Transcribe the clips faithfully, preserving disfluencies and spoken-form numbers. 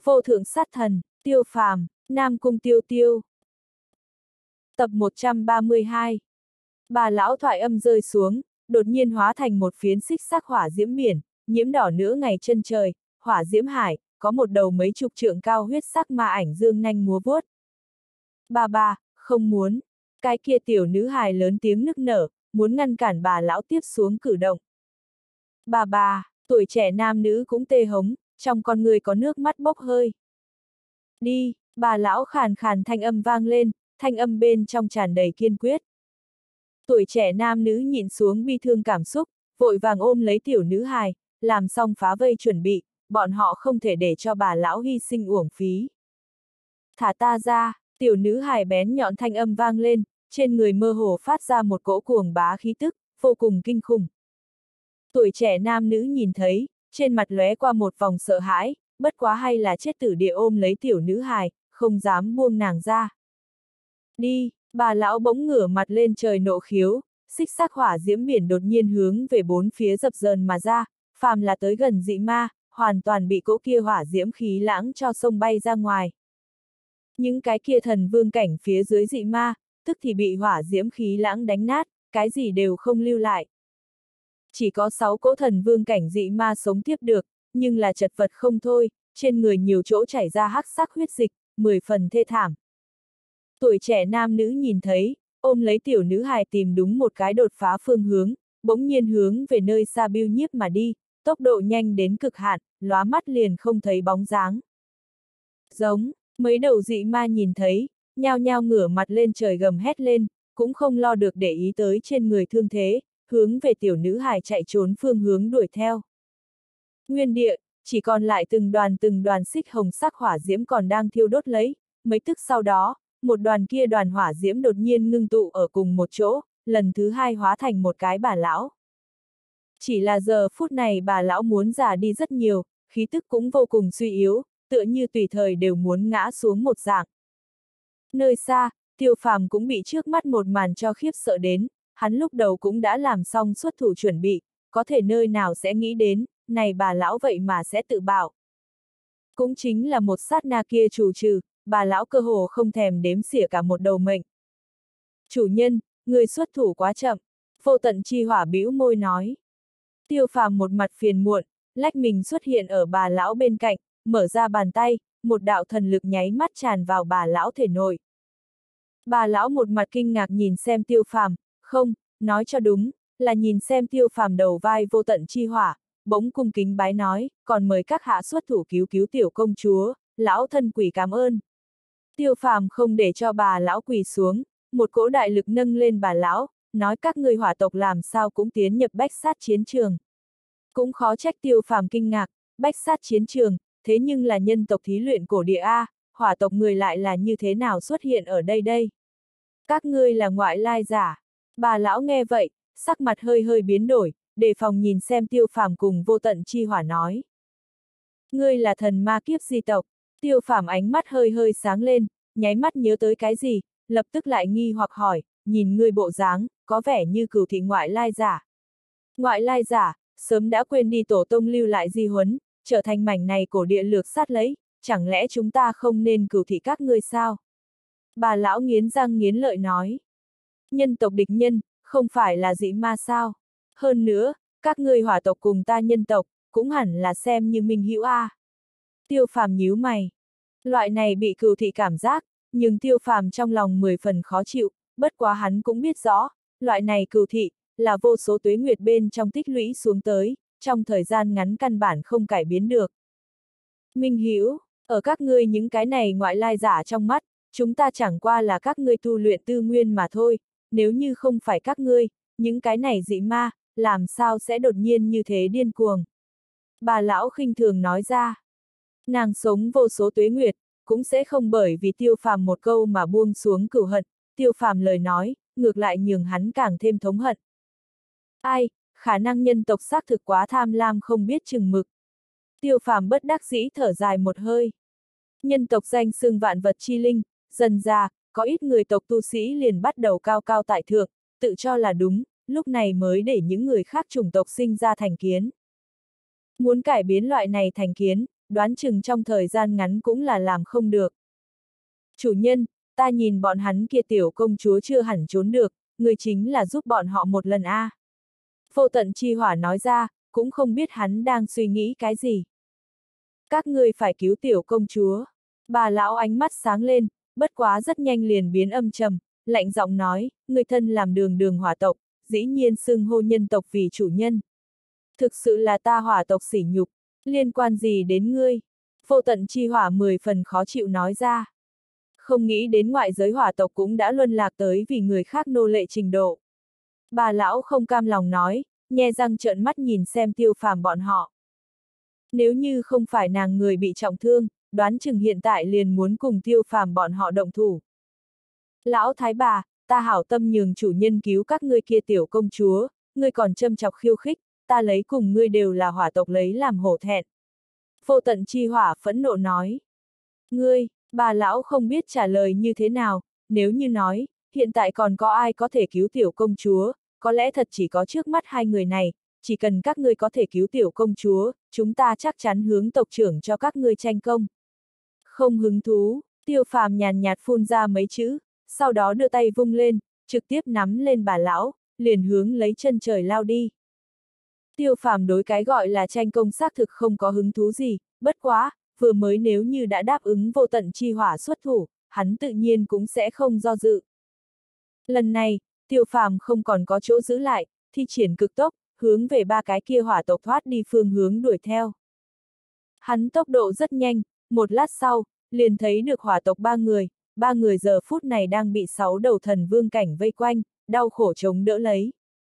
Vô thượng sát thần, Tiêu Phàm, Nam Cung Tiêu Tiêu. Tập một trăm ba mươi hai. Bà lão thoại âm rơi xuống, đột nhiên hóa thành một phiến xích sắc hỏa diễm biển, nhiễm đỏ nửa ngày chân trời, hỏa diễm hải, có một đầu mấy chục trượng cao huyết sắc ma ảnh dương nanh múa vuốt. Bà bà, không muốn. Cái kia tiểu nữ hài lớn tiếng nức nở, muốn ngăn cản bà lão tiếp xuống cử động. Bà bà, tuổi trẻ nam nữ cũng tê hống, trong con người có nước mắt bốc hơi. Đi, bà lão khàn khàn thanh âm vang lên, thanh âm bên trong tràn đầy kiên quyết. Tuổi trẻ nam nữ nhịn xuống bi thương cảm xúc, vội vàng ôm lấy tiểu nữ hài, làm xong phá vây chuẩn bị, bọn họ không thể để cho bà lão hy sinh uổng phí. Thả ta ra, tiểu nữ hài bén nhọn thanh âm vang lên, trên người mơ hồ phát ra một cỗ cuồng bá khí tức, vô cùng kinh khủng. Tuổi trẻ nam nữ nhìn thấy, trên mặt lóe qua một vòng sợ hãi, bất quá hay là chết tử địa ôm lấy tiểu nữ hài, không dám buông nàng ra. Đi, bà lão bỗng ngửa mặt lên trời nộ khiếu, xích sắc hỏa diễm biển đột nhiên hướng về bốn phía dập dờn mà ra, phàm là tới gần dị ma, hoàn toàn bị cỗ kia hỏa diễm khí lãng cho sông bay ra ngoài. Những cái kia thần vương cảnh phía dưới dị ma, tức thì bị hỏa diễm khí lãng đánh nát, cái gì đều không lưu lại. Chỉ có sáu cỗ thần vương cảnh dị ma sống tiếp được, nhưng là chật vật không thôi, trên người nhiều chỗ chảy ra hắc sắc huyết dịch, mười phần thê thảm. Tuổi trẻ nam nữ nhìn thấy, ôm lấy tiểu nữ hài tìm đúng một cái đột phá phương hướng, bỗng nhiên hướng về nơi xa biêu nhiếp mà đi, tốc độ nhanh đến cực hạn, lóa mắt liền không thấy bóng dáng. Giống, mấy đầu dị ma nhìn thấy, nhao nhao ngửa mặt lên trời gầm hét lên, cũng không lo được để ý tới trên người thương thế, hướng về tiểu nữ hài chạy trốn phương hướng đuổi theo. Nguyên địa, chỉ còn lại từng đoàn từng đoàn xích hồng sắc hỏa diễm còn đang thiêu đốt lấy, mấy tức sau đó, một đoàn kia đoàn hỏa diễm đột nhiên ngưng tụ ở cùng một chỗ, lần thứ hai hóa thành một cái bà lão. Chỉ là giờ phút này bà lão muốn già đi rất nhiều, khí tức cũng vô cùng suy yếu, tựa như tùy thời đều muốn ngã xuống một dạng. Nơi xa, Tiêu Phàm cũng bị trước mắt một màn cho khiếp sợ đến, hắn lúc đầu cũng đã làm xong xuất thủ chuẩn bị, có thể nơi nào sẽ nghĩ đến, này bà lão vậy mà sẽ tự bạo. Cũng chính là một sát na kia trù trừ, bà lão cơ hồ không thèm đếm xỉa cả một đầu mệnh. Chủ nhân, người xuất thủ quá chậm, Vô Tận Chi Hỏa bĩu môi nói. Tiêu Phàm một mặt phiền muộn, lách mình xuất hiện ở bà lão bên cạnh, mở ra bàn tay, một đạo thần lực nháy mắt tràn vào bà lão thể nội. Bà lão một mặt kinh ngạc nhìn xem Tiêu Phàm, không, nói cho đúng, là nhìn xem Tiêu Phàm đầu vai Vô Tận Chi Hỏa, bỗng cung kính bái nói, còn mời các hạ xuất thủ cứu cứu tiểu công chúa, lão thân quỷ cảm ơn. Tiêu Phàm không để cho bà lão quỳ xuống, một cỗ đại lực nâng lên bà lão, nói các người hỏa tộc làm sao cũng tiến nhập bách sát chiến trường. Cũng khó trách Tiêu Phàm kinh ngạc, bách sát chiến trường, thế nhưng là nhân tộc thí luyện cổ địa A, hỏa tộc người lại là như thế nào xuất hiện ở đây đây? Các ngươi là ngoại lai giả. Bà lão nghe vậy, sắc mặt hơi hơi biến đổi, đề phòng nhìn xem Tiêu Phàm cùng Vô Tận Chi Hỏa nói. Ngươi là thần ma kiếp di tộc. Tiêu Phàm ánh mắt hơi hơi sáng lên, nháy mắt nhớ tới cái gì, lập tức lại nghi hoặc hỏi, nhìn ngươi bộ dáng, có vẻ như cửu thị ngoại lai giả. Ngoại lai giả, sớm đã quên đi tổ tông lưu lại di huấn, trở thành mảnh này cổ địa lược sát lấy, chẳng lẽ chúng ta không nên cửu thị các ngươi sao? Bà lão nghiến răng nghiến lợi nói. Nhân tộc địch nhân, không phải là dị ma sao? Hơn nữa, các ngươi hỏa tộc cùng ta nhân tộc, cũng hẳn là xem như minh hữu a. Tiêu Phàm nhíu mày. Loại này bị cừu thị cảm giác, nhưng Tiêu Phàm trong lòng mười phần khó chịu, bất quá hắn cũng biết rõ, loại này cừu thị, là vô số tuế nguyệt bên trong tích lũy xuống tới, trong thời gian ngắn căn bản không cải biến được. Minh hữu, ở các ngươi những cái này ngoại lai giả trong mắt, chúng ta chẳng qua là các ngươi tu luyện tư nguyên mà thôi, nếu như không phải các ngươi, những cái này dị ma, làm sao sẽ đột nhiên như thế điên cuồng. Bà lão khinh thường nói ra. Nàng sống vô số tuế nguyệt, cũng sẽ không bởi vì Tiêu Phàm một câu mà buông xuống cửu hận, Tiêu Phàm lời nói, ngược lại nhường hắn càng thêm thống hận. Ai, khả năng nhân tộc xác thực quá tham lam không biết chừng mực. Tiêu Phàm bất đắc dĩ thở dài một hơi. Nhân tộc danh xưng vạn vật chi linh, dần ra, có ít người tộc tu sĩ liền bắt đầu cao cao tại thượng, tự cho là đúng, lúc này mới để những người khác chủng tộc sinh ra thành kiến. Muốn cải biến loại này thành kiến, đoán chừng trong thời gian ngắn cũng là làm không được. Chủ nhân, ta nhìn bọn hắn kia tiểu công chúa chưa hẳn trốn được, người chính là giúp bọn họ một lần a. À. Vô tận chi hỏa nói ra, cũng không biết hắn đang suy nghĩ cái gì. Các ngươi phải cứu tiểu công chúa. Bà lão ánh mắt sáng lên, bất quá rất nhanh liền biến âm trầm, lạnh giọng nói, người thân làm đường đường hỏa tộc, dĩ nhiên xưng hô nhân tộc vì chủ nhân. Thực sự là ta hỏa tộc sỉ nhục, liên quan gì đến ngươi? Vô tận chi hỏa mười phần khó chịu nói ra. Không nghĩ đến ngoại giới hỏa tộc cũng đã luân lạc tới vì người khác nô lệ trình độ. Bà lão không cam lòng nói, nhe răng trợn mắt nhìn xem Tiêu Phàm bọn họ. Nếu như không phải nàng người bị trọng thương, đoán chừng hiện tại liền muốn cùng Tiêu Phàm bọn họ động thủ. Lão thái bà, ta hảo tâm nhường chủ nhân cứu các ngươi kia tiểu công chúa, ngươi còn châm chọc khiêu khích, ta lấy cùng ngươi đều là hỏa tộc lấy làm hổ thẹn. Vô tận chi hỏa phẫn nộ nói. Ngươi, bà lão không biết trả lời như thế nào, nếu như nói, hiện tại còn có ai có thể cứu tiểu công chúa, có lẽ thật chỉ có trước mắt hai người này, chỉ cần các ngươi có thể cứu tiểu công chúa, chúng ta chắc chắn hướng tộc trưởng cho các ngươi tranh công. Không hứng thú, Tiêu Phàm nhàn nhạt phun ra mấy chữ, sau đó đưa tay vung lên, trực tiếp nắm lên bà lão, liền hướng lấy chân trời lao đi. Tiêu Phàm đối cái gọi là tranh công xác thực không có hứng thú gì, bất quá, vừa mới nếu như đã đáp ứng vô tận chi hỏa xuất thủ, hắn tự nhiên cũng sẽ không do dự. Lần này, Tiêu Phàm không còn có chỗ giữ lại, thi triển cực tốc, hướng về ba cái kia hỏa tộc thoát đi phương hướng đuổi theo. Hắn tốc độ rất nhanh, một lát sau, liền thấy được hỏa tộc ba người, ba người giờ phút này đang bị sáu đầu thần vương cảnh vây quanh, đau khổ chống đỡ lấy.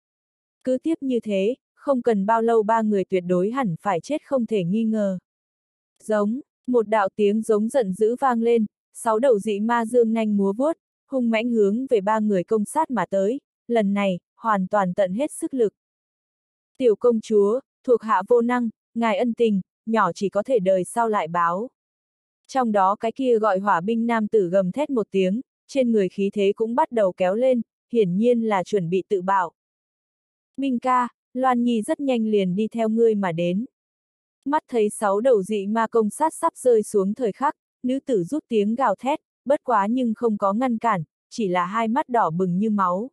Cứ tiếp như thế, không cần bao lâu ba người tuyệt đối hẳn phải chết không thể nghi ngờ. Giống, một đạo tiếng giống giận dữ vang lên, sáu đầu dị ma dương nanh múa vuốt, hung mãnh hướng về ba người công sát mà tới, lần này, hoàn toàn tận hết sức lực. Tiểu công chúa, thuộc hạ vô năng, ngài ân tình, nhỏ chỉ có thể đời sau lại báo. Trong đó cái kia gọi hỏa binh nam tử gầm thét một tiếng, trên người khí thế cũng bắt đầu kéo lên, hiển nhiên là chuẩn bị tự bạo. Minh ca, Loan Nhi rất nhanh liền đi theo ngươi mà đến. Mắt thấy sáu đầu dị ma công sát sắp rơi xuống thời khắc, nữ tử rút tiếng gào thét, bất quá nhưng không có ngăn cản, chỉ là hai mắt đỏ bừng như máu.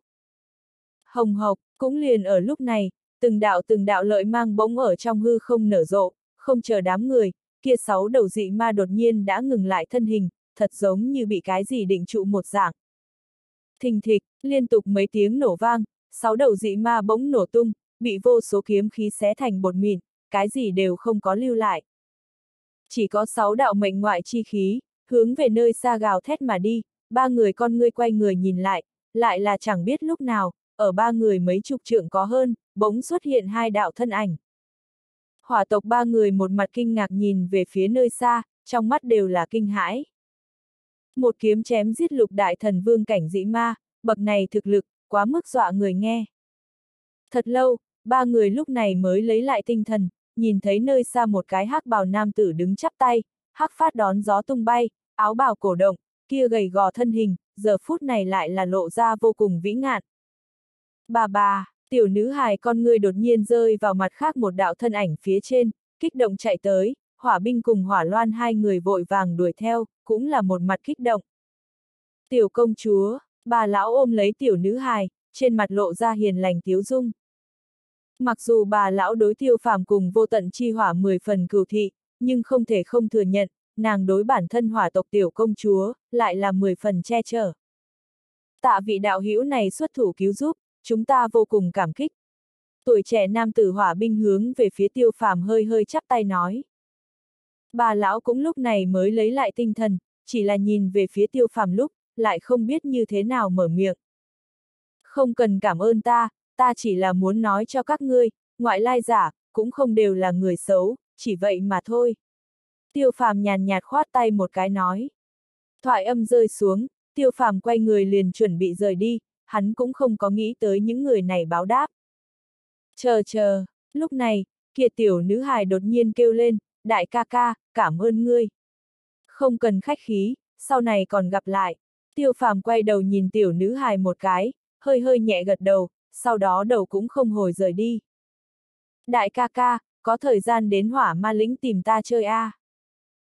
Hồng hộc, cũng liền ở lúc này, từng đạo từng đạo lợi mang bỗng ở trong hư không nở rộ, không chờ đám người, kia sáu đầu dị ma đột nhiên đã ngừng lại thân hình, thật giống như bị cái gì định trụ một dạng. Thình thịch, liên tục mấy tiếng nổ vang, sáu đầu dị ma bỗng nổ tung, bị vô số kiếm khí xé thành bột mịn, cái gì đều không có lưu lại. Chỉ có sáu đạo mệnh ngoại chi khí, hướng về nơi xa gào thét mà đi, ba người con ngươi quay người nhìn lại, lại là chẳng biết lúc nào, ở ba người mấy chục trượng có hơn, bỗng xuất hiện hai đạo thân ảnh. Hỏa tộc ba người một mặt kinh ngạc nhìn về phía nơi xa, trong mắt đều là kinh hãi. Một kiếm chém giết lục đại thần vương cảnh dĩ ma, bậc này thực lực, quá mức dọa người nghe. Thật lâu, ba người lúc này mới lấy lại tinh thần, nhìn thấy nơi xa một cái hắc bào nam tử đứng chắp tay, hắc phát đón gió tung bay, áo bào cổ động, kia gầy gò thân hình, giờ phút này lại là lộ ra vô cùng vĩ ngạn. Bà bà, tiểu nữ hài con ngươi đột nhiên rơi vào mặt khác một đạo thân ảnh phía trên, kích động chạy tới, hỏa binh cùng hỏa loan hai người vội vàng đuổi theo, cũng là một mặt kích động. Tiểu công chúa, bà lão ôm lấy tiểu nữ hài, trên mặt lộ ra hiền lành tiếu dung. Mặc dù bà lão đối Tiêu Phàm cùng vô tận chi hỏa mười phần cừu thị, nhưng không thể không thừa nhận, nàng đối bản thân hỏa tộc tiểu công chúa, lại là mười phần che chở. Tạ vị đạo hữu này xuất thủ cứu giúp, chúng ta vô cùng cảm kích. Tuổi trẻ nam tử hỏa binh hướng về phía Tiêu Phàm hơi hơi chắp tay nói. Bà lão cũng lúc này mới lấy lại tinh thần, chỉ là nhìn về phía Tiêu Phàm lúc, lại không biết như thế nào mở miệng. Không cần cảm ơn ta, ta chỉ là muốn nói cho các ngươi, ngoại lai giả, cũng không đều là người xấu, chỉ vậy mà thôi. Tiêu Phàm nhàn nhạt khoát tay một cái nói. Thoại âm rơi xuống, Tiêu Phàm quay người liền chuẩn bị rời đi, hắn cũng không có nghĩ tới những người này báo đáp. Chờ chờ, lúc này, kia tiểu nữ hài đột nhiên kêu lên, đại ca ca, cảm ơn ngươi. Không cần khách khí, sau này còn gặp lại. Tiêu Phàm quay đầu nhìn tiểu nữ hài một cái, hơi hơi nhẹ gật đầu, sau đó đầu cũng không hồi rời đi. Đại ca ca, có thời gian đến hỏa ma lĩnh tìm ta chơi a. À.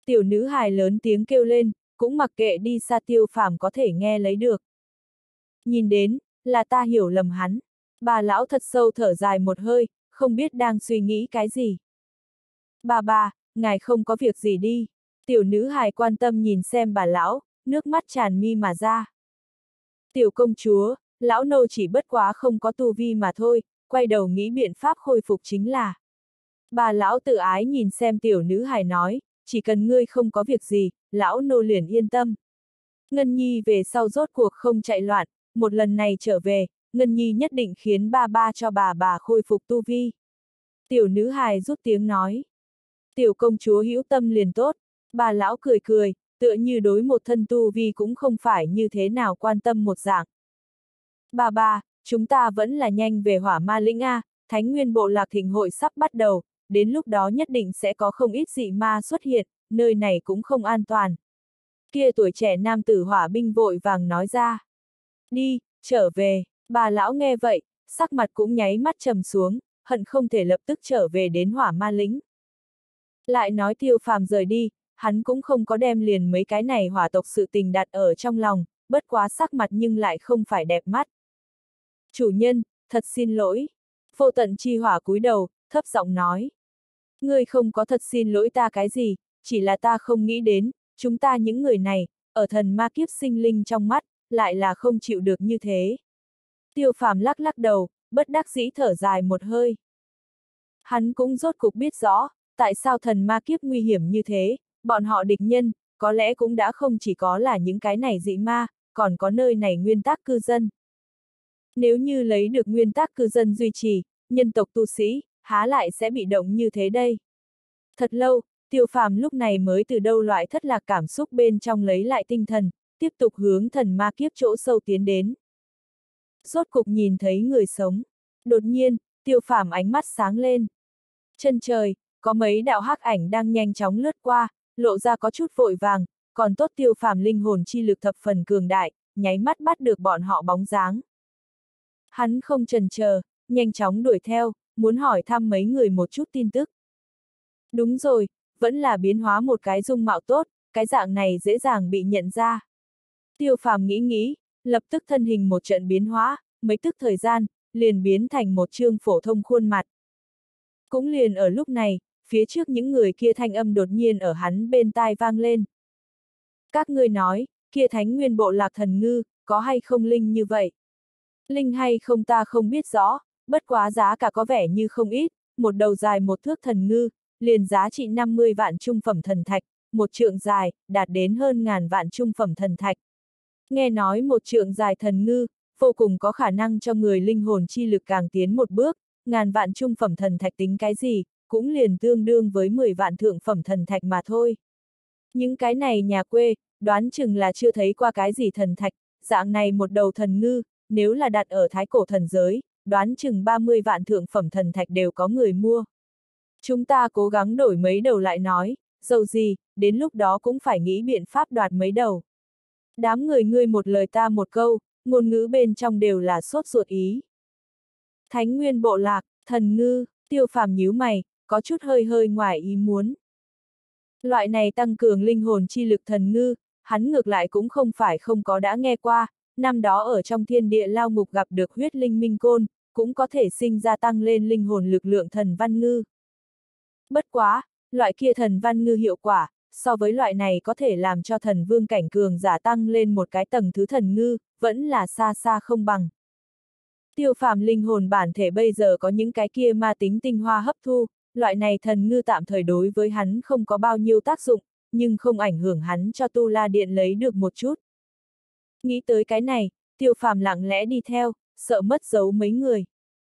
Tiểu nữ hài lớn tiếng kêu lên, cũng mặc kệ đi xa Tiêu Phàm có thể nghe lấy được. Nhìn đến, là ta hiểu lầm hắn. Bà lão thật sâu thở dài một hơi, không biết đang suy nghĩ cái gì. Bà bà, ngài không có việc gì đi. Tiểu nữ hài quan tâm nhìn xem bà lão, nước mắt tràn mi mà ra. Tiểu công chúa, lão nô chỉ bất quá không có tu vi mà thôi, quay đầu nghĩ biện pháp khôi phục chính là. Bà lão tự ái nhìn xem tiểu nữ hài nói, chỉ cần ngươi không có việc gì, lão nô liền yên tâm. Ngân Nhi về sau rốt cuộc không chạy loạn, một lần này trở về, Ngân Nhi nhất định khiến ba ba cho bà bà khôi phục tu vi. Tiểu nữ hài rút tiếng nói. Tiểu công chúa hữu tâm liền tốt, bà lão cười cười, tựa như đối một thân tu vi cũng không phải như thế nào quan tâm một dạng. Bà bà, chúng ta vẫn là nhanh về Hỏa Ma Lĩnh A, Thánh Nguyên Bộ Lạc Thịnh hội sắp bắt đầu, đến lúc đó nhất định sẽ có không ít dị ma xuất hiện, nơi này cũng không an toàn. Kia tuổi trẻ nam tử hỏa binh vội vàng nói ra. Đi, trở về, bà lão nghe vậy, sắc mặt cũng nháy mắt trầm xuống, hận không thể lập tức trở về đến Hỏa Ma Lĩnh. Lại nói Tiêu Phàm rời đi, hắn cũng không có đem liền mấy cái này hỏa tộc sự tình đặt ở trong lòng, bất quá sắc mặt nhưng lại không phải đẹp mắt. Chủ nhân, thật xin lỗi. Vô tận chi hỏa cúi đầu, thấp giọng nói. Ngươi không có thật xin lỗi ta cái gì, chỉ là ta không nghĩ đến, chúng ta những người này, ở thần ma kiếp sinh linh trong mắt, lại là không chịu được như thế. Tiêu Phàm lắc lắc đầu, bất đắc dĩ thở dài một hơi. Hắn cũng rốt cục biết rõ, tại sao thần ma kiếp nguy hiểm như thế, bọn họ địch nhân, có lẽ cũng đã không chỉ có là những cái này dị ma, còn có nơi này nguyên tắc cư dân. Nếu như lấy được nguyên tắc cư dân duy trì, nhân tộc tu sĩ, há lại sẽ bị động như thế đây. Thật lâu, Tiêu Phàm lúc này mới từ đâu loại thất lạc cảm xúc bên trong lấy lại tinh thần, tiếp tục hướng thần ma kiếp chỗ sâu tiến đến. Rốt cục nhìn thấy người sống. Đột nhiên, Tiêu Phàm ánh mắt sáng lên. Chân trời, có mấy đạo hắc ảnh đang nhanh chóng lướt qua, lộ ra có chút vội vàng, còn tốt Tiêu Phàm linh hồn chi lực thập phần cường đại, nháy mắt bắt được bọn họ bóng dáng. Hắn không chần chờ, nhanh chóng đuổi theo, muốn hỏi thăm mấy người một chút tin tức. Đúng rồi, vẫn là biến hóa một cái dung mạo tốt, cái dạng này dễ dàng bị nhận ra. Tiêu Phàm nghĩ nghĩ, lập tức thân hình một trận biến hóa, mấy tức thời gian, liền biến thành một trương phổ thông khuôn mặt. Cũng liền ở lúc này, phía trước những người kia thanh âm đột nhiên ở hắn bên tai vang lên. Các ngươi nói, kia Thánh Nguyên Bộ Lạc thần ngư, có hay không linh như vậy? Linh hay không ta không biết rõ, bất quá giá cả có vẻ như không ít, một đầu dài một thước thần ngư, liền giá trị năm mươi vạn trung phẩm thần thạch, một trượng dài, đạt đến hơn ngàn vạn trung phẩm thần thạch. Nghe nói một trượng dài thần ngư, vô cùng có khả năng cho người linh hồn chi lực càng tiến một bước, ngàn vạn trung phẩm thần thạch tính cái gì, cũng liền tương đương với mười vạn thượng phẩm thần thạch mà thôi. Những cái này nhà quê, đoán chừng là chưa thấy qua cái gì thần thạch, dạng này một đầu thần ngư, nếu là đặt ở thái cổ thần giới, đoán chừng ba mươi vạn thượng phẩm thần thạch đều có người mua. Chúng ta cố gắng đổi mấy đầu lại nói, dầu gì, đến lúc đó cũng phải nghĩ biện pháp đoạt mấy đầu. Đám người ngươi một lời ta một câu, ngôn ngữ bên trong đều là sốt ruột ý. Thánh Nguyên Bộ Lạc, thần ngư, Tiêu Phàm nhíu mày, có chút hơi hơi ngoài ý muốn. Loại này tăng cường linh hồn chi lực thần ngư, hắn ngược lại cũng không phải không có đã nghe qua, năm đó ở trong thiên địa lao ngục gặp được huyết linh minh côn, cũng có thể sinh ra tăng lên linh hồn lực lượng thần văn ngư. Bất quá, loại kia thần văn ngư hiệu quả, so với loại này có thể làm cho thần vương cảnh cường giả tăng lên một cái tầng thứ thần ngư, vẫn là xa xa không bằng. Tiêu Phàm linh hồn bản thể bây giờ có những cái kia ma tính tinh hoa hấp thu, loại này thần ngư tạm thời đối với hắn không có bao nhiêu tác dụng, nhưng không ảnh hưởng hắn cho Tu La Điện lấy được một chút. Nghĩ tới cái này, Tiêu Phàm lặng lẽ đi theo, sợ mất dấu mấy người.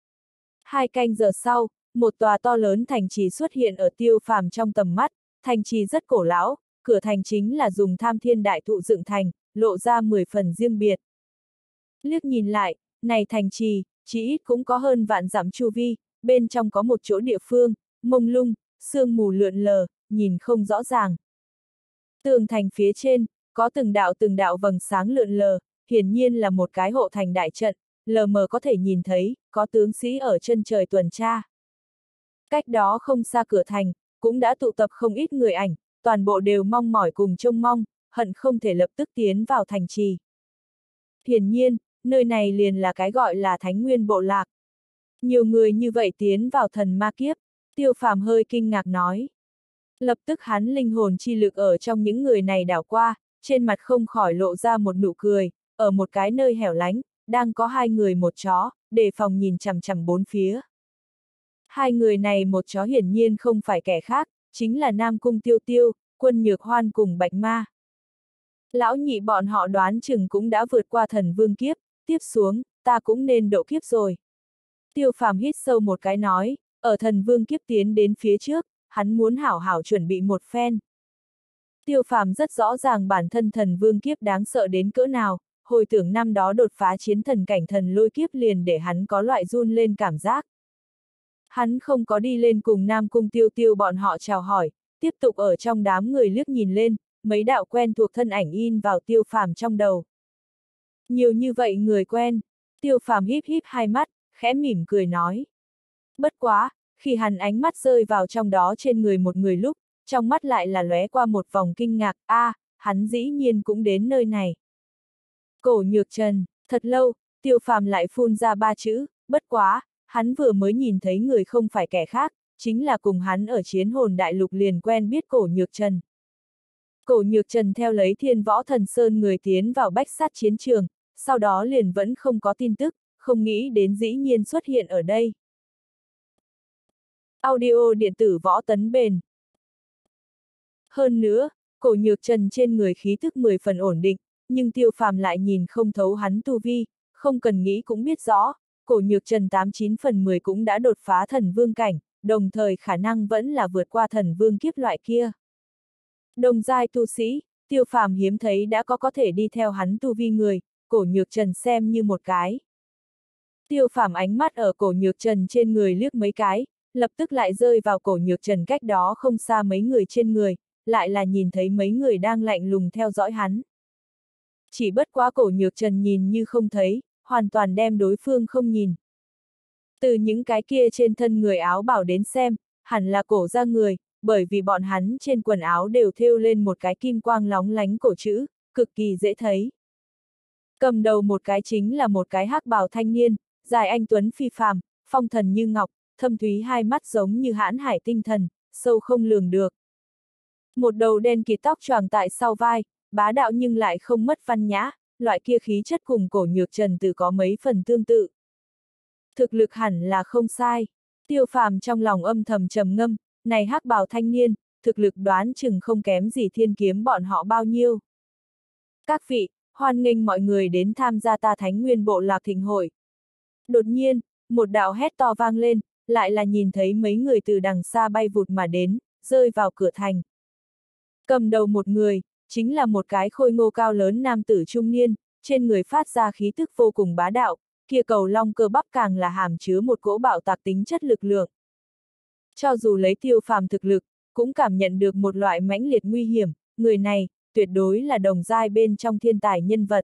Hai canh giờ sau, một tòa to lớn thành trì xuất hiện ở Tiêu Phàm trong tầm mắt, thành trì rất cổ lão, cửa thành chính là dùng tham thiên đại thụ dựng thành, lộ ra mười phần riêng biệt. Liếc nhìn lại, này thành trì, chỉ ít cũng có hơn vạn dặm chu vi, bên trong có một chỗ địa phương, mông lung, sương mù lượn lờ, nhìn không rõ ràng. Tường thành phía trên, có từng đạo từng đạo vầng sáng lượn lờ, hiển nhiên là một cái hộ thành đại trận, lờ mờ có thể nhìn thấy, có tướng sĩ ở chân trời tuần tra. Cách đó không xa cửa thành, cũng đã tụ tập không ít người ảnh, toàn bộ đều mong mỏi cùng trông mong, hận không thể lập tức tiến vào thành trì. Hiển nhiên, nơi này liền là cái gọi là Thánh Nguyên Bộ Lạc. Nhiều người như vậy tiến vào thần ma kiếp, Tiêu Phàm hơi kinh ngạc nói. Lập tức hắn linh hồn chi lực ở trong những người này đảo qua, trên mặt không khỏi lộ ra một nụ cười, ở một cái nơi hẻo lánh, đang có hai người một chó, đề phòng nhìn chằm chằm bốn phía. Hai người này một chó hiển nhiên không phải kẻ khác, chính là Nam Cung Tiêu Tiêu, Quân Nhược Hoan cùng Bạch Ma. Lão nhị bọn họ đoán chừng cũng đã vượt qua thần vương kiếp, tiếp xuống, ta cũng nên độ kiếp rồi. Tiêu Phàm hít sâu một cái nói, ở thần vương kiếp tiến đến phía trước, hắn muốn hảo hảo chuẩn bị một phen. Tiêu Phàm rất rõ ràng bản thân thần vương kiếp đáng sợ đến cỡ nào, hồi tưởng năm đó đột phá chiến thần cảnh thần lôi kiếp liền để hắn có loại run lên cảm giác. Hắn không có đi lên cùng Nam Cung Tiêu Tiêu bọn họ chào hỏi, tiếp tục ở trong đám người liếc nhìn lên, mấy đạo quen thuộc thân ảnh in vào Tiêu Phàm trong đầu. Nhiều như vậy người quen, Tiêu Phàm híp híp hai mắt, khẽ mỉm cười nói. Bất quá, khi hắn ánh mắt rơi vào trong đó trên người một người lúc, trong mắt lại là lóe qua một vòng kinh ngạc, a, à, hắn dĩ nhiên cũng đến nơi này. Cổ Nhược Trần, thật lâu, Tiêu Phàm lại phun ra ba chữ, bất quá, hắn vừa mới nhìn thấy người không phải kẻ khác, chính là cùng hắn ở Chiến Hồn Đại Lục liền quen biết Cổ Nhược Trần. Cổ Nhược Trần theo lấy Thiên Võ Thần Sơn người tiến vào bách sát chiến trường, sau đó liền vẫn không có tin tức, không nghĩ đến dĩ nhiên xuất hiện ở đây. Audio điện tử Võ Tấn Bền. Hơn nữa, Cổ Nhược Trần trên người khí thức mười phần ổn định, nhưng Tiêu Phàm lại nhìn không thấu hắn tu vi, không cần nghĩ cũng biết rõ, Cổ Nhược Trần tám chín phần mười cũng đã đột phá thần vương cảnh, đồng thời khả năng vẫn là vượt qua thần vương kiếp loại kia. Đồng giai tu sĩ, Tiêu Phàm hiếm thấy đã có có thể đi theo hắn tu vi người, Cổ Nhược Trần xem như một cái. Tiêu Phàm ánh mắt ở Cổ Nhược Trần trên người liếc mấy cái, lập tức lại rơi vào Cổ Nhược Trần cách đó không xa mấy người trên người, lại là nhìn thấy mấy người đang lạnh lùng theo dõi hắn. Chỉ bất quá Cổ Nhược Trần nhìn như không thấy, hoàn toàn đem đối phương không nhìn. Từ những cái kia trên thân người áo bảo đến xem, hẳn là cổ ra người, bởi vì bọn hắn trên quần áo đều thêu lên một cái kim quang lóng lánh cổ chữ, cực kỳ dễ thấy. Cầm đầu một cái chính là một cái hắc bào thanh niên, dài anh tuấn phi phàm, phong thần như ngọc, thâm thúy hai mắt giống như hãn hải tinh thần, sâu không lường được. Một đầu đen kịt tóc choàng tại sau vai, bá đạo nhưng lại không mất văn nhã, loại kia khí chất cùng Cổ Nhược Trần từ có mấy phần tương tự. Thực lực hẳn là không sai. Tiêu Phàm trong lòng âm thầm trầm ngâm, này hắc bào thanh niên, thực lực đoán chừng không kém gì Thiên Kiếm bọn họ bao nhiêu. Các vị, hoan nghênh mọi người đến tham gia ta Thánh Nguyên Bộ Lạc thịnh hội. Đột nhiên, một đạo hét to vang lên, lại là nhìn thấy mấy người từ đằng xa bay vụt mà đến, rơi vào cửa thành. Cầm đầu một người, chính là một cái khôi ngô cao lớn nam tử trung niên, trên người phát ra khí tức vô cùng bá đạo, kia cầu long cơ bắp càng là hàm chứa một cỗ bạo tạc tính chất lực lượng. Cho dù lấy Tiêu Phàm thực lực, cũng cảm nhận được một loại mãnh liệt nguy hiểm, người này, tuyệt đối là đồng giai bên trong thiên tài nhân vật.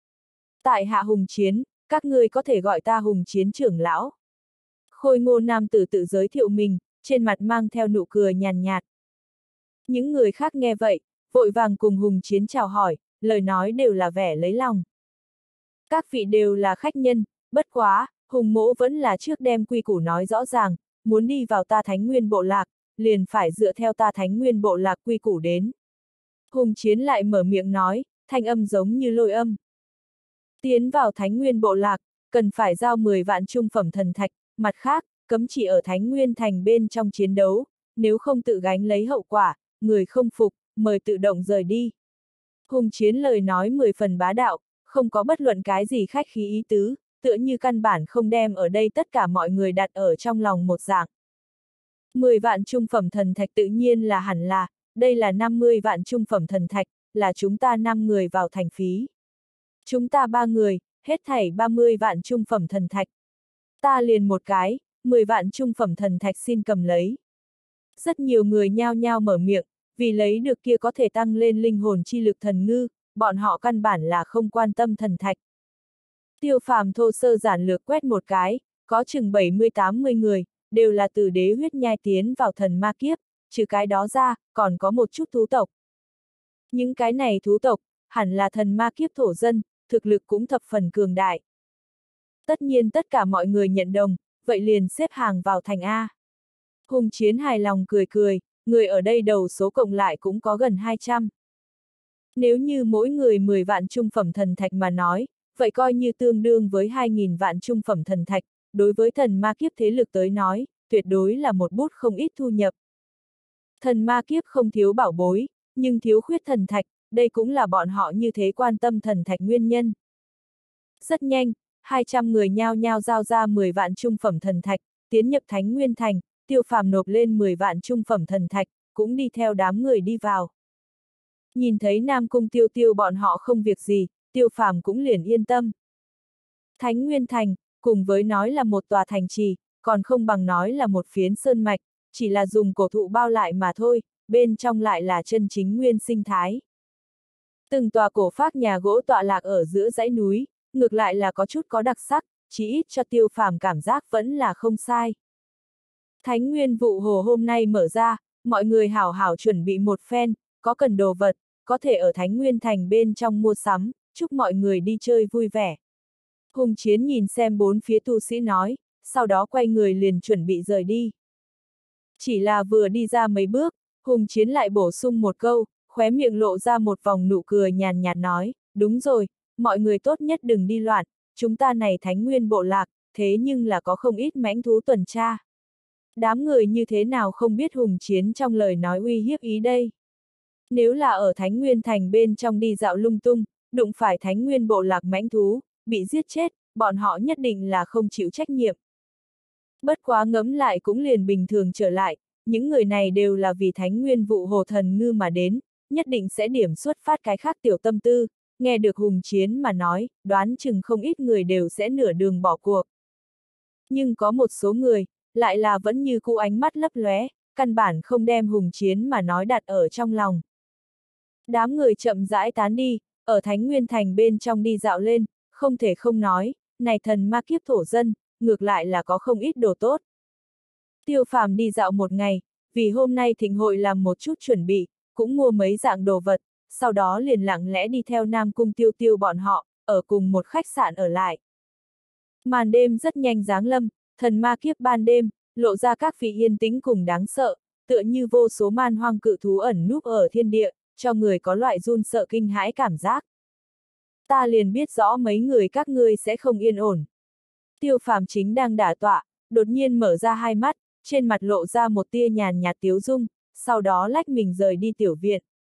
Tại hạ Hùng Chiến, các ngươi có thể gọi ta Hùng Chiến trưởng lão. Khôi ngô nam tử tự giới thiệu mình, trên mặt mang theo nụ cười nhàn nhạt. Những người khác nghe vậy, vội vàng cùng Hùng Chiến chào hỏi, lời nói đều là vẻ lấy lòng. Các vị đều là khách nhân, bất quá, Hùng mỗ vẫn là trước đem quy củ nói rõ ràng, muốn đi vào ta Thánh Nguyên Bộ Lạc, liền phải dựa theo ta Thánh Nguyên Bộ Lạc quy củ đến. Hùng Chiến lại mở miệng nói, thanh âm giống như lôi âm. Tiến vào Thánh Nguyên Bộ Lạc, cần phải giao mười vạn trung phẩm thần thạch, mặt khác, cấm chỉ ở Thánh Nguyên Thành bên trong chiến đấu, nếu không tự gánh lấy hậu quả, người không phục, mời tự động rời đi. Hùng Chiến lời nói mười phần bá đạo, không có bất luận cái gì khách khí ý tứ, tựa như căn bản không đem ở đây tất cả mọi người đặt ở trong lòng một dạng. mười vạn trung phẩm thần thạch tự nhiên là hẳn là, đây là năm mươi vạn trung phẩm thần thạch, là chúng ta năm người vào thành phí. Chúng ta ba người, hết thảy ba mươi vạn trung phẩm thần thạch. Ta liền một cái, mười vạn trung phẩm thần thạch xin cầm lấy. Rất nhiều người nhao nhao mở miệng, vì lấy được kia có thể tăng lên linh hồn chi lực thần ngư, bọn họ căn bản là không quan tâm thần thạch. Tiêu Phàm thô sơ giản lược quét một cái, có chừng bảy mươi tám mươi người, đều là từ đế huyết nhai tiến vào thần ma kiếp, trừ cái đó ra, còn có một chút thú tộc. Những cái này thú tộc, hẳn là thần ma kiếp thổ dân, thực lực cũng thập phần cường đại. Tất nhiên tất cả mọi người nhận đồng, vậy liền xếp hàng vào thành A. Hùng Chiến hài lòng cười cười, người ở đây đầu số cộng lại cũng có gần hai trăm. Nếu như mỗi người mười vạn trung phẩm thần thạch mà nói, vậy coi như tương đương với hai nghìn vạn trung phẩm thần thạch, đối với thần ma kiếp thế lực tới nói, tuyệt đối là một bút không ít thu nhập. Thần ma kiếp không thiếu bảo bối, nhưng thiếu khuyết thần thạch, đây cũng là bọn họ như thế quan tâm thần thạch nguyên nhân. Rất nhanh, hai trăm người nhao nhao giao ra mười vạn trung phẩm thần thạch, tiến nhập Thánh Nguyên Thành, Tiêu Phàm nộp lên mười vạn trung phẩm thần thạch, cũng đi theo đám người đi vào. Nhìn thấy Nam Cung Tiêu Tiêu bọn họ không việc gì, Tiêu Phàm cũng liền yên tâm. Thánh Nguyên Thành, cùng với nói là một tòa thành trì, còn không bằng nói là một phiến sơn mạch, chỉ là dùng cổ thụ bao lại mà thôi, bên trong lại là chân chính nguyên sinh thái. Từng tòa cổ phác nhà gỗ tọa lạc ở giữa dãy núi, ngược lại là có chút có đặc sắc, chỉ ít cho Tiêu Phàm cảm giác vẫn là không sai. Thánh Nguyên Vụ Hồ hôm nay mở ra, mọi người hảo hảo chuẩn bị một phen, có cần đồ vật, có thể ở Thánh Nguyên Thành bên trong mua sắm, chúc mọi người đi chơi vui vẻ. Hùng Chiến nhìn xem bốn phía tu sĩ nói, sau đó quay người liền chuẩn bị rời đi. Chỉ là vừa đi ra mấy bước, Hùng Chiến lại bổ sung một câu, khóe miệng lộ ra một vòng nụ cười nhàn nhạt nói, đúng rồi, mọi người tốt nhất đừng đi loạn, chúng ta này Thánh Nguyên bộ lạc, thế nhưng là có không ít mãnh thú tuần tra. Đám người như thế nào không biết Hùng Chiến trong lời nói uy hiếp ý đây. Nếu là ở Thánh Nguyên Thành bên trong đi dạo lung tung, đụng phải Thánh Nguyên bộ lạc mãnh thú, bị giết chết, bọn họ nhất định là không chịu trách nhiệm. Bất quá ngẫm lại cũng liền bình thường trở lại, những người này đều là vì Thánh Nguyên Vụ Hồ thần ngư mà đến, nhất định sẽ điểm xuất phát cái khác tiểu tâm tư, nghe được Hùng Chiến mà nói, đoán chừng không ít người đều sẽ nửa đường bỏ cuộc. Nhưng có một số người, lại là vẫn như cũ ánh mắt lấp lóe, căn bản không đem Hùng Chiến mà nói đặt ở trong lòng. Đám người chậm rãi tán đi, ở Thánh Nguyên Thành bên trong đi dạo lên, không thể không nói, này thần ma kiếp thổ dân, ngược lại là có không ít đồ tốt. Tiêu Phàm đi dạo một ngày, vì hôm nay thịnh hội làm một chút chuẩn bị, cũng mua mấy dạng đồ vật, sau đó liền lặng lẽ đi theo Nam Cung Tiêu Tiêu bọn họ, ở cùng một khách sạn ở lại. Màn đêm rất nhanh giáng lâm, thần ma kiếp ban đêm, lộ ra các vị yên tĩnh cùng đáng sợ, tựa như vô số man hoang cự thú ẩn núp ở thiên địa, cho người có loại run sợ kinh hãi cảm giác. Ta liền biết rõ mấy người các ngươi sẽ không yên ổn. Tiêu Phàm chính đang đả tọa, đột nhiên mở ra hai mắt, trên mặt lộ ra một tia nhàn nhạt tiếu dung, sau đó lách mình rời đi tiểu viện.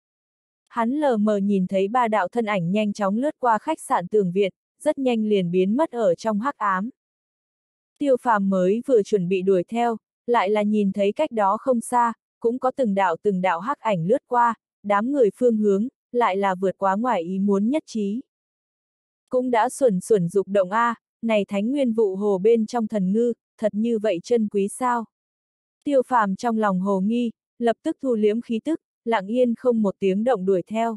Hắn lờ mờ nhìn thấy ba đạo thân ảnh nhanh chóng lướt qua khách sạn tường viện, rất nhanh liền biến mất ở trong hắc ám. Tiêu Phàm mới vừa chuẩn bị đuổi theo, lại là nhìn thấy cách đó không xa, cũng có từng đạo từng đạo hắc ảnh lướt qua, đám người phương hướng, lại là vượt quá ngoài ý muốn nhất trí. Cũng đã xuẩn xuẩn dục động a, này Thánh Nguyên Vụ Hồ bên trong thần ngư, thật như vậy chân quý sao? Tiêu Phàm trong lòng hồ nghi, lập tức thu liếm khí tức, lặng yên không một tiếng động đuổi theo.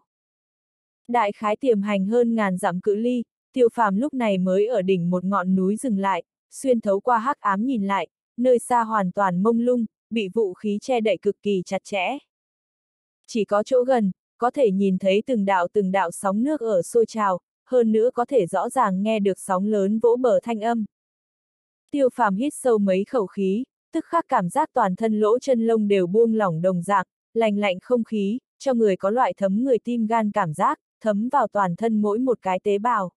Đại khái tiềm hành hơn ngàn dặm cự ly, Tiêu Phàm lúc này mới ở đỉnh một ngọn núi dừng lại, xuyên thấu qua hắc ám nhìn lại, nơi xa hoàn toàn mông lung, bị vũ khí che đậy cực kỳ chặt chẽ. Chỉ có chỗ gần, có thể nhìn thấy từng đạo từng đạo sóng nước ở sôi trào, hơn nữa có thể rõ ràng nghe được sóng lớn vỗ bờ thanh âm. Tiêu Phàm hít sâu mấy khẩu khí, tức khắc cảm giác toàn thân lỗ chân lông đều buông lỏng đồng dạng, lành lạnh không khí, cho người có loại thấm người tim gan cảm giác, thấm vào toàn thân mỗi một cái tế bào.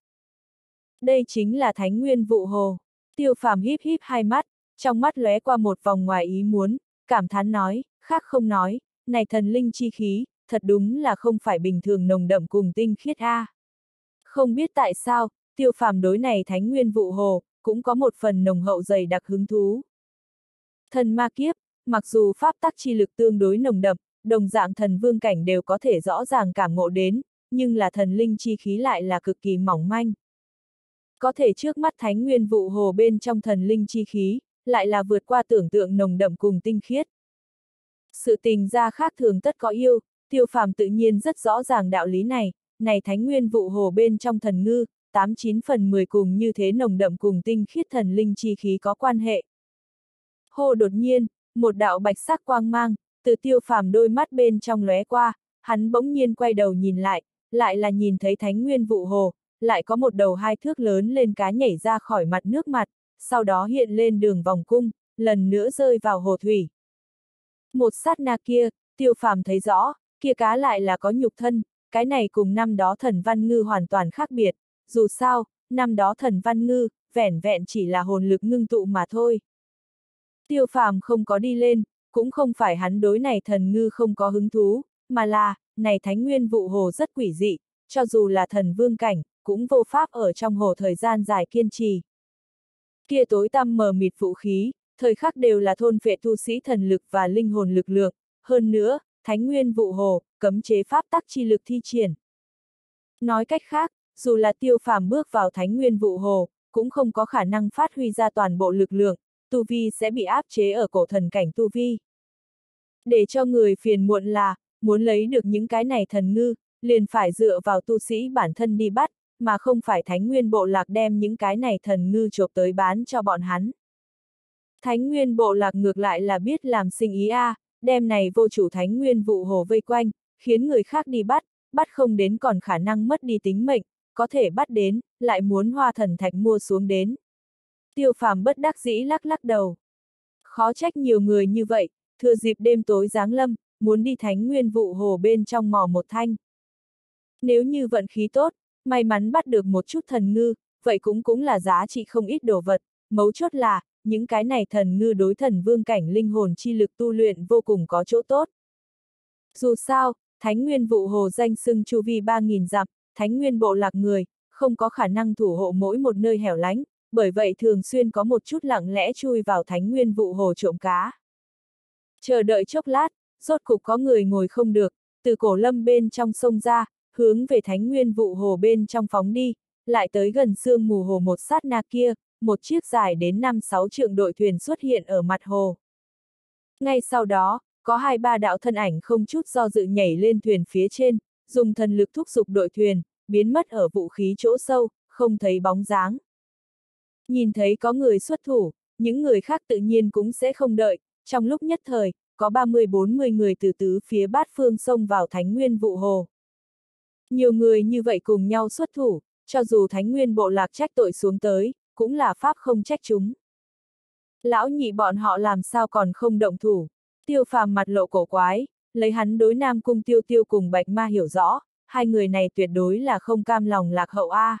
Đây chính là Thánh Nguyên Vụ Hồ. Tiêu Phàm híp híp hai mắt, trong mắt lóe qua một vòng ngoài ý muốn, cảm thán nói, khác không nói, này thần linh chi khí, thật đúng là không phải bình thường nồng đậm cùng tinh khiết a. À. Không biết tại sao, Tiêu Phàm đối này Thánh Nguyên Vụ Hồ, cũng có một phần nồng hậu dày đặc hứng thú. Thần ma kiếp, mặc dù pháp tắc chi lực tương đối nồng đậm, đồng dạng thần vương cảnh đều có thể rõ ràng cảm ngộ đến, nhưng là thần linh chi khí lại là cực kỳ mỏng manh. Có thể trước mắt Thánh Nguyên Vụ Hồ bên trong thần linh chi khí, lại là vượt qua tưởng tượng nồng đậm cùng tinh khiết. Sự tình gia khác thường tất có yêu, Tiêu Phàm tự nhiên rất rõ ràng đạo lý này, này Thánh Nguyên Vụ Hồ bên trong thần ngư, tám chín phần mười cùng như thế nồng đậm cùng tinh khiết thần linh chi khí có quan hệ. Hồ đột nhiên, một đạo bạch sắc quang mang, từ Tiêu Phàm đôi mắt bên trong lóe qua, hắn bỗng nhiên quay đầu nhìn lại, lại là nhìn thấy Thánh Nguyên Vụ Hồ, lại có một đầu hai thước lớn lên cá nhảy ra khỏi mặt nước mặt, sau đó hiện lên đường vòng cung, lần nữa rơi vào hồ thủy. Một sát na kia, Tiêu Phàm thấy rõ, kia cá lại là có nhục thân, cái này cùng năm đó Thần Văn Ngư hoàn toàn khác biệt, dù sao, năm đó Thần Văn Ngư, vẻn vẹn chỉ là hồn lực ngưng tụ mà thôi. Tiêu Phàm không có đi lên, cũng không phải hắn đối này thần ngư không có hứng thú, mà là, này Thánh Nguyên Vụ Hồ rất quỷ dị, cho dù là thần vương cảnh, cũng vô pháp ở trong hồ thời gian dài kiên trì. Kia tối tăm mờ mịt vũ khí, thời khắc đều là thôn phệ tu sĩ thần lực và linh hồn lực lượng, hơn nữa, Thánh Nguyên Vụ Hồ, cấm chế pháp tắc chi lực thi triển. Nói cách khác, dù là Tiêu Phàm bước vào Thánh Nguyên Vụ Hồ, cũng không có khả năng phát huy ra toàn bộ lực lượng, tu vi sẽ bị áp chế ở cổ thần cảnh tu vi. Để cho người phiền muộn là, muốn lấy được những cái này thần ngư, liền phải dựa vào tu sĩ bản thân đi bắt, mà không phải Thánh Nguyên Bộ Lạc đem những cái này thần ngư chộp tới bán cho bọn hắn. Thánh Nguyên Bộ Lạc ngược lại là biết làm sinh ý a, à, đem này vô chủ Thánh Nguyên Vụ Hồ vây quanh, khiến người khác đi bắt, bắt không đến còn khả năng mất đi tính mệnh, có thể bắt đến, lại muốn hoa thần thạch mua xuống đến. Tiêu Phàm bất đắc dĩ lắc lắc đầu. Khó trách nhiều người như vậy, thừa dịp đêm tối giáng lâm, muốn đi Thánh Nguyên Vụ Hồ bên trong mò một thanh. Nếu như vận khí tốt, may mắn bắt được một chút thần ngư, vậy cũng cũng là giá trị không ít đồ vật, mấu chốt là, những cái này thần ngư đối thần vương cảnh linh hồn chi lực tu luyện vô cùng có chỗ tốt. Dù sao, Thánh Nguyên Vụ Hồ danh xưng chu vi ba nghìn dặm, Thánh Nguyên Bộ Lạc người, không có khả năng thủ hộ mỗi một nơi hẻo lánh, bởi vậy thường xuyên có một chút lặng lẽ chui vào Thánh Nguyên Vụ Hồ trộm cá. Chờ đợi chốc lát, rốt cục có người ngồi không được, từ cổ lâm bên trong sông ra, hướng về Thánh Nguyên Vụ Hồ bên trong phóng đi, lại tới gần sương mù hồ một sát na kia, một chiếc dài đến năm sáu trượng đội thuyền xuất hiện ở mặt hồ. Ngay sau đó, có hai ba đạo thân ảnh không chút do dự nhảy lên thuyền phía trên, dùng thần lực thúc giục đội thuyền, biến mất ở vũ khí chỗ sâu, không thấy bóng dáng. Nhìn thấy có người xuất thủ, những người khác tự nhiên cũng sẽ không đợi, trong lúc nhất thời, có ba mươi bốn mươi người từ tứ phía bát phương xông vào Thánh Nguyên Vụ Hồ. Nhiều người như vậy cùng nhau xuất thủ, cho dù Thánh Nguyên Bộ Lạc trách tội xuống tới, cũng là pháp không trách chúng. Lão nhị bọn họ làm sao còn không động thủ? Tiêu Phàm mặt lộ cổ quái, lấy hắn đối Nam Cung Tiêu Tiêu cùng Bạch Ma hiểu rõ, hai người này tuyệt đối là không cam lòng lạc hậu a.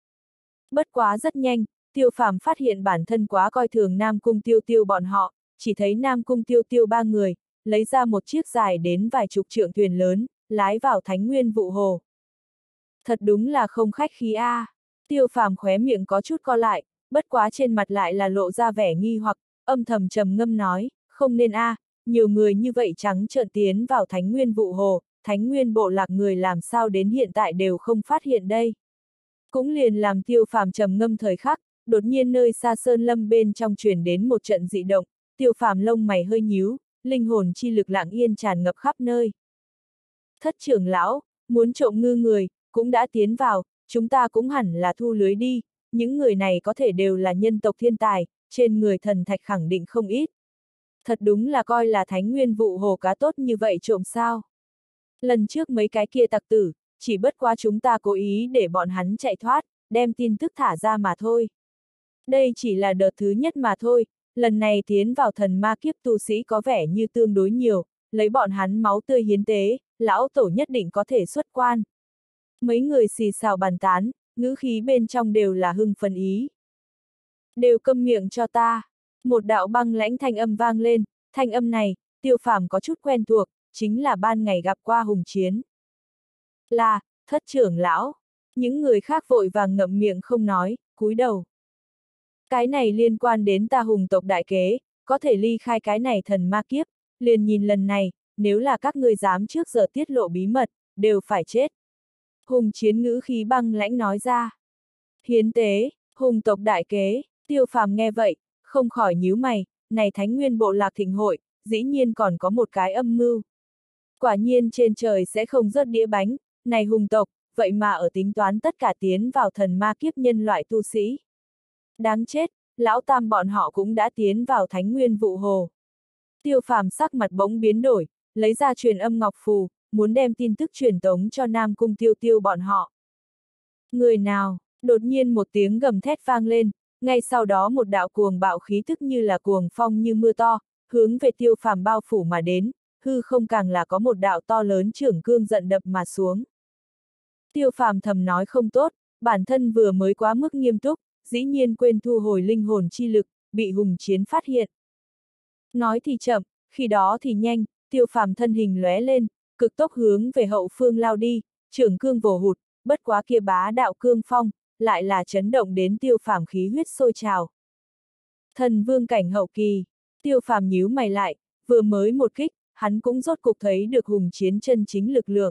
Bất quá rất nhanh, Tiêu Phàm phát hiện bản thân quá coi thường Nam Cung Tiêu Tiêu bọn họ, chỉ thấy Nam Cung Tiêu Tiêu ba người, lấy ra một chiếc dài đến vài chục trượng thuyền lớn, lái vào Thánh Nguyên Vụ Hồ. Thật đúng là không khách khí a. À. Tiêu Phàm khóe miệng có chút co lại, bất quá trên mặt lại là lộ ra vẻ nghi hoặc, âm thầm trầm ngâm nói, không nên a, à, nhiều người như vậy trắng trợn tiến vào Thánh Nguyên Vụ Hồ, Thánh Nguyên Bộ Lạc người làm sao đến hiện tại đều không phát hiện đây. Cũng liền làm Tiêu Phàm trầm ngâm thời khắc, đột nhiên nơi xa sơn lâm bên trong truyền đến một trận dị động, Tiêu Phàm lông mày hơi nhíu, linh hồn chi lực lặng yên tràn ngập khắp nơi. Thất trưởng lão, muốn trộm ngư người, cũng đã tiến vào, chúng ta cũng hẳn là thu lưới đi, những người này có thể đều là nhân tộc thiên tài, trên người thần thạch khẳng định không ít. Thật đúng là coi là Thánh Nguyên Vụ Hồ cá tốt như vậy trộm sao. Lần trước mấy cái kia tặc tử, chỉ bất quá chúng ta cố ý để bọn hắn chạy thoát, đem tin tức thả ra mà thôi. Đây chỉ là đợt thứ nhất mà thôi, lần này tiến vào thần ma kiếp tu sĩ có vẻ như tương đối nhiều, lấy bọn hắn máu tươi hiến tế, lão tổ nhất định có thể xuất quan. Mấy người xì xào bàn tán, ngữ khí bên trong đều là hưng phấn ý. Đều câm miệng cho ta. Một đạo băng lãnh thanh âm vang lên, thanh âm này, Tiêu Phàm có chút quen thuộc, chính là ban ngày gặp qua hùng chiến. Là, thất trưởng lão. Những người khác vội vàng ngậm miệng không nói, cúi đầu. Cái này liên quan đến ta hùng tộc đại kế, có thể ly khai cái này thần ma kiếp, liền nhìn lần này, nếu là các ngươi dám trước giờ tiết lộ bí mật, đều phải chết. Hùng chiến ngữ khí băng lãnh nói ra. Hiến tế, hùng tộc đại kế, Tiêu Phàm nghe vậy, không khỏi nhíu mày, này Thánh Nguyên Bộ Lạc thịnh hội, dĩ nhiên còn có một cái âm mưu. Quả nhiên trên trời sẽ không rớt đĩa bánh, này hùng tộc, vậy mà ở tính toán tất cả tiến vào thần ma kiếp nhân loại tu sĩ. Đáng chết, lão tam bọn họ cũng đã tiến vào Thánh Nguyên Vụ Hồ. Tiêu Phàm sắc mặt bỗng biến đổi, lấy ra truyền âm ngọc phù, muốn đem tin tức truyền tống cho Nam Cung Tiêu Tiêu bọn họ. Người nào? Đột nhiên một tiếng gầm thét vang lên, ngay sau đó một đạo cuồng bạo khí tức như là cuồng phong như mưa to, hướng về Tiêu Phàm bao phủ mà đến, hư không càng là có một đạo to lớn trưởng cương giận đập mà xuống. Tiêu Phàm thầm nói không tốt, bản thân vừa mới quá mức nghiêm túc, dĩ nhiên quên thu hồi linh hồn chi lực, bị Hùng Chiến phát hiện. Nói thì chậm, khi đó thì nhanh, Tiêu Phàm thân hình lóe lên, cực tốc hướng về hậu phương lao đi, trưởng cương vồ hụt, bất quá kia bá đạo cương phong, lại là chấn động đến Tiêu Phàm khí huyết sôi trào. Thần vương cảnh hậu kỳ, Tiêu Phàm nhíu mày lại, vừa mới một kích, hắn cũng rốt cục thấy được Hùng Chiến chân chính lực lượng.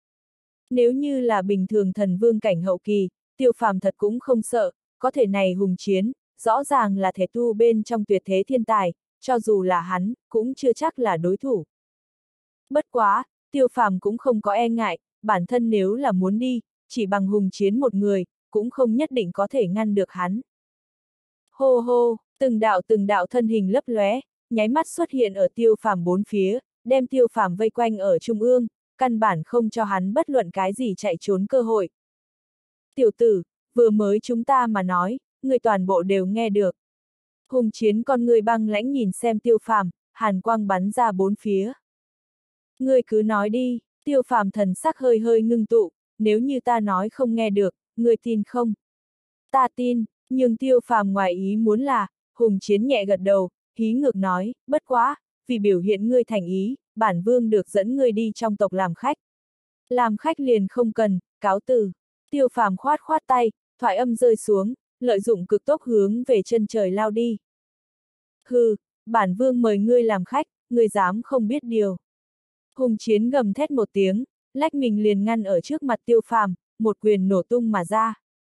Nếu như là bình thường thần vương cảnh hậu kỳ, Tiêu Phàm thật cũng không sợ, có thể này Hùng Chiến, rõ ràng là thể tu bên trong tuyệt thế thiên tài, cho dù là hắn, cũng chưa chắc là đối thủ. Bất quá, Tiêu Phàm cũng không có e ngại, bản thân nếu là muốn đi, chỉ bằng Hùng Chiến một người, cũng không nhất định có thể ngăn được hắn. Hô hô, từng đạo từng đạo thân hình lấp lóe, nháy mắt xuất hiện ở Tiêu Phàm bốn phía, đem Tiêu Phàm vây quanh ở trung ương, căn bản không cho hắn bất luận cái gì chạy trốn cơ hội. Tiểu tử, vừa mới chúng ta mà nói, người toàn bộ đều nghe được. Hùng Chiến con người băng lãnh nhìn xem Tiêu Phàm, hàn quang bắn ra bốn phía. Ngươi cứ nói đi, Tiêu Phàm thần sắc hơi hơi ngưng tụ, nếu như ta nói không nghe được, ngươi tin không? Ta tin, nhưng Tiêu Phàm ngoài ý muốn là, Hùng Chiến nhẹ gật đầu, hí ngược nói, bất quá, vì biểu hiện ngươi thành ý, bản vương được dẫn ngươi đi trong tộc làm khách. Làm khách liền không cần, cáo từ. Tiêu Phàm khoát khoát tay, thoại âm rơi xuống, lợi dụng cực tốc hướng về chân trời lao đi. Hừ, bản vương mời ngươi làm khách, ngươi dám không biết điều. Hùng Chiến gầm thét một tiếng, lách mình liền ngăn ở trước mặt Tiêu Phàm, một quyền nổ tung mà ra.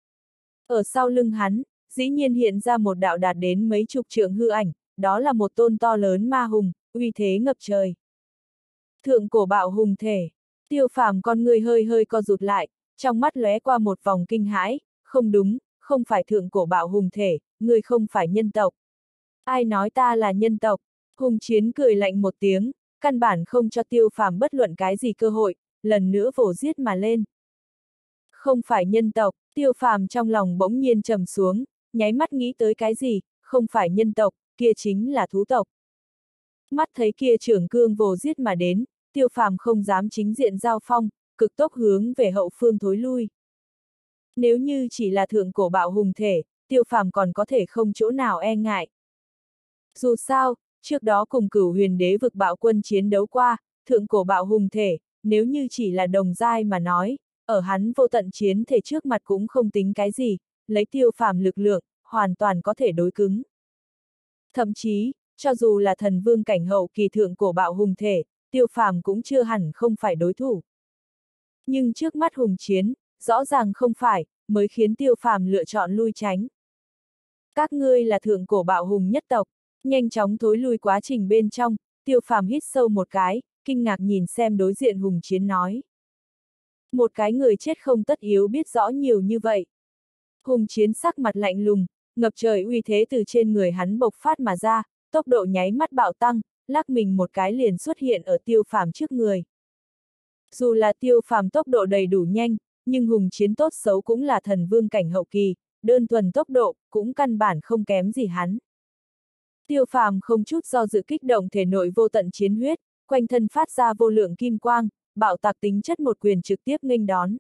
Ở sau lưng hắn, dĩ nhiên hiện ra một đạo đạt đến mấy chục trượng hư ảnh, đó là một tôn to lớn ma hùng, uy thế ngập trời. Thượng cổ bạo hùng thể, Tiêu Phàm con người hơi hơi co rụt lại, trong mắt lóe qua một vòng kinh hãi, không đúng, không phải thượng cổ bạo hùng thể, người không phải nhân tộc. Ai nói ta là nhân tộc? Hùng Chiến cười lạnh một tiếng, căn bản không cho Tiêu Phàm bất luận cái gì cơ hội, lần nữa vồ giết mà lên. Không phải nhân tộc, Tiêu Phàm trong lòng bỗng nhiên trầm xuống, nháy mắt nghĩ tới cái gì, không phải nhân tộc, kia chính là thú tộc. Mắt thấy kia trưởng cương vồ giết mà đến, Tiêu Phàm không dám chính diện giao phong, cực tốc hướng về hậu phương thối lui. Nếu như chỉ là thượng cổ bạo hùng thể, Tiêu Phàm còn có thể không chỗ nào e ngại. Dù sao, trước đó cùng Cửu Huyền Đế vực bạo quân chiến đấu qua, thượng cổ bạo hùng thể, nếu như chỉ là đồng giai mà nói, ở hắn vô tận chiến thể trước mặt cũng không tính cái gì, lấy Tiêu Phàm lực lượng, hoàn toàn có thể đối cứng. Thậm chí, cho dù là thần vương cảnh hậu kỳ thượng cổ bạo hùng thể, Tiêu Phàm cũng chưa hẳn không phải đối thủ. Nhưng trước mắt Hùng Chiến, rõ ràng không phải, mới khiến Tiêu Phàm lựa chọn lui tránh. Các ngươi là thượng cổ bạo hùng nhất tộc, nhanh chóng thối lui quá trình bên trong, Tiêu Phàm hít sâu một cái, kinh ngạc nhìn xem đối diện Hùng Chiến nói. Một cái người chết không tất yếu biết rõ nhiều như vậy. Hùng Chiến sắc mặt lạnh lùng, ngập trời uy thế từ trên người hắn bộc phát mà ra, tốc độ nháy mắt bạo tăng, lắc mình một cái liền xuất hiện ở Tiêu Phàm trước người. Dù là Tiêu Phàm tốc độ đầy đủ nhanh, nhưng Hùng Chiến tốt xấu cũng là thần vương cảnh hậu kỳ, đơn thuần tốc độ, cũng căn bản không kém gì hắn. Tiêu Phàm không chút do dự kích động thể nội vô tận chiến huyết, quanh thân phát ra vô lượng kim quang, bạo tạc tính chất một quyền trực tiếp nghênh đón.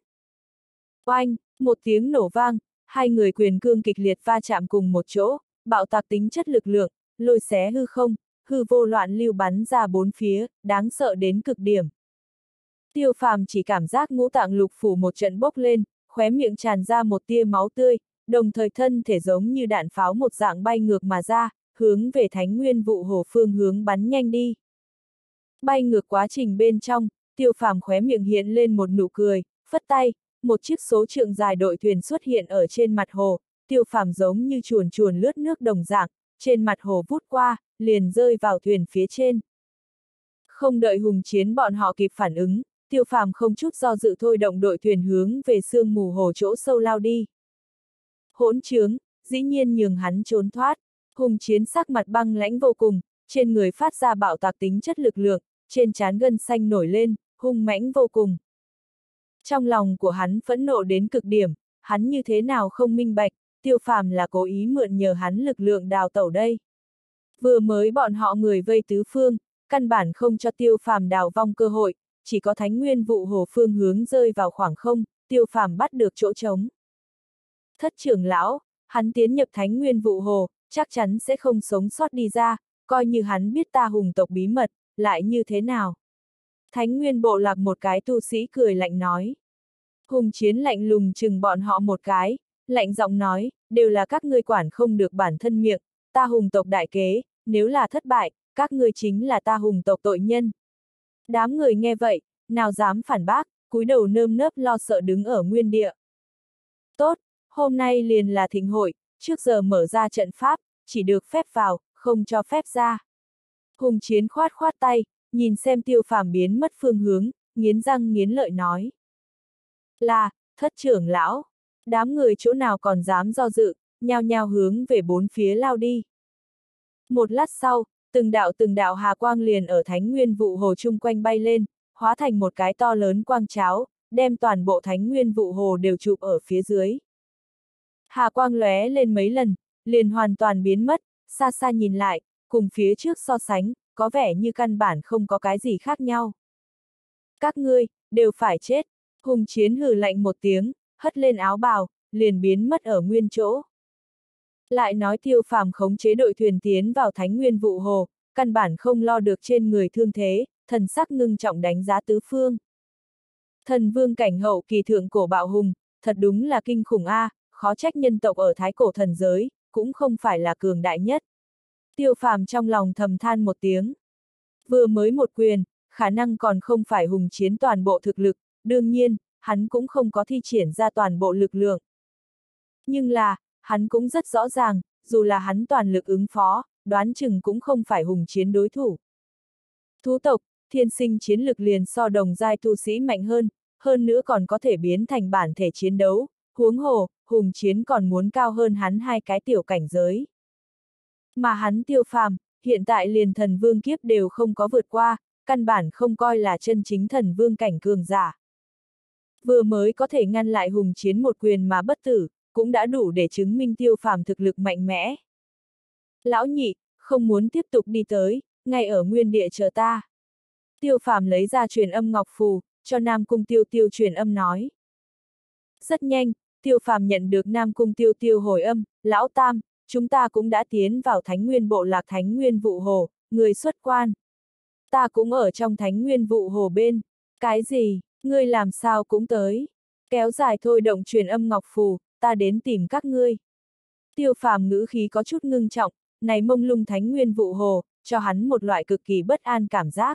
Oanh, một tiếng nổ vang, hai người quyền cương kịch liệt va chạm cùng một chỗ, bạo tạc tính chất lực lượng, lôi xé hư không, hư vô loạn lưu bắn ra bốn phía, đáng sợ đến cực điểm. Tiêu Phàm chỉ cảm giác ngũ tạng lục phủ một trận bốc lên, khóe miệng tràn ra một tia máu tươi, đồng thời thân thể giống như đạn pháo một dạng bay ngược mà ra, hướng về Thánh Nguyên Vụ Hồ phương hướng bắn nhanh đi. Bay ngược quá trình bên trong, Tiêu Phàm khóe miệng hiện lên một nụ cười, phất tay, một chiếc số trượng dài đội thuyền xuất hiện ở trên mặt hồ, Tiêu Phàm giống như chuồn chuồn lướt nước đồng dạng, trên mặt hồ vút qua, liền rơi vào thuyền phía trên. Không đợi Hùng Chiến bọn họ kịp phản ứng, Tiêu Phàm không chút do dự thôi động đội thuyền hướng về sương mù hồ chỗ sâu lao đi. Hỗn trướng, dĩ nhiên nhường hắn trốn thoát. Hùng Chiến sắc mặt băng lãnh vô cùng, trên người phát ra bạo tạc tính chất lực lượng, trên trán gân xanh nổi lên, hung mãnh vô cùng. Trong lòng của hắn phẫn nộ đến cực điểm, hắn như thế nào không minh bạch, Tiêu Phàm là cố ý mượn nhờ hắn lực lượng đào tẩu đây. Vừa mới bọn họ người vây tứ phương, căn bản không cho Tiêu Phàm đào vong cơ hội, chỉ có Thánh Nguyên Vụ Hồ phương hướng rơi vào khoảng không, Tiêu Phàm bắt được chỗ trống. Thất trưởng lão, hắn tiến nhập Thánh Nguyên Vụ Hồ, chắc chắn sẽ không sống sót đi ra, coi như hắn biết ta hùng tộc bí mật, lại như thế nào? Thánh Nguyên Bộ Lạc một cái tu sĩ cười lạnh nói. Hùng Chiến lạnh lùng chừng bọn họ một cái, lạnh giọng nói, đều là các ngươi quản không được bản thân miệng, ta hùng tộc đại kế, nếu là thất bại, các ngươi chính là ta hùng tộc tội nhân. Đám người nghe vậy, nào dám phản bác, cúi đầu nơm nớp lo sợ đứng ở nguyên địa. Tốt, hôm nay liền là thịnh hội, trước giờ mở ra trận pháp, chỉ được phép vào, không cho phép ra. Hùng Chiến khoát khoát tay, nhìn xem Tiêu Phàm biến mất phương hướng, nghiến răng nghiến lợi nói. Là, thất trưởng lão, đám người chỗ nào còn dám do dự, nhao nhao hướng về bốn phía lao đi. Một lát sau, từng đạo từng đạo hà quang liền ở Thánh Nguyên Vụ Hồ chung quanh bay lên, hóa thành một cái to lớn quang cháo, đem toàn bộ Thánh Nguyên Vụ Hồ đều chụp ở phía dưới. Hà quang lóe lên mấy lần, liền hoàn toàn biến mất, xa xa nhìn lại, cùng phía trước so sánh, có vẻ như căn bản không có cái gì khác nhau. Các ngươi, đều phải chết, Hùng Chiến hừ lạnh một tiếng, hất lên áo bào, liền biến mất ở nguyên chỗ. Lại nói Tiêu Phàm khống chế đội thuyền tiến vào Thánh Nguyên Vụ Hồ, căn bản không lo được trên người thương thế, thần sắc ngưng trọng đánh giá tứ phương. Thần vương cảnh hậu kỳ thượng cổ bạo hùng, thật đúng là kinh khủng a, khó trách nhân tộc ở thái cổ thần giới, cũng không phải là cường đại nhất. Tiêu Phàm trong lòng thầm than một tiếng. Vừa mới một quyền, khả năng còn không phải Hùng Chiến toàn bộ thực lực, đương nhiên, hắn cũng không có thi triển ra toàn bộ lực lượng. Nhưng là, hắn cũng rất rõ ràng, dù là hắn toàn lực ứng phó, đoán chừng cũng không phải Hùng Chiến đối thủ. Thú tộc, thiên sinh chiến lực liền so đồng giai tu sĩ mạnh hơn, hơn nữa còn có thể biến thành bản thể chiến đấu, huống hồ, Hùng Chiến còn muốn cao hơn hắn hai cái tiểu cảnh giới. Mà hắn Tiêu Phàm, hiện tại liền thần vương kiếp đều không có vượt qua, căn bản không coi là chân chính thần vương cảnh cường giả. Vừa mới có thể ngăn lại Hùng Chiến một quyền mà bất tử, cũng đã đủ để chứng minh Tiêu Phàm thực lực mạnh mẽ. Lão nhị, không muốn tiếp tục đi tới, ngay ở nguyên địa chờ ta. Tiêu Phàm lấy ra truyền âm ngọc phù, cho Nam Cung Tiêu Tiêu truyền âm nói. Rất nhanh, Tiêu Phàm nhận được Nam Cung Tiêu Tiêu hồi âm, Lão Tam, chúng ta cũng đã tiến vào Thánh Nguyên Bộ Lạc Thánh Nguyên Vụ Hồ, người xuất quan. Ta cũng ở trong Thánh Nguyên Vụ Hồ bên. Cái gì, ngươi làm sao cũng tới. Kéo dài thôi động truyền âm ngọc phù, ta đến tìm các ngươi. Tiêu Phàm ngữ khí có chút ngưng trọng, này mông lung Thánh Nguyên Vụ Hồ, cho hắn một loại cực kỳ bất an cảm giác.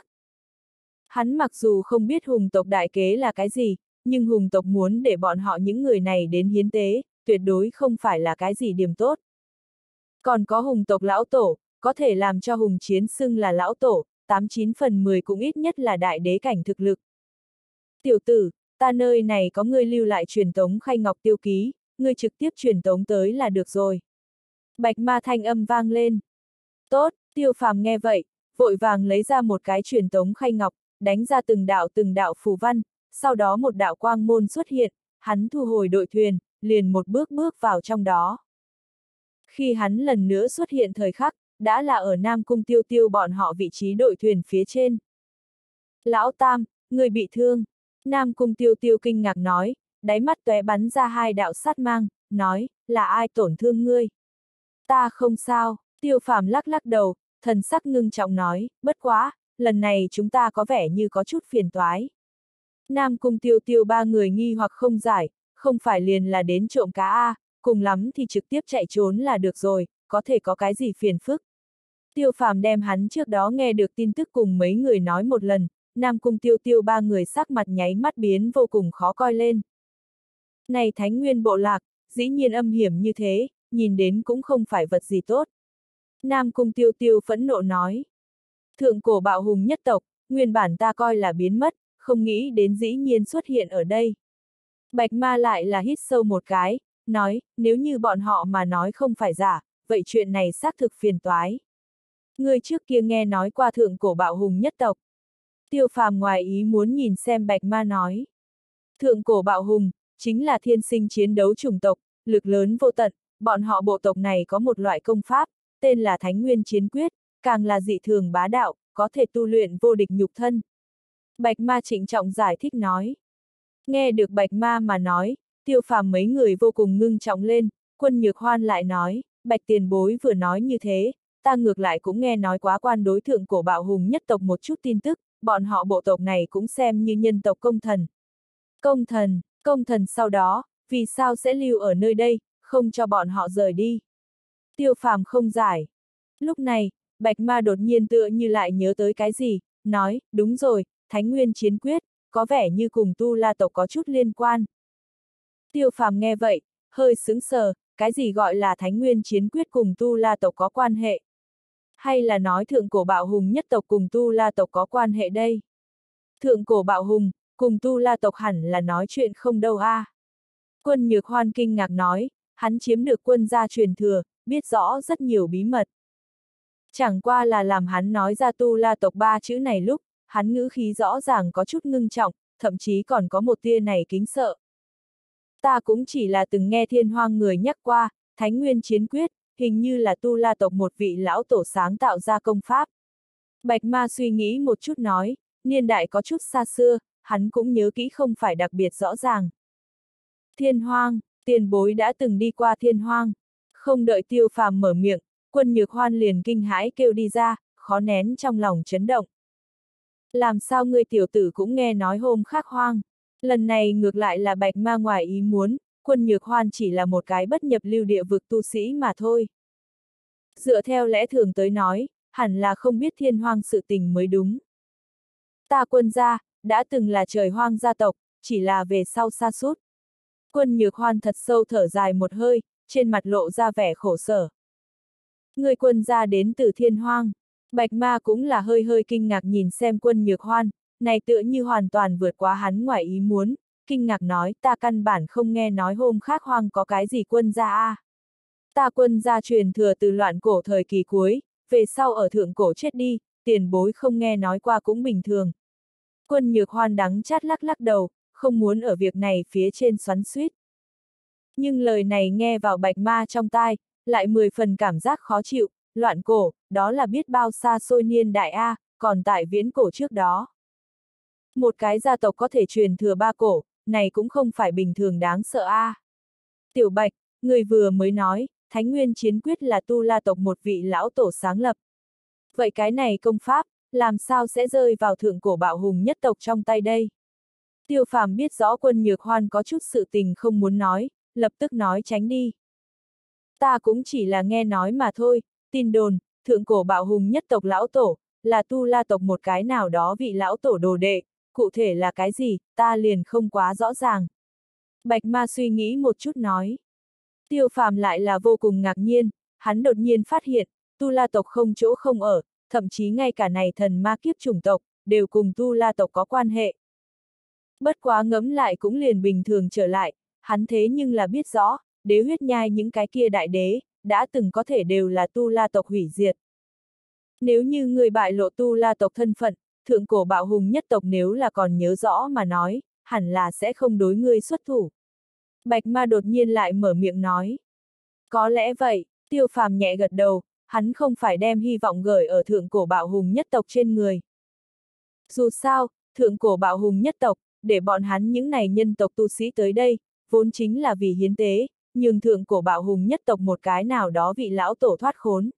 Hắn mặc dù không biết hùng tộc đại kế là cái gì, nhưng hùng tộc muốn để bọn họ những người này đến hiến tế, tuyệt đối không phải là cái gì điểm tốt. Còn có hùng tộc lão tổ, có thể làm cho Hùng Chiến xưng là lão tổ, tám chín phần mười cũng ít nhất là đại đế cảnh thực lực. Tiểu tử, ta nơi này có ngươi lưu lại truyền tống khay ngọc tiêu ký, ngươi trực tiếp truyền tống tới là được rồi. Bạch ma thanh âm vang lên. Tốt, Tiêu Phàm nghe vậy, vội vàng lấy ra một cái truyền tống khay ngọc, đánh ra từng đạo từng đạo phù văn, sau đó một đạo quang môn xuất hiện, hắn thu hồi đội thuyền, liền một bước bước vào trong đó. Khi hắn lần nữa xuất hiện thời khắc, đã là ở Nam Cung Tiêu Tiêu bọn họ vị trí đội thuyền phía trên. Lão Tam, người bị thương. Nam Cung Tiêu Tiêu kinh ngạc nói, đáy mắt tóe bắn ra hai đạo sát mang, nói, là ai tổn thương ngươi? Ta không sao, Tiêu Phàm lắc lắc đầu, thần sắc ngưng trọng nói, bất quá, lần này chúng ta có vẻ như có chút phiền toái. Nam Cung Tiêu Tiêu ba người nghi hoặc không giải, không phải liền là đến trộm cá a, cùng lắm thì trực tiếp chạy trốn là được rồi, có thể có cái gì phiền phức. Tiêu Phàm đem hắn trước đó nghe được tin tức cùng mấy người nói một lần, Nam Cung Tiêu Tiêu ba người sắc mặt nháy mắt biến vô cùng khó coi lên. Này Thánh Nguyên Bộ Lạc, dĩ nhiên âm hiểm như thế, nhìn đến cũng không phải vật gì tốt. Nam Cung Tiêu Tiêu phẫn nộ nói. Thượng cổ bạo hùng nhất tộc, nguyên bản ta coi là biến mất, không nghĩ đến dĩ nhiên xuất hiện ở đây. Bạch ma lại là hít sâu một cái, nói, nếu như bọn họ mà nói không phải giả, vậy chuyện này xác thực phiền toái. Người trước kia nghe nói qua thượng cổ bạo hùng nhất tộc. Tiêu Phàm ngoài ý muốn nhìn xem Bạch Ma nói. Thượng cổ bạo hùng, chính là thiên sinh chiến đấu chủng tộc, lực lớn vô tận, bọn họ bộ tộc này có một loại công pháp, tên là Thánh Nguyên Chiến Quyết, càng là dị thường bá đạo, có thể tu luyện vô địch nhục thân. Bạch Ma trịnh trọng giải thích nói. Nghe được Bạch Ma mà nói, Tiêu Phàm mấy người vô cùng ngưng trọng lên, Quân Nhược Hoan lại nói, Bạch tiền bối vừa nói như thế, ta ngược lại cũng nghe nói quá quan đối thượng cổ bạo hùng nhất tộc một chút tin tức, bọn họ bộ tộc này cũng xem như nhân tộc công thần. Công thần, công thần sau đó, vì sao sẽ lưu ở nơi đây, không cho bọn họ rời đi? Tiêu Phàm không giải. Lúc này, Bạch Ma đột nhiên tựa như lại nhớ tới cái gì, nói, đúng rồi, Thánh Nguyên Chiến Quyết, có vẻ như cùng Tu La tộc có chút liên quan. Tiêu Phàm nghe vậy, hơi sững sờ, cái gì gọi là Thánh Nguyên Chiến Quyết cùng Tu La tộc có quan hệ? Hay là nói thượng cổ bạo hùng nhất tộc cùng Tu La tộc có quan hệ đây? Thượng cổ bạo hùng, cùng Tu La tộc hẳn là nói chuyện không đâu a. À. Quân Nhược Hoan kinh ngạc nói, hắn chiếm được quân gia truyền thừa, biết rõ rất nhiều bí mật. Chẳng qua là làm hắn nói ra Tu La tộc ba chữ này lúc, hắn ngữ khí rõ ràng có chút ngưng trọng, thậm chí còn có một tia này kính sợ. Ta cũng chỉ là từng nghe Thiên Hoang người nhắc qua, Thánh Nguyên Chiến Quyết, hình như là Tu La tộc một vị lão tổ sáng tạo ra công pháp. Bạch Ma suy nghĩ một chút nói, niên đại có chút xa xưa, hắn cũng nhớ kỹ không phải đặc biệt rõ ràng. Thiên Hoang, tiền bối đã từng đi qua Thiên Hoang. Không đợi Tiêu Phàm mở miệng, Quân Nhược Hoan liền kinh hãi kêu đi ra, khó nén trong lòng chấn động. Làm sao ngươi tiểu tử cũng nghe nói hôm khác hoang? Lần này ngược lại là Bạch Ma ngoài ý muốn, Quân Nhược Hoan chỉ là một cái bất nhập lưu địa vực tu sĩ mà thôi. Dựa theo lẽ thường tới nói, hẳn là không biết Thiên Hoang sự tình mới đúng. Ta Quân gia, đã từng là trời hoang gia tộc, chỉ là về sau sa sút. Quân Nhược Hoan thật sâu thở dài một hơi, trên mặt lộ ra vẻ khổ sở. Người Quân gia đến từ Thiên Hoang. Bạch Ma cũng là hơi hơi kinh ngạc nhìn xem Quân Nhược Hoan, này tựa như hoàn toàn vượt quá hắn ngoài ý muốn, kinh ngạc nói ta căn bản không nghe nói hôm khác hoang có cái gì quân gia a. À. Ta Quân gia truyền thừa từ loạn cổ thời kỳ cuối, về sau ở thượng cổ chết đi, tiền bối không nghe nói qua cũng bình thường. Quân Nhược Hoan đắng chát lắc lắc đầu, không muốn ở việc này phía trên xoắn xuýt. Nhưng lời này nghe vào Bạch Ma trong tai, lại mười phần cảm giác khó chịu, loạn cổ, đó là biết bao xa xôi niên đại A, còn tại viễn cổ trước đó. Một cái gia tộc có thể truyền thừa ba cổ, này cũng không phải bình thường đáng sợ A. Tiểu Bạch, người vừa mới nói, Thánh Nguyên Chiến Quyết là Tu La tộc một vị lão tổ sáng lập. Vậy cái này công pháp, làm sao sẽ rơi vào thượng cổ bạo hùng nhất tộc trong tay đây? Tiêu Phàm biết rõ Quân Nhược Hoan có chút sự tình không muốn nói, lập tức nói tránh đi. Ta cũng chỉ là nghe nói mà thôi, tin đồn, thượng cổ bạo hùng nhất tộc lão tổ, là Tu La tộc một cái nào đó vị lão tổ đồ đệ, cụ thể là cái gì, ta liền không quá rõ ràng. Bạch Ma suy nghĩ một chút nói. Tiêu Phàm lại là vô cùng ngạc nhiên, hắn đột nhiên phát hiện, Tu La tộc không chỗ không ở, thậm chí ngay cả này thần ma kiếp chủng tộc, đều cùng Tu La tộc có quan hệ. Bất quá ngẫm lại cũng liền bình thường trở lại, hắn thế nhưng là biết rõ, đế huyết nhai những cái kia đại đế, đã từng có thể đều là Tu La tộc hủy diệt. Nếu như người bại lộ Tu La tộc thân phận, thượng cổ bạo hùng nhất tộc nếu là còn nhớ rõ mà nói, hẳn là sẽ không đối ngươi xuất thủ. Bạch Ma đột nhiên lại mở miệng nói. Có lẽ vậy, Tiêu Phàm nhẹ gật đầu, hắn không phải đem hy vọng gửi ở thượng cổ bạo hùng nhất tộc trên người. Dù sao, thượng cổ bạo hùng nhất tộc, để bọn hắn những này nhân tộc tu sĩ tới đây, vốn chính là vì hiến tế, nhưng thượng cổ bạo hùng nhất tộc một cái nào đó vị lão tổ thoát khốn.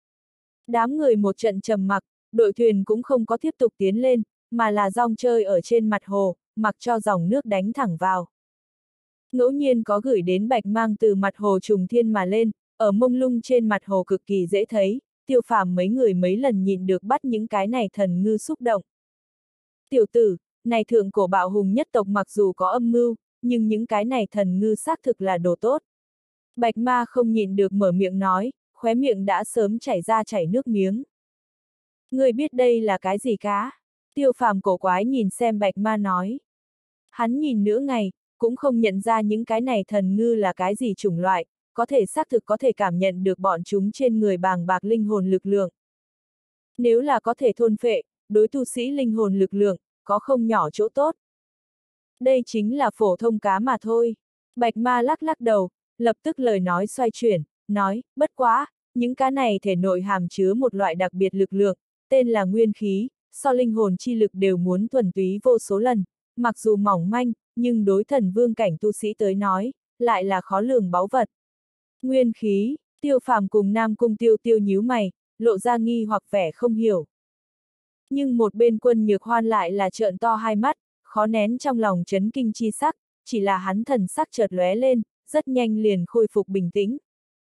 Đám người một trận trầm mặc, đội thuyền cũng không có tiếp tục tiến lên, mà là rong chơi ở trên mặt hồ, mặc cho dòng nước đánh thẳng vào. Ngẫu nhiên có gửi đến bạch mang từ mặt hồ trùng thiên mà lên, ở mông lung trên mặt hồ cực kỳ dễ thấy, Tiêu Phàm mấy người mấy lần nhịn được bắt những cái này thần ngư xúc động. Tiểu tử, này thượng cổ bạo hùng nhất tộc mặc dù có âm mưu, nhưng những cái này thần ngư xác thực là đồ tốt. Bạch Ma không nhịn được mở miệng nói, khóe miệng đã sớm chảy ra chảy nước miếng. Người biết đây là cái gì cá? Tiêu Phàm cổ quái nhìn xem Bạch Ma nói. Hắn nhìn nửa ngày, cũng không nhận ra những cái này thần ngư là cái gì chủng loại, có thể xác thực có thể cảm nhận được bọn chúng trên người bàng bạc linh hồn lực lượng. Nếu là có thể thôn phệ, đối tu sĩ linh hồn lực lượng, có không nhỏ chỗ tốt. Đây chính là phổ thông cá mà thôi. Bạch ma lắc lắc đầu, lập tức lời nói xoay chuyển, nói, bất quá, những cá này thể nội hàm chứa một loại đặc biệt lực lượng, tên là nguyên khí, so linh hồn chi lực đều muốn thuần túy vô số lần, mặc dù mỏng manh, nhưng đối thần vương cảnh tu sĩ tới nói, lại là khó lường báu vật. Nguyên khí, Tiêu Phàm cùng Nam Cung Tiêu Tiêu nhíu mày, lộ ra nghi hoặc vẻ không hiểu. Nhưng một bên Quân Nhược Hoan lại là trợn to hai mắt, khó nén trong lòng chấn kinh chi sắc, chỉ là hắn thần sắc chợt lóe lên, rất nhanh liền khôi phục bình tĩnh.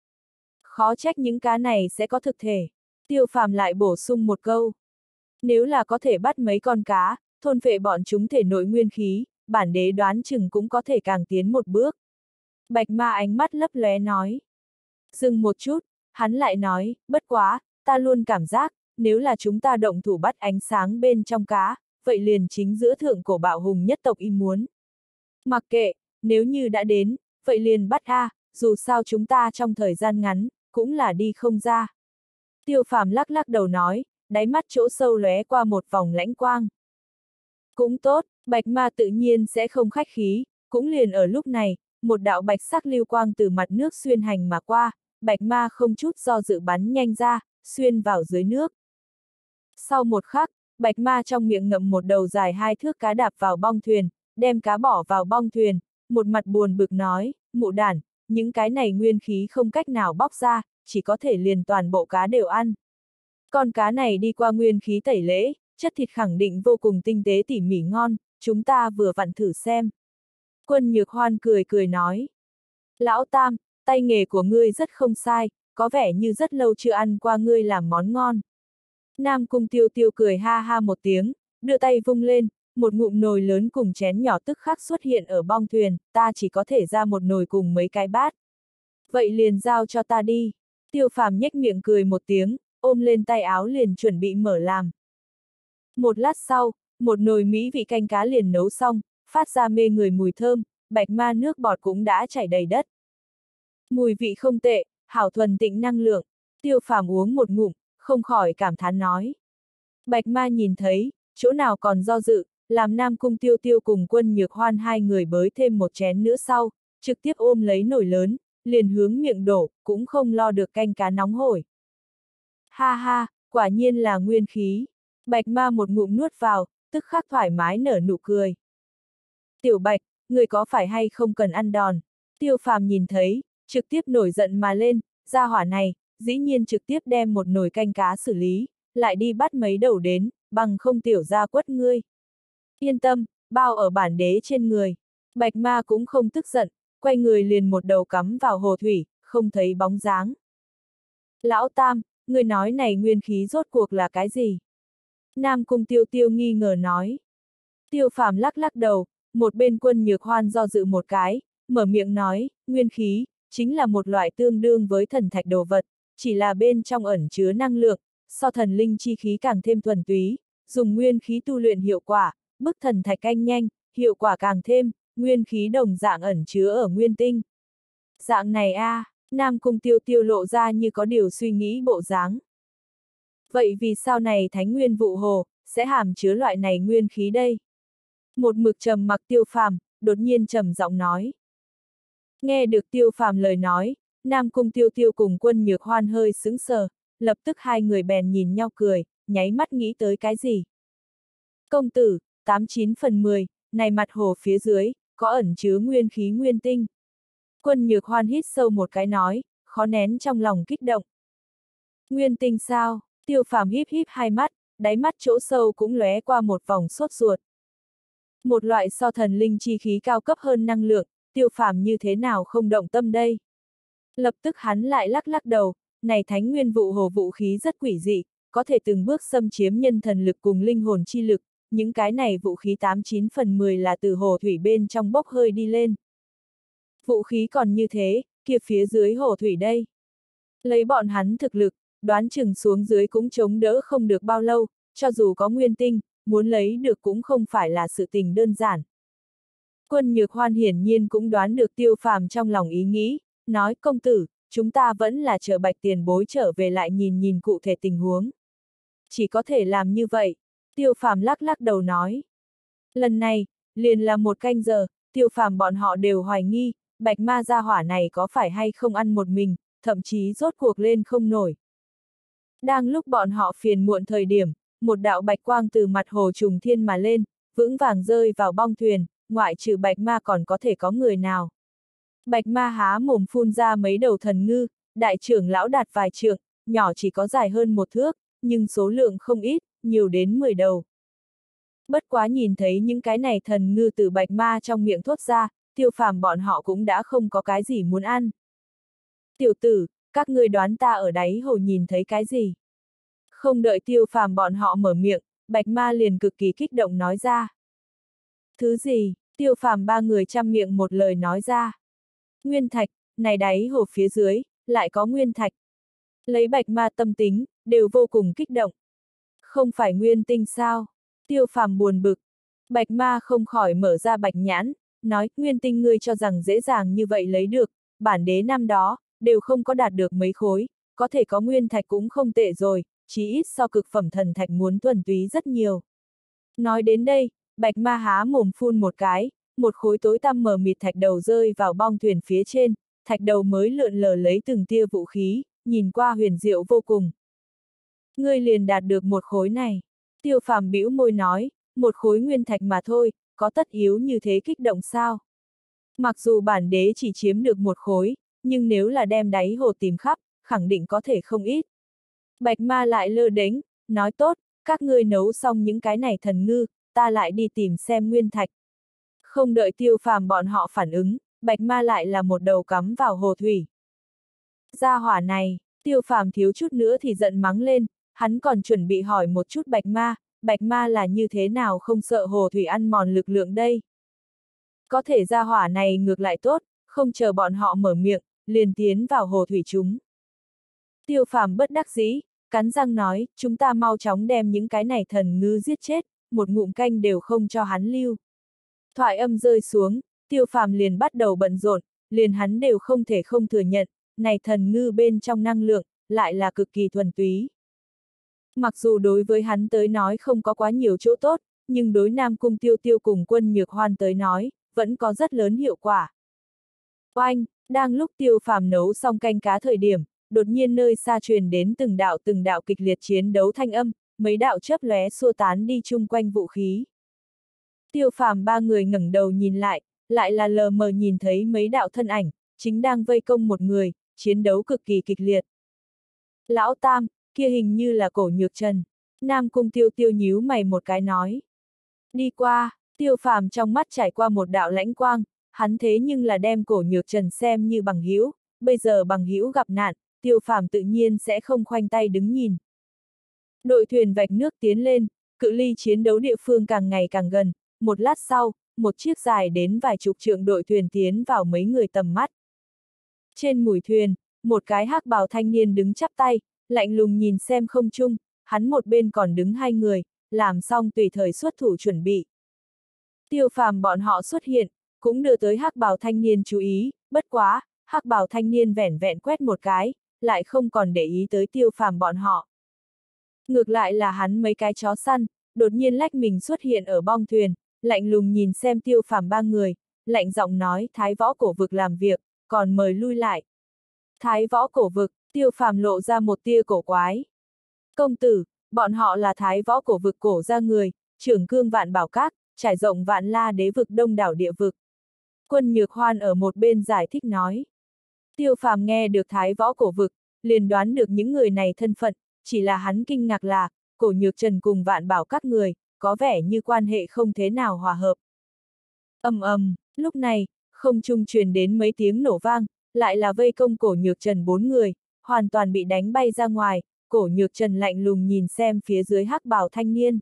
Khó trách những cá này sẽ có thực thể. Tiêu Phàm lại bổ sung một câu. Nếu là có thể bắt mấy con cá, thôn phệ bọn chúng thể nội nguyên khí, bản đế đoán chừng cũng có thể càng tiến một bước. Bạch ma ánh mắt lấp lóe nói. Dừng một chút, hắn lại nói, bất quá, ta luôn cảm giác, nếu là chúng ta động thủ bắt ánh sáng bên trong cá, vậy liền chính giữa thượng cổ bạo hùng nhất tộc y muốn. Mặc kệ, nếu như đã đến, vậy liền bắt a, dù sao chúng ta trong thời gian ngắn, cũng là đi không ra. Tiêu Phàm lắc lắc đầu nói, đáy mắt chỗ sâu lóe qua một vòng lãnh quang. Cũng tốt, bạch ma tự nhiên sẽ không khách khí, cũng liền ở lúc này, một đạo bạch sắc lưu quang từ mặt nước xuyên hành mà qua, bạch ma không chút do dự bắn nhanh ra, xuyên vào dưới nước. Sau một khắc, bạch ma trong miệng ngậm một đầu dài hai thước cá đạp vào bong thuyền, đem cá bỏ vào bong thuyền, một mặt buồn bực nói, mụ đản, những cái này nguyên khí không cách nào bóc ra, chỉ có thể liền toàn bộ cá đều ăn. Con cá này đi qua nguyên khí tẩy lễ, chất thịt khẳng định vô cùng tinh tế tỉ mỉ ngon, chúng ta vừa vặn thử xem. Quân Nhược Hoan cười cười nói. Lão Tam, tay nghề của ngươi rất không sai, có vẻ như rất lâu chưa ăn qua ngươi làm món ngon. Nam Cung Tiêu Tiêu cười ha ha một tiếng, đưa tay vung lên, một ngụm nồi lớn cùng chén nhỏ tức khắc xuất hiện ở bong thuyền, ta chỉ có thể ra một nồi cùng mấy cái bát. Vậy liền giao cho ta đi. Tiêu Phàm nhếch miệng cười một tiếng, ôm lên tay áo liền chuẩn bị mở làm. Một lát sau, một nồi mỹ vị canh cá liền nấu xong, phát ra mê người mùi thơm, bạch ma nước bọt cũng đã chảy đầy đất. Mùi vị không tệ, hảo thuần tịnh năng lượng. Tiêu Phàm uống một ngụm, không khỏi cảm thán nói. Bạch ma nhìn thấy, chỗ nào còn do dự, làm Nam Cung Tiêu Tiêu cùng Quân Nhược Hoan hai người bới thêm một chén nữa sau, trực tiếp ôm lấy nồi lớn, liền hướng miệng đổ, cũng không lo được canh cá nóng hổi. Ha ha, quả nhiên là nguyên khí. Bạch ma một ngụm nuốt vào, tức khắc thoải mái nở nụ cười. Tiểu Bạch, người có phải hay không cần ăn đòn? Tiêu Phàm nhìn thấy, trực tiếp nổi giận mà lên, gia hỏa này, dĩ nhiên trực tiếp đem một nồi canh cá xử lý, lại đi bắt mấy đầu đến, bằng không tiểu ra quất ngươi. Yên tâm, bao ở bản đế trên người. Bạch ma cũng không tức giận, quay người liền một đầu cắm vào hồ thủy, không thấy bóng dáng. Lão Tam, người nói này nguyên khí rốt cuộc là cái gì? Nam Cung Tiêu Tiêu nghi ngờ nói. Tiêu Phàm lắc lắc đầu, một bên Quân Nhược Hoan do dự một cái, mở miệng nói, nguyên khí, chính là một loại tương đương với thần thạch đồ vật, chỉ là bên trong ẩn chứa năng lượng, so thần linh chi khí càng thêm thuần túy, dùng nguyên khí tu luyện hiệu quả, bức thần thạch canh nhanh, hiệu quả càng thêm, nguyên khí đồng dạng ẩn chứa ở nguyên tinh. Dạng này a, à, Nam Cung Tiêu Tiêu lộ ra như có điều suy nghĩ bộ dáng. Vậy vì sao này Thánh Nguyên Vụ Hồ sẽ hàm chứa loại này nguyên khí đây? Một mực trầm mặc Tiêu Phàm, đột nhiên trầm giọng nói. Nghe được Tiêu Phàm lời nói, Nam Cung Tiêu Tiêu cùng Quân Nhược Hoan hơi sững sờ, lập tức hai người bèn nhìn nhau cười, nháy mắt nghĩ tới cái gì. Công tử, tám chín phần mười, này mặt hồ phía dưới, có ẩn chứa nguyên khí nguyên tinh. Quân Nhược Hoan hít sâu một cái nói, khó nén trong lòng kích động. Nguyên tinh sao? Tiêu Phàm híp híp hai mắt, đáy mắt chỗ sâu cũng lóe qua một vòng sốt ruột. Một loại so thần linh chi khí cao cấp hơn năng lượng, Tiêu Phàm như thế nào không động tâm đây? Lập tức hắn lại lắc lắc đầu, này Thánh Nguyên Vụ Hồ vũ khí rất quỷ dị, có thể từng bước xâm chiếm nhân thần lực cùng linh hồn chi lực, những cái này vũ khí tám chín phần mười là từ hồ thủy bên trong bốc hơi đi lên. Vũ khí còn như thế, kia phía dưới hồ thủy đây. Lấy bọn hắn thực lực, đoán chừng xuống dưới cũng chống đỡ không được bao lâu, cho dù có nguyên tinh, muốn lấy được cũng không phải là sự tình đơn giản. Quân Nhược Hoan hiển nhiên cũng đoán được Tiêu Phàm trong lòng ý nghĩ, nói công tử, chúng ta vẫn là chờ Bạch tiền bối trở về lại nhìn nhìn cụ thể tình huống. Chỉ có thể làm như vậy. Tiêu Phàm lắc lắc đầu nói. Lần này, liền là một canh giờ, Tiêu Phàm bọn họ đều hoài nghi, bạch ma gia hỏa này có phải hay không ăn một mình, thậm chí rốt cuộc lên không nổi. Đang lúc bọn họ phiền muộn thời điểm, một đạo bạch quang từ mặt hồ trùng thiên mà lên, vững vàng rơi vào bong thuyền, ngoại trừ bạch ma còn có thể có người nào. Bạch ma há mồm phun ra mấy đầu thần ngư, đại trưởng lão đạt vài trượng, nhỏ chỉ có dài hơn một thước, nhưng số lượng không ít, nhiều đến mười đầu. Bất quá nhìn thấy những cái này thần ngư từ bạch ma trong miệng thốt ra, Tiêu Phàm bọn họ cũng đã không có cái gì muốn ăn. Tiểu tử, các ngươi đoán ta ở đáy hồ nhìn thấy cái gì? Không đợi Tiêu Phàm bọn họ mở miệng, bạch ma liền cực kỳ kích động nói ra. Thứ gì? Tiêu Phàm ba người chăm miệng một lời nói ra. Nguyên thạch, này đáy hồ phía dưới, lại có nguyên thạch. Lấy bạch ma tâm tính, đều vô cùng kích động. Không phải nguyên tinh sao? Tiêu Phàm buồn bực. Bạch ma không khỏi mở ra bạch nhãn, nói, nguyên tinh ngươi cho rằng dễ dàng như vậy lấy được, bản đế năm đó, đều không có đạt được mấy khối, có thể có nguyên thạch cũng không tệ rồi, chí ít so cực phẩm thần thạch muốn thuần túy rất nhiều. Nói đến đây, bạch ma há mồm phun một cái, một khối tối tăm mờ mịt thạch đầu rơi vào bong thuyền phía trên, thạch đầu mới lượn lờ lấy từng tia vũ khí, nhìn qua huyền diệu vô cùng. Ngươi liền đạt được một khối này. Tiêu Phàm bĩu môi nói, một khối nguyên thạch mà thôi, có tất yếu như thế kích động sao? Mặc dù bản đế chỉ chiếm được một khối, nhưng nếu là đem đáy hồ tìm khắp, khẳng định có thể không ít. Bạch ma lại lơ đễnh, nói tốt, các ngươi nấu xong những cái này thần ngư, ta lại đi tìm xem nguyên thạch. Không đợi Tiêu Phàm bọn họ phản ứng, bạch ma lại là một đầu cắm vào hồ thủy. Gia hỏa này, Tiêu Phàm thiếu chút nữa thì giận mắng lên, hắn còn chuẩn bị hỏi một chút bạch ma, bạch ma là như thế nào không sợ hồ thủy ăn mòn lực lượng đây. Có thể gia hỏa này ngược lại tốt, không chờ bọn họ mở miệng, liền tiến vào hồ thủy chúng. Tiêu Phàm bất đắc dĩ, cắn răng nói, chúng ta mau chóng đem những cái này thần ngư giết chết, một ngụm canh đều không cho hắn lưu. Thoại âm rơi xuống, Tiêu Phàm liền bắt đầu bận rộn, liền hắn đều không thể không thừa nhận, này thần ngư bên trong năng lượng, lại là cực kỳ thuần túy. Mặc dù đối với hắn tới nói không có quá nhiều chỗ tốt, nhưng đối Nam Cung Tiêu Tiêu cùng Quân Nhược Hoan tới nói, vẫn có rất lớn hiệu quả. Oanh, đang lúc Tiêu Phàm nấu xong canh cá thời điểm, đột nhiên nơi xa truyền đến từng đạo từng đạo kịch liệt chiến đấu thanh âm, mấy đạo chớp lóe xua tán đi chung quanh vũ khí. Tiêu Phàm ba người ngẩng đầu nhìn lại, lại là lờ mờ nhìn thấy mấy đạo thân ảnh, chính đang vây công một người, chiến đấu cực kỳ kịch liệt. Lão Tam, kia hình như là Cổ Nhược Trần. Nam Cung Tiêu Tiêu nhíu mày một cái nói. Đi qua, Tiêu Phàm trong mắt trải qua một đạo lãnh quang, hắn thế nhưng là đem Cổ Nhược Trần xem như bằng hữu, bây giờ bằng hữu gặp nạn, Tiêu Phàm tự nhiên sẽ không khoanh tay đứng nhìn. Đội thuyền vạch nước tiến lên, cự ly chiến đấu địa phương càng ngày càng gần, một lát sau, một chiếc dài đến vài chục trượng đội thuyền tiến vào mấy người tầm mắt. Trên mũi thuyền, một cái hắc bào thanh niên đứng chắp tay, lạnh lùng nhìn xem không trung, hắn một bên còn đứng hai người, làm xong tùy thời xuất thủ chuẩn bị. Tiêu Phàm bọn họ xuất hiện, cũng đưa tới hắc bào thanh niên chú ý, bất quá, hắc bào thanh niên vẻn vẹn quét một cái, lại không còn để ý tới Tiêu Phàm bọn họ. Ngược lại là hắn mấy cái chó săn, đột nhiên lách mình xuất hiện ở bong thuyền, lạnh lùng nhìn xem Tiêu Phàm ba người, lạnh giọng nói Thái Võ Cổ Vực làm việc, còn mời lui lại. Thái Võ Cổ Vực, Tiêu Phàm lộ ra một tia cổ quái. Công tử, bọn họ là Thái Võ Cổ Vực cổ ra người, trưởng cương vạn bảo các, trải rộng vạn la đế vực đông đảo địa vực. Quân Nhược Hoan ở một bên giải thích nói. Tiêu Phàm nghe được Thái Võ Cổ Vực, liền đoán được những người này thân phận, chỉ là hắn kinh ngạc là, Cổ Nhược Trần cùng vạn bảo các người, có vẻ như quan hệ không thế nào hòa hợp. Ầm ầm, lúc này, không trung truyền đến mấy tiếng nổ vang, lại là vây công Cổ Nhược Trần bốn người, hoàn toàn bị đánh bay ra ngoài, Cổ Nhược Trần lạnh lùng nhìn xem phía dưới hắc bào thanh niên.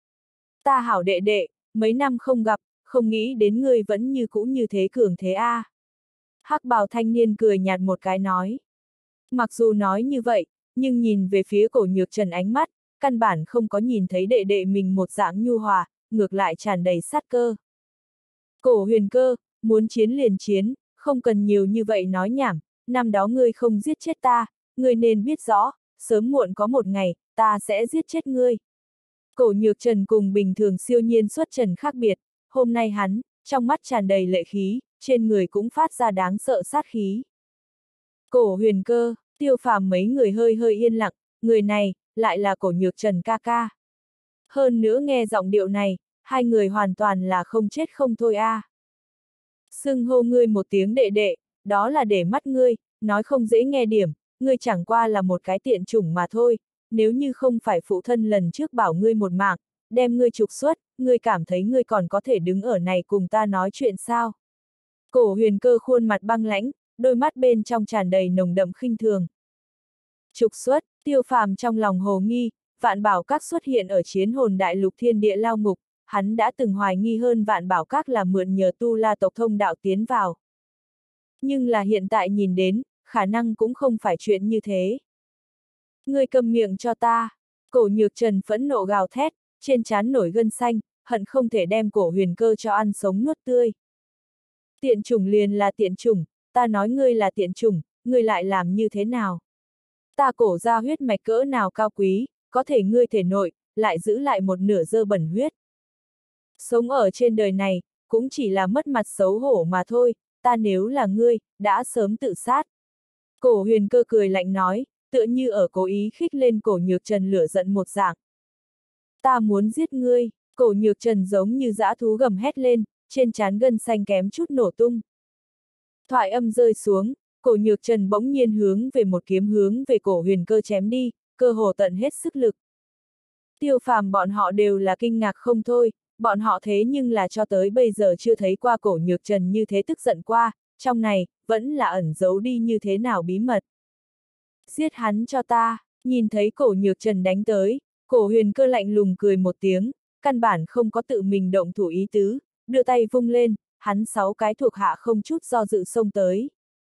Ta hảo đệ đệ, mấy năm không gặp, không nghĩ đến ngươi vẫn như cũ như thế cường thế a. À. Hắc bào thanh niên cười nhạt một cái nói. Mặc dù nói như vậy, nhưng nhìn về phía Cổ Nhược Trần ánh mắt, căn bản không có nhìn thấy đệ đệ mình một dạng nhu hòa, ngược lại tràn đầy sát cơ. Cổ Huyền Cơ, muốn chiến liền chiến, không cần nhiều như vậy nói nhảm, năm đó ngươi không giết chết ta, ngươi nên biết rõ, sớm muộn có một ngày, ta sẽ giết chết ngươi. Cổ Nhược Trần cùng bình thường siêu nhiên xuất trần khác biệt, hôm nay hắn, trong mắt tràn đầy lệ khí, trên người cũng phát ra đáng sợ sát khí. Cổ Huyền Cơ, Tiêu Phàm mấy người hơi hơi yên lặng, người này, lại là Cổ Nhược Trần ca ca. Hơn nữa nghe giọng điệu này, hai người hoàn toàn là không chết không thôi a. À. Xưng hô ngươi một tiếng đệ đệ, đó là để mắt ngươi, nói không dễ nghe điểm, ngươi chẳng qua là một cái tiện chủng mà thôi, nếu như không phải phụ thân lần trước bảo ngươi một mạng, đem ngươi trục xuất, ngươi cảm thấy ngươi còn có thể đứng ở này cùng ta nói chuyện sao? Cổ Huyền Cơ khuôn mặt băng lãnh, đôi mắt bên trong tràn đầy nồng đậm khinh thường. Trục xuất, Tiêu Phàm trong lòng hồ nghi, Vạn Bảo Các xuất hiện ở chiến hồn đại lục thiên địa lao ngục, hắn đã từng hoài nghi hơn Vạn Bảo Các là mượn nhờ Tu La tộc thông đạo tiến vào. Nhưng là hiện tại nhìn đến, khả năng cũng không phải chuyện như thế. Ngươi cầm miệng cho ta, Cổ Nhược Trần phẫn nộ gào thét, trên trán nổi gân xanh, hận không thể đem Cổ Huyền Cơ cho ăn sống nuốt tươi. Tiện chủng liền là tiện chủng, ta nói ngươi là tiện chủng, ngươi lại làm như thế nào? Ta Cổ ra huyết mạch cỡ nào cao quý, có thể ngươi thể nội, lại giữ lại một nửa dơ bẩn huyết. Sống ở trên đời này, cũng chỉ là mất mặt xấu hổ mà thôi, ta nếu là ngươi, đã sớm tự sát. Cổ Huyền Cơ cười lạnh nói, tựa như ở cố ý khích lên Cổ Nhược Trần lửa giận một dạng. Ta muốn giết ngươi, Cổ Nhược Trần giống như dã thú gầm hét lên, trên trán gân xanh kém chút nổ tung. Thoại âm rơi xuống, Cổ Nhược Trần bỗng nhiên hướng về một kiếm hướng về Cổ Huyền Cơ chém đi, cơ hồ tận hết sức lực. Tiêu Phàm bọn họ đều là kinh ngạc không thôi, bọn họ thế nhưng là cho tới bây giờ chưa thấy qua Cổ Nhược Trần như thế tức giận qua, trong này, vẫn là ẩn giấu đi như thế nào bí mật. Giết hắn cho ta, nhìn thấy Cổ Nhược Trần đánh tới, Cổ Huyền Cơ lạnh lùng cười một tiếng, căn bản không có tự mình động thủ ý tứ, đưa tay vung lên, hắn sáu cái thuộc hạ không chút do dự xông tới.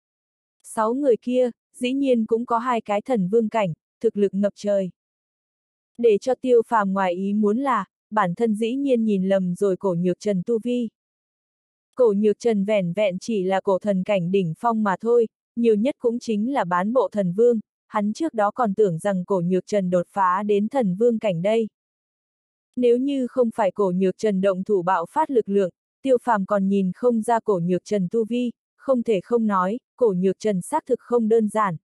Sáu người kia, dĩ nhiên cũng có hai cái thần vương cảnh, thực lực ngập trời. Để cho Tiêu Phàm ngoài ý muốn là, bản thân dĩ nhiên nhìn lầm rồi Cổ Nhược Trần tu vi. Cổ Nhược Trần vẻn vẹn chỉ là cổ thần cảnh đỉnh phong mà thôi, nhiều nhất cũng chính là bán bộ thần vương, hắn trước đó còn tưởng rằng Cổ Nhược Trần đột phá đến thần vương cảnh đây. Nếu như không phải Cổ Nhược Trần động thủ bạo phát lực lượng, Tiêu Phàm còn nhìn không ra Cổ Nhược Trần tu vi, không thể không nói, Cổ Nhược Trần xác thực không đơn giản.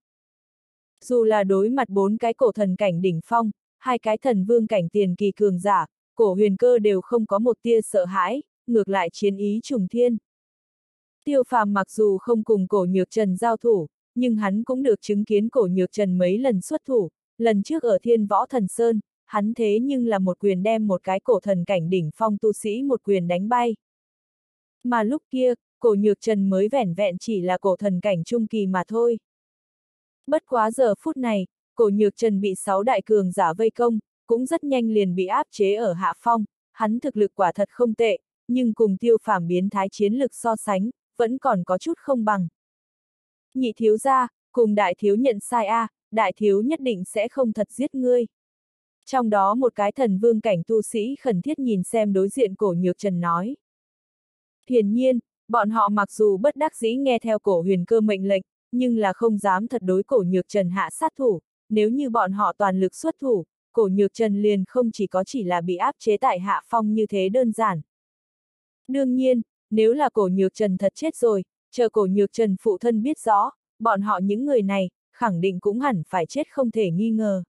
Dù là đối mặt bốn cái cổ thần cảnh đỉnh phong, hai cái thần vương cảnh tiền kỳ cường giả, Cổ Huyền Cơ đều không có một tia sợ hãi, ngược lại chiến ý trùng thiên. Tiêu Phàm mặc dù không cùng Cổ Nhược Trần giao thủ, nhưng hắn cũng được chứng kiến Cổ Nhược Trần mấy lần xuất thủ, lần trước ở Thiên Võ Thần Sơn, hắn thế nhưng là một quyền đem một cái cổ thần cảnh đỉnh phong tu sĩ một quyền đánh bay. Mà lúc kia, Cổ Nhược Trần mới vẻn vẹn chỉ là cổ thần cảnh trung kỳ mà thôi. Bất quá giờ phút này, Cổ Nhược Trần bị sáu đại cường giả vây công, cũng rất nhanh liền bị áp chế ở hạ phong, hắn thực lực quả thật không tệ, nhưng cùng Tiêu Phàm biến thái chiến lực so sánh, vẫn còn có chút không bằng. Nhị thiếu gia, cùng đại thiếu nhận sai a, à, đại thiếu nhất định sẽ không thật giết ngươi. Trong đó một cái thần vương cảnh tu sĩ khẩn thiết nhìn xem đối diện Cổ Nhược Trần nói. Hiển nhiên, bọn họ mặc dù bất đắc dĩ nghe theo Cổ Huyền Cơ mệnh lệnh, nhưng là không dám thật đối Cổ Nhược Trần hạ sát thủ, nếu như bọn họ toàn lực xuất thủ, Cổ Nhược Trần liền không chỉ có chỉ là bị áp chế tại hạ phong như thế đơn giản. Đương nhiên, nếu là Cổ Nhược Trần thật chết rồi, chờ Cổ Nhược Trần phụ thân biết rõ, bọn họ những người này, khẳng định cũng hẳn phải chết không thể nghi ngờ.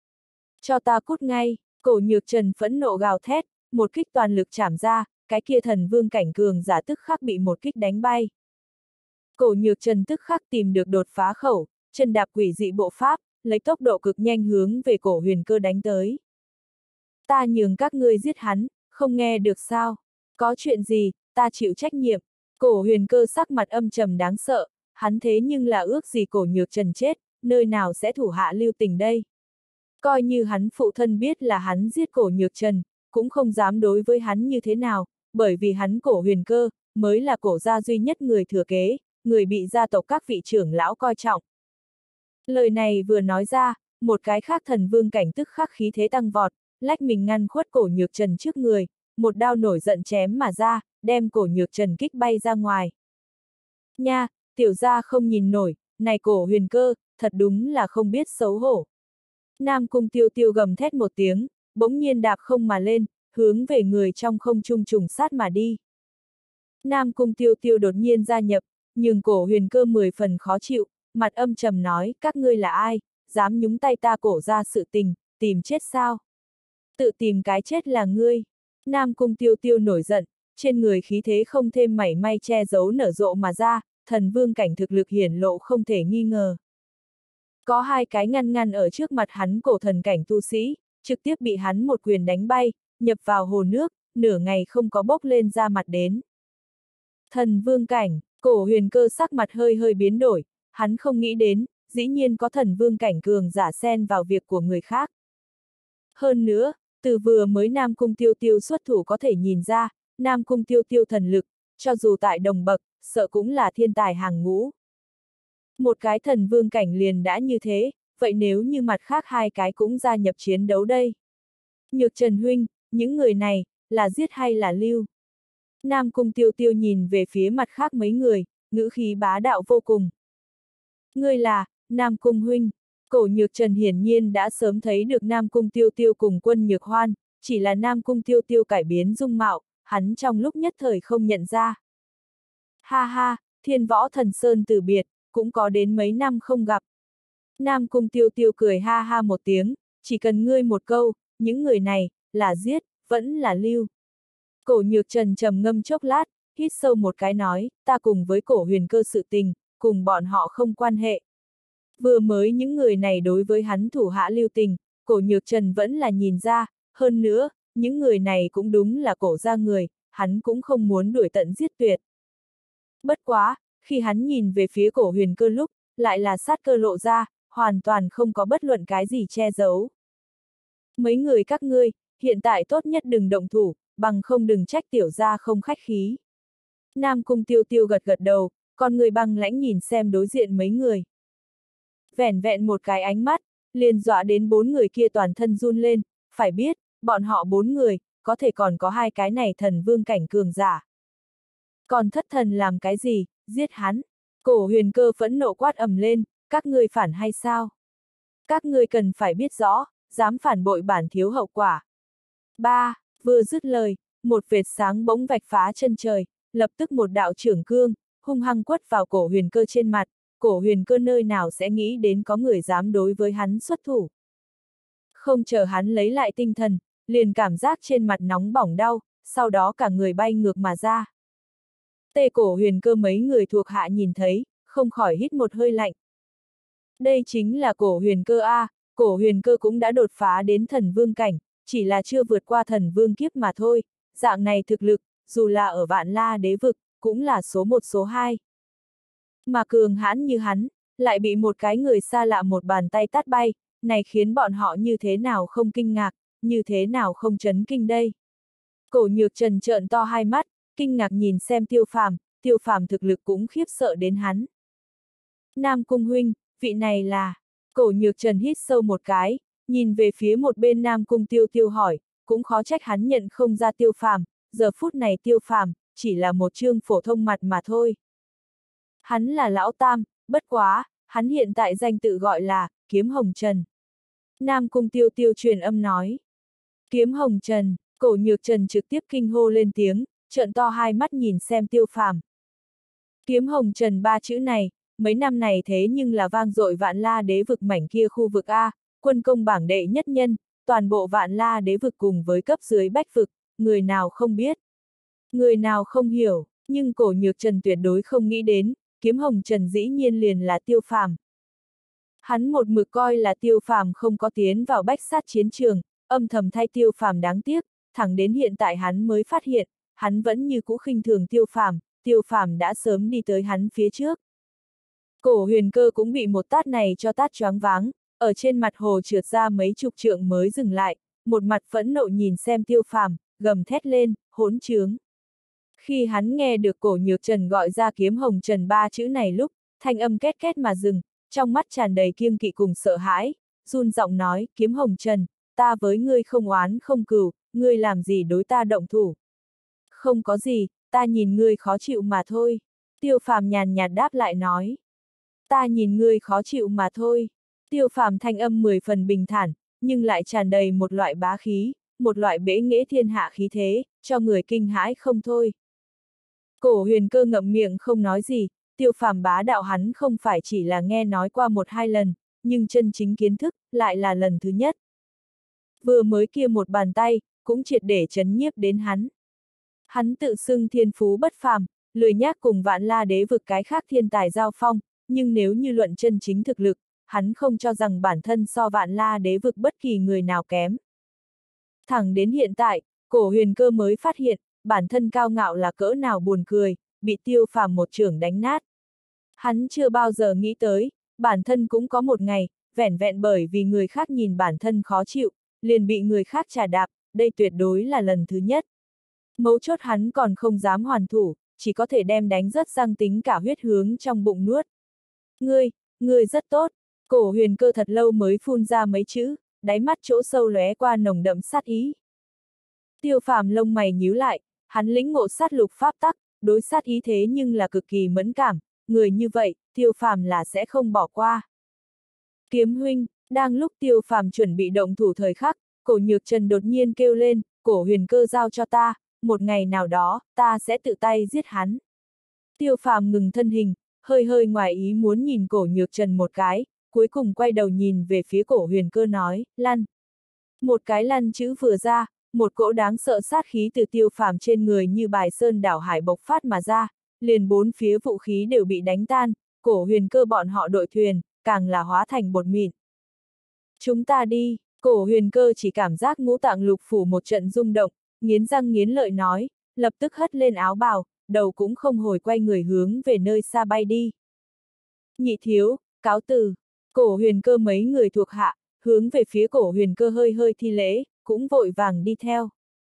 Cho ta cút ngay, Cổ Nhược Trần phẫn nộ gào thét, một kích toàn lực chảm ra, cái kia thần vương cảnh cường giả tức khắc bị một kích đánh bay. Cổ Nhược Trần tức khắc tìm được đột phá khẩu, chân đạp quỷ dị bộ pháp, lấy tốc độ cực nhanh hướng về Cổ Huyền Cơ đánh tới. Ta nhường các ngươi giết hắn, không nghe được sao? Có chuyện gì, ta chịu trách nhiệm. Cổ Huyền Cơ sắc mặt âm trầm đáng sợ, hắn thế nhưng là ước gì Cổ Nhược Trần chết, nơi nào sẽ thủ hạ lưu tình đây. Coi như hắn phụ thân biết là hắn giết Cổ Nhược Trần, cũng không dám đối với hắn như thế nào, bởi vì hắn Cổ Huyền Cơ, mới là Cổ gia duy nhất người thừa kế, người bị gia tộc các vị trưởng lão coi trọng. Lời này vừa nói ra, một cái khác thần vương cảnh tức khắc khí thế tăng vọt, lách mình ngăn khuất Cổ Nhược Trần trước người, một đao nổi giận chém mà ra, đem Cổ Nhược Trần kích bay ra ngoài. Nha, tiểu gia không nhìn nổi, này Cổ Huyền Cơ, thật đúng là không biết xấu hổ. Nam Cung Tiêu Tiêu gầm thét một tiếng, bỗng nhiên đạp không mà lên, hướng về người trong không trung trùng sát mà đi. Nam Cung Tiêu Tiêu đột nhiên gia nhập, nhưng Cổ Huyền Cơ mười phần khó chịu, mặt âm trầm nói, các ngươi là ai, dám nhúng tay ta Cổ ra sự tình, tìm chết sao? Tự tìm cái chết là ngươi. Nam Cung Tiêu Tiêu nổi giận, trên người khí thế không thêm mảy may che giấu nở rộ mà ra, thần vương cảnh thực lực hiển lộ không thể nghi ngờ. Có hai cái ngăn ngăn ở trước mặt hắn cổ thần cảnh tu sĩ, trực tiếp bị hắn một quyền đánh bay, nhập vào hồ nước, nửa ngày không có bốc lên ra mặt đến. Thần vương cảnh, Cổ Huyền Cơ sắc mặt hơi hơi biến đổi, hắn không nghĩ đến, dĩ nhiên có thần vương cảnh cường giả xen vào việc của người khác. Hơn nữa, từ vừa mới Nam Cung Tiêu Tiêu xuất thủ có thể nhìn ra, Nam Cung Tiêu Tiêu thần lực, cho dù tại đồng bậc, sợ cũng là thiên tài hàng ngũ. Một cái thần vương cảnh liền đã như thế, vậy nếu như mặt khác hai cái cũng gia nhập chiến đấu đây? Nhược Trần huynh, những người này, là giết hay là lưu? Nam Cung Tiêu Tiêu nhìn về phía mặt khác mấy người, ngữ khí bá đạo vô cùng. Ngươi là, Nam Cung huynh. Cổ Nhược Trần hiển nhiên đã sớm thấy được Nam Cung Tiêu Tiêu cùng Quân Nhược Hoan, chỉ là Nam Cung Tiêu Tiêu cải biến dung mạo, hắn trong lúc nhất thời không nhận ra. Ha ha, Thiên Võ Thần Sơn từ biệt, cũng có đến mấy năm không gặp. Nam Cung Tiêu Tiêu cười ha ha một tiếng, chỉ cần ngươi một câu, những người này, là giết, vẫn là lưu. Cổ Nhược Trần trầm ngâm chốc lát, hít sâu một cái nói, ta cùng với Cổ Huyền Cơ sự tình, cùng bọn họ không quan hệ. Vừa mới những người này đối với hắn thủ hạ lưu tình, Cổ Nhược Trần vẫn là nhìn ra, hơn nữa, những người này cũng đúng là Cổ gia người, hắn cũng không muốn đuổi tận giết tuyệt. Bất quá, khi hắn nhìn về phía Cổ Huyền Cơ lúc, lại là sát cơ lộ ra, hoàn toàn không có bất luận cái gì che giấu. Mấy người các ngươi, hiện tại tốt nhất đừng động thủ, bằng không đừng trách tiểu gia không khách khí. Nam Cung Tiêu Tiêu gật gật đầu, con người băng lãnh nhìn xem đối diện mấy người. Vẻn vẹn một cái ánh mắt, liền dọa đến bốn người kia toàn thân run lên, phải biết, bọn họ bốn người, có thể còn có hai cái này thần vương cảnh cường giả. Còn thất thần làm cái gì, giết hắn. Cổ Huyền Cơ phẫn nộ quát ầm lên, các ngươi phản hay sao? Các ngươi cần phải biết rõ, dám phản bội bản thiếu hậu quả. Ba, vừa dứt lời, một vệt sáng bỗng vạch phá chân trời, lập tức một đạo trưởng cương, hung hăng quất vào Cổ Huyền Cơ trên mặt. Cổ Huyền Cơ nơi nào sẽ nghĩ đến có người dám đối với hắn xuất thủ. Không chờ hắn lấy lại tinh thần, liền cảm giác trên mặt nóng bỏng đau, sau đó cả người bay ngược mà ra. Tê Cổ Huyền Cơ mấy người thuộc hạ nhìn thấy, không khỏi hít một hơi lạnh. Đây chính là Cổ Huyền Cơ A, Cổ Huyền Cơ cũng đã đột phá đến thần vương cảnh, chỉ là chưa vượt qua thần vương kiếp mà thôi, dạng này thực lực, dù là ở Vạn La Đế vực, cũng là số một số hai. Mà cường hãn như hắn, lại bị một cái người xa lạ một bàn tay tát bay, này khiến bọn họ như thế nào không kinh ngạc, như thế nào không chấn kinh đây. Cổ Nhược Trần trợn to hai mắt, kinh ngạc nhìn xem Tiêu Phàm, Tiêu Phàm thực lực cũng khiếp sợ đến hắn. Nam Cung huynh, vị này là... Cổ Nhược Trần hít sâu một cái, nhìn về phía một bên Nam Cung Tiêu Tiêu hỏi, cũng khó trách hắn nhận không ra Tiêu Phàm, giờ phút này Tiêu Phàm, chỉ là một chương phổ thông mặt mà thôi. Hắn là Lão Tam, bất quá, hắn hiện tại danh tự gọi là, Kiếm Hồng Trần. Nam Cung Tiêu Tiêu truyền âm nói. Kiếm Hồng Trần, Cổ Nhược Trần trực tiếp kinh hô lên tiếng, trợn to hai mắt nhìn xem Tiêu Phàm. Kiếm Hồng Trần ba chữ này, mấy năm này thế nhưng là vang dội Vạn La Đế vực mảnh kia khu vực A, quân công bảng đệ nhất nhân, toàn bộ Vạn La Đế vực cùng với cấp dưới bách vực, người nào không biết. Người nào không hiểu, nhưng Cổ Nhược Trần tuyệt đối không nghĩ đến, Kiếm Hồng Trần dĩ nhiên liền là Tiêu Phàm. Hắn một mực coi là Tiêu Phàm không có tiến vào bách sát chiến trường, âm thầm thay Tiêu Phàm đáng tiếc, thẳng đến hiện tại hắn mới phát hiện, hắn vẫn như cũ khinh thường Tiêu Phàm, Tiêu Phàm đã sớm đi tới hắn phía trước. Cổ Huyền Cơ cũng bị một tát này cho tát choáng váng, ở trên mặt hồ trượt ra mấy chục trượng mới dừng lại, một mặt phẫn nộ nhìn xem Tiêu Phàm, gầm thét lên, hỗn trướng. Khi hắn nghe được Cổ Nhược Trần gọi ra Kiếm Hồng Trần ba chữ này lúc, thanh âm két két mà dừng, trong mắt tràn đầy kiêng kỵ cùng sợ hãi, run giọng nói, Kiếm Hồng Trần, ta với ngươi không oán không cừu, ngươi làm gì đối ta động thủ. Không có gì, ta nhìn ngươi khó chịu mà thôi. Tiêu Phàm nhàn nhạt đáp lại nói. Ta nhìn ngươi khó chịu mà thôi. Tiêu Phàm thanh âm mười phần bình thản, nhưng lại tràn đầy một loại bá khí, một loại bẽ nghễ thiên hạ khí thế, cho người kinh hãi không thôi. Cổ Huyền Cơ ngậm miệng không nói gì, Tiêu Phàm bá đạo hắn không phải chỉ là nghe nói qua một hai lần, nhưng chân chính kiến thức, lại là lần thứ nhất. Vừa mới kia một bàn tay, cũng triệt để chấn nhiếp đến hắn. Hắn tự xưng thiên phú bất phàm, lười nhác cùng Vạn La Đế vực cái khác thiên tài giao phong, nhưng nếu như luận chân chính thực lực, hắn không cho rằng bản thân so Vạn La Đế vực bất kỳ người nào kém. Thẳng đến hiện tại, Cổ Huyền Cơ mới phát hiện, bản thân cao ngạo là cỡ nào buồn cười, bị Tiêu Phàm một chưởng đánh nát. Hắn chưa bao giờ nghĩ tới, bản thân cũng có một ngày, vẻn vẹn bởi vì người khác nhìn bản thân khó chịu, liền bị người khác trà đạp, đây tuyệt đối là lần thứ nhất. Mấu chốt hắn còn không dám hoàn thủ, chỉ có thể đem đánh rất răng tính cả huyết hướng trong bụng nuốt. Ngươi, ngươi rất tốt, Cổ Huyền Cơ thật lâu mới phun ra mấy chữ, đáy mắt chỗ sâu lóe qua nồng đậm sát ý. Tiêu Phàm lông mày nhíu lại, hắn lĩnh ngộ sát lục pháp tắc, đối sát ý thế nhưng là cực kỳ mẫn cảm, người như vậy, Tiêu Phàm là sẽ không bỏ qua. Kiếm huynh, đang lúc Tiêu Phàm chuẩn bị động thủ thời khắc, Cổ Nhược Trần đột nhiên kêu lên, Cổ Huyền Cơ giao cho ta, một ngày nào đó, ta sẽ tự tay giết hắn. Tiêu Phàm ngừng thân hình, hơi hơi ngoài ý muốn nhìn Cổ Nhược Trần một cái, cuối cùng quay đầu nhìn về phía Cổ Huyền Cơ nói, lăn. Một cái lăn chữ vừa ra, một cỗ đáng sợ sát khí từ Tiêu Phàm trên người như bài sơn đảo hải bộc phát mà ra, liền bốn phía vũ khí đều bị đánh tan, Cổ Huyền Cơ bọn họ đội thuyền, càng là hóa thành bột mịn. Chúng ta đi, Cổ Huyền Cơ chỉ cảm giác ngũ tạng lục phủ một trận rung động, nghiến răng nghiến lợi nói, lập tức hất lên áo bào, đầu cũng không hồi quay người hướng về nơi xa bay đi. Nhị thiếu, cáo từ, Cổ Huyền Cơ mấy người thuộc hạ, hướng về phía Cổ Huyền Cơ hơi hơi thi lễ, cũng vội vàng đi theo.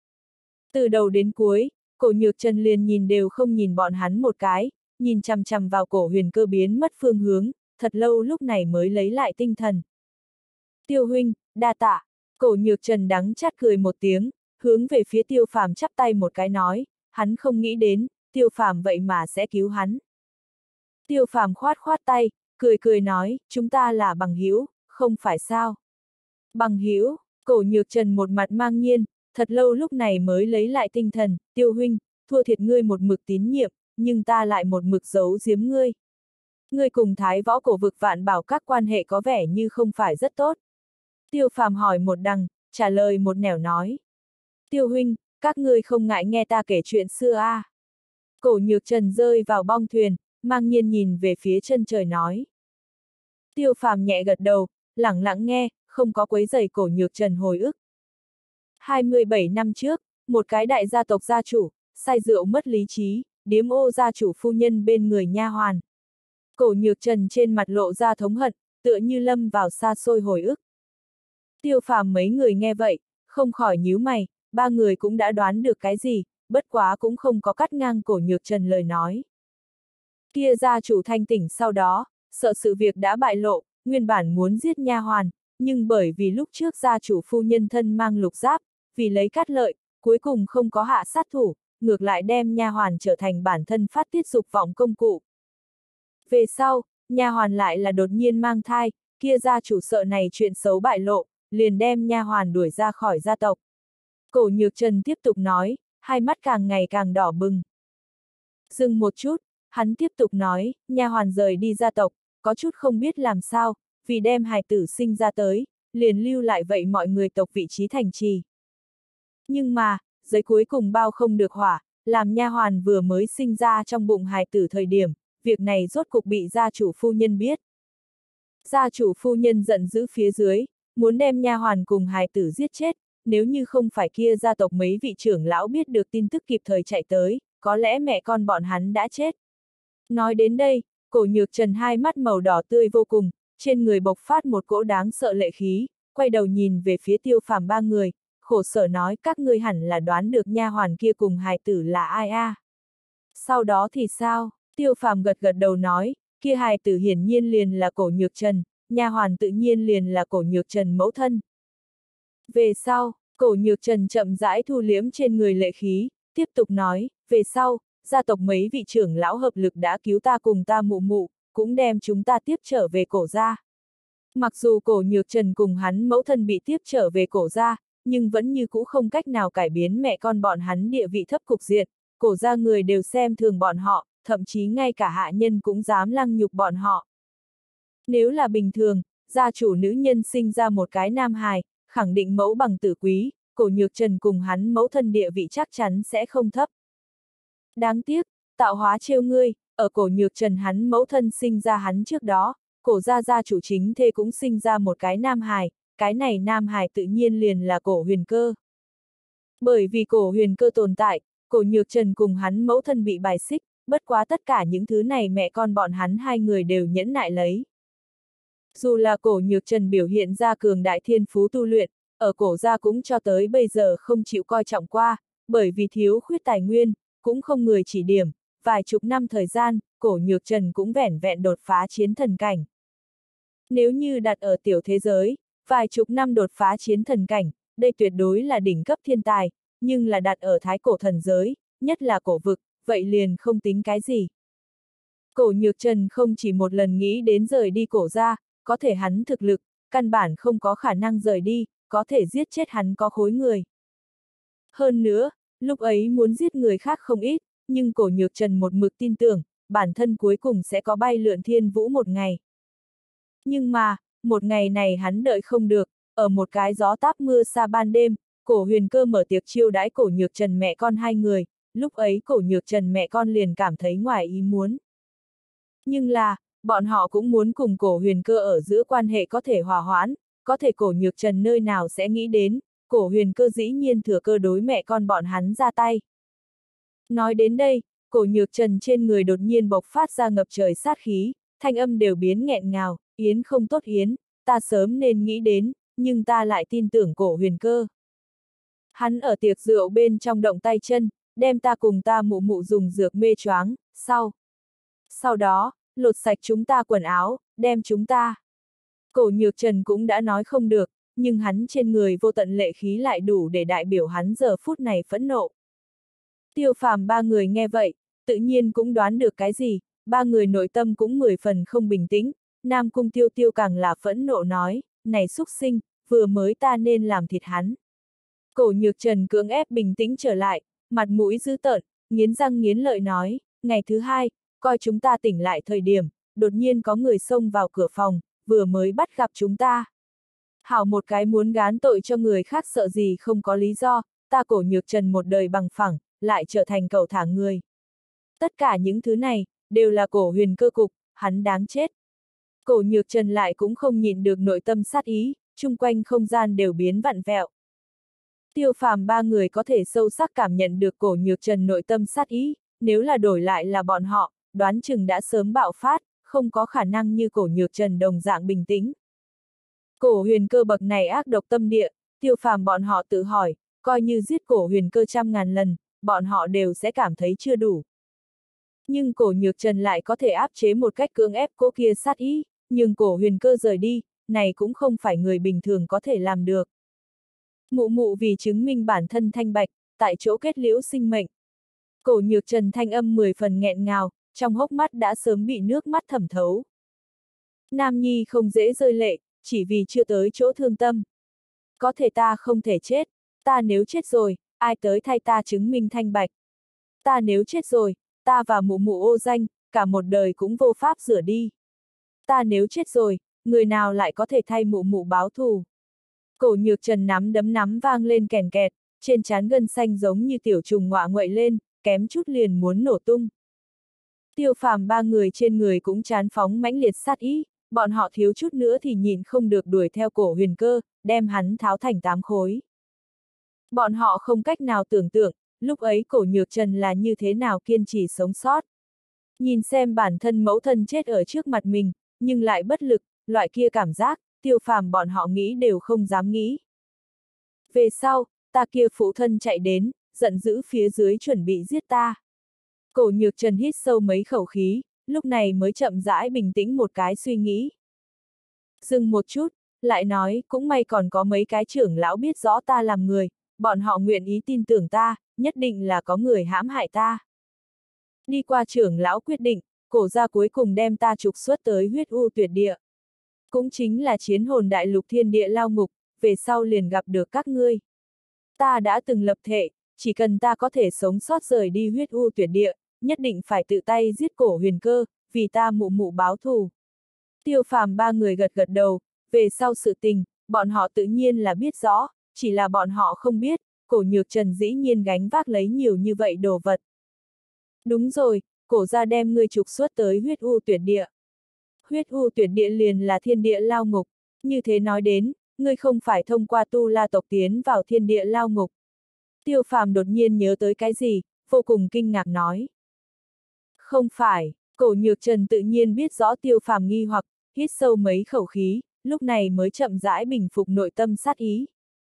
Từ đầu đến cuối, Cổ Nhược Trần liền nhìn đều không nhìn bọn hắn một cái, nhìn chằm chằm vào Cổ Huyền Cơ biến mất phương hướng, thật lâu lúc này mới lấy lại tinh thần. Tiêu huynh, đa tạ, Cổ Nhược Trần đắng chát cười một tiếng, hướng về phía Tiêu Phàm chắp tay một cái nói, hắn không nghĩ đến, Tiêu Phàm vậy mà sẽ cứu hắn. Tiêu Phàm khoát khoát tay, cười cười nói, chúng ta là bằng hữu, không phải sao? Bằng hữu, Cổ Nhược Trần một mặt mang nhiên, thật lâu lúc này mới lấy lại tinh thần, Tiêu huynh, thua thiệt ngươi một mực tín nhiệm, nhưng ta lại một mực giấu giếm ngươi. Ngươi cùng Thái Võ Cổ Vực Vạn Bảo các quan hệ có vẻ như không phải rất tốt. Tiêu Phàm hỏi một đằng, trả lời một nẻo nói. Tiêu huynh, các ngươi không ngại nghe ta kể chuyện xưa a? À? Cổ Nhược Trần rơi vào bong thuyền, mang nhiên nhìn về phía chân trời nói. Tiêu Phàm nhẹ gật đầu, lẳng lặng nghe, không có quấy rầy Cổ Nhược Trần hồi ức. hai mươi bảy năm trước, một cái đại gia tộc gia chủ, say rượu mất lý trí, điếm ô gia chủ phu nhân bên người nha hoàn. Cổ Nhược Trần trên mặt lộ ra thống hận, tựa như lâm vào xa xôi hồi ức. Tiêu Phàm mấy người nghe vậy, không khỏi nhíu mày, ba người cũng đã đoán được cái gì, bất quá cũng không có cắt ngang Cổ Nhược Trần lời nói. Kia gia chủ thanh tỉnh sau đó, sợ sự việc đã bại lộ, nguyên bản muốn giết nha hoàn, nhưng bởi vì lúc trước gia chủ phu nhân thân mang lục giáp, vì lấy cát lợi, cuối cùng không có hạ sát thủ, ngược lại đem nha hoàn trở thành bản thân phát tiết dục vọng công cụ. Về sau, nha hoàn lại là đột nhiên mang thai, kia gia chủ sợ này chuyện xấu bại lộ, liền đem nha hoàn đuổi ra khỏi gia tộc. Cổ Nhược Trần tiếp tục nói, hai mắt càng ngày càng đỏ bừng. Dừng một chút, hắn tiếp tục nói, nha hoàn rời đi gia tộc, có chút không biết làm sao, vì đem hài tử sinh ra tới, liền lưu lại vậy mọi người tộc vị trí thành trì. Nhưng mà, giấy cuối cùng bao không được hỏa, làm nha hoàn vừa mới sinh ra trong bụng hài tử thời điểm, việc này rốt cục bị gia chủ phu nhân biết. Gia chủ phu nhân giận dữ phía dưới, muốn đem nha hoàn cùng hài tử giết chết, nếu như không phải kia gia tộc mấy vị trưởng lão biết được tin tức kịp thời chạy tới, có lẽ mẹ con bọn hắn đã chết. Nói đến đây, Cổ Nhược Trần hai mắt màu đỏ tươi vô cùng, trên người bộc phát một cỗ đáng sợ lệ khí, quay đầu nhìn về phía Tiêu Phàm ba người, khổ sở nói các ngươi hẳn là đoán được nha hoàn kia cùng hài tử là ai a? À? Sau đó thì sao? Tiêu Phàm gật gật đầu nói, kia hài tử hiển nhiên liền là Cổ Nhược Trần, nha hoàn tự nhiên liền là Cổ Nhược Trần mẫu thân. Về sau, Cổ Nhược Trần chậm rãi thu liếm trên người lệ khí, tiếp tục nói, về sau, gia tộc mấy vị trưởng lão hợp lực đã cứu ta cùng ta mụ mụ, cũng đem chúng ta tiếp trở về Cổ gia. Mặc dù cổ nhược trần cùng hắn mẫu thân bị tiếp trở về cổ gia, nhưng vẫn như cũ không cách nào cải biến mẹ con bọn hắn địa vị thấp cục diện, cổ gia người đều xem thường bọn họ, thậm chí ngay cả hạ nhân cũng dám lăng nhục bọn họ. Nếu là bình thường, gia chủ nữ nhân sinh ra một cái nam hài, khẳng định mẫu bằng tử quý, cổ nhược trần cùng hắn mẫu thân địa vị chắc chắn sẽ không thấp. Đáng tiếc, tạo hóa trêu ngươi, ở cổ nhược trần hắn mẫu thân sinh ra hắn trước đó, cổ gia gia chủ chính thê cũng sinh ra một cái nam hài, cái này nam hài tự nhiên liền là cổ huyền cơ. Bởi vì cổ huyền cơ tồn tại, cổ nhược trần cùng hắn mẫu thân bị bài xích, bất quá tất cả những thứ này mẹ con bọn hắn hai người đều nhẫn nại lấy. Dù là cổ nhược trần biểu hiện ra cường đại thiên phú tu luyện, ở cổ gia cũng cho tới bây giờ không chịu coi trọng qua, bởi vì thiếu khuyết tài nguyên, cũng không người chỉ điểm, vài chục năm thời gian, cổ nhược trần cũng vẻn vẹn đột phá chiến thần cảnh. Nếu như đặt ở tiểu thế giới, vài chục năm đột phá chiến thần cảnh, đây tuyệt đối là đỉnh cấp thiên tài, nhưng là đặt ở thái cổ thần giới, nhất là cổ vực, vậy liền không tính cái gì. Cổ nhược trần không chỉ một lần nghĩ đến rời đi cổ gia, có thể hắn thực lực, căn bản không có khả năng rời đi, có thể giết chết hắn có khối người. Hơn nữa, lúc ấy muốn giết người khác không ít, nhưng cổ nhược trần một mực tin tưởng, bản thân cuối cùng sẽ có bay lượn thiên vũ một ngày. Nhưng mà, một ngày này hắn đợi không được, ở một cái gió táp mưa xa ban đêm, cổ huyền cơ mở tiệc chiêu đãi cổ nhược trần mẹ con hai người, lúc ấy cổ nhược trần mẹ con liền cảm thấy ngoài ý muốn. Nhưng là, bọn họ cũng muốn cùng cổ huyền cơ ở giữa quan hệ có thể hòa hoãn, có thể cổ nhược trần nơi nào sẽ nghĩ đến, cổ huyền cơ dĩ nhiên thừa cơ đối mẹ con bọn hắn ra tay. Nói đến đây, cổ nhược trần trên người đột nhiên bộc phát ra ngập trời sát khí, thanh âm đều biến nghẹn ngào, Yến không tốt Yến, ta sớm nên nghĩ đến, nhưng ta lại tin tưởng cổ huyền cơ. Hắn ở tiệc rượu bên trong động tay chân, đem ta cùng ta mụ mụ dùng dược mê choáng, sau. Sau đó, lột sạch chúng ta quần áo, đem chúng ta. Cổ nhược trần cũng đã nói không được, nhưng hắn trên người vô tận lệ khí lại đủ để đại biểu hắn giờ phút này phẫn nộ. Tiêu phàm ba người nghe vậy, tự nhiên cũng đoán được cái gì, ba người nội tâm cũng mười phần không bình tĩnh, Nam Cung Tiêu Tiêu càng là phẫn nộ nói, này xúc sinh, vừa mới ta nên làm thịt hắn. Cổ nhược trần cưỡng ép bình tĩnh trở lại, mặt mũi dữ tợn, nghiến răng nghiến lợi nói, ngày thứ hai, coi chúng ta tỉnh lại thời điểm, đột nhiên có người xông vào cửa phòng, vừa mới bắt gặp chúng ta. Hảo một cái muốn gán tội cho người khác sợ gì không có lý do, ta cổ nhược trần một đời bằng phẳng, lại trở thành cẩu thả người. Tất cả những thứ này, đều là cổ huyền cơ cục, hắn đáng chết. Cổ nhược trần lại cũng không nhìn được nội tâm sát ý, chung quanh không gian đều biến vặn vẹo. Tiêu phàm ba người có thể sâu sắc cảm nhận được cổ nhược trần nội tâm sát ý, nếu là đổi lại là bọn họ, đoán chừng đã sớm bạo phát, không có khả năng như cổ nhược trần đồng dạng bình tĩnh. Cổ huyền cơ bậc này ác độc tâm địa, tiêu phàm bọn họ tự hỏi, coi như giết cổ huyền cơ trăm ngàn lần, bọn họ đều sẽ cảm thấy chưa đủ. Nhưng cổ nhược trần lại có thể áp chế một cách cưỡng ép cô kia sát ý, nhưng cổ huyền cơ rời đi, này cũng không phải người bình thường có thể làm được. Mụ mụ vì chứng minh bản thân thanh bạch, tại chỗ kết liễu sinh mệnh. Cổ nhược trần thanh âm mười phần nghẹn ngào, trong hốc mắt đã sớm bị nước mắt thẩm thấu. Nam nhi không dễ rơi lệ, chỉ vì chưa tới chỗ thương tâm. Có thể ta không thể chết, ta nếu chết rồi, ai tới thay ta chứng minh thanh bạch. Ta nếu chết rồi, ta và mụ mụ ô danh, cả một đời cũng vô pháp rửa đi. Ta nếu chết rồi, người nào lại có thể thay mụ mụ báo thù. Cổ nhược trần nắm đấm nắm vang lên kèn kẹt, trên trán gân xanh giống như tiểu trùng ngọa nguậy lên, kém chút liền muốn nổ tung. Tiêu phàm ba người trên người cũng chán phóng mãnh liệt sát ý, bọn họ thiếu chút nữa thì nhìn không được đuổi theo cổ huyền cơ, đem hắn tháo thành tám khối. Bọn họ không cách nào tưởng tượng, lúc ấy cổ nhược trần là như thế nào kiên trì sống sót. Nhìn xem bản thân mẫu thân chết ở trước mặt mình, nhưng lại bất lực, loại kia cảm giác, tiêu phàm bọn họ nghĩ đều không dám nghĩ. Về sau, ta kia phụ thân chạy đến, giận dữ phía dưới chuẩn bị giết ta. Cổ nhược trần hít sâu mấy khẩu khí, lúc này mới chậm rãi bình tĩnh một cái suy nghĩ. Dừng một chút, lại nói, cũng may còn có mấy cái trưởng lão biết rõ ta làm người, bọn họ nguyện ý tin tưởng ta, nhất định là có người hãm hại ta. Đi qua trưởng lão quyết định, cổ gia cuối cùng đem ta trục xuất tới huyết u tuyệt địa. Cũng chính là chiến hồn đại lục thiên địa lao ngục, về sau liền gặp được các ngươi. Ta đã từng lập thệ, chỉ cần ta có thể sống sót rời đi huyết u tuyệt địa, nhất định phải tự tay giết cổ huyền cơ, vì ta mụ mụ báo thù. Tiêu Phàm ba người gật gật đầu, về sau sự tình, bọn họ tự nhiên là biết rõ, chỉ là bọn họ không biết, cổ nhược trần dĩ nhiên gánh vác lấy nhiều như vậy đồ vật. Đúng rồi, cổ gia đem ngươi trục xuất tới huyết u tuyệt địa. Huyết u tuyệt địa liền là thiên địa lao ngục, như thế nói đến, ngươi không phải thông qua tu la tộc tiến vào thiên địa lao ngục. Tiêu Phàm đột nhiên nhớ tới cái gì, vô cùng kinh ngạc nói. Không phải, cổ nhược trần tự nhiên biết rõ Tiêu Phàm nghi hoặc, hít sâu mấy khẩu khí, lúc này mới chậm rãi bình phục nội tâm sát ý.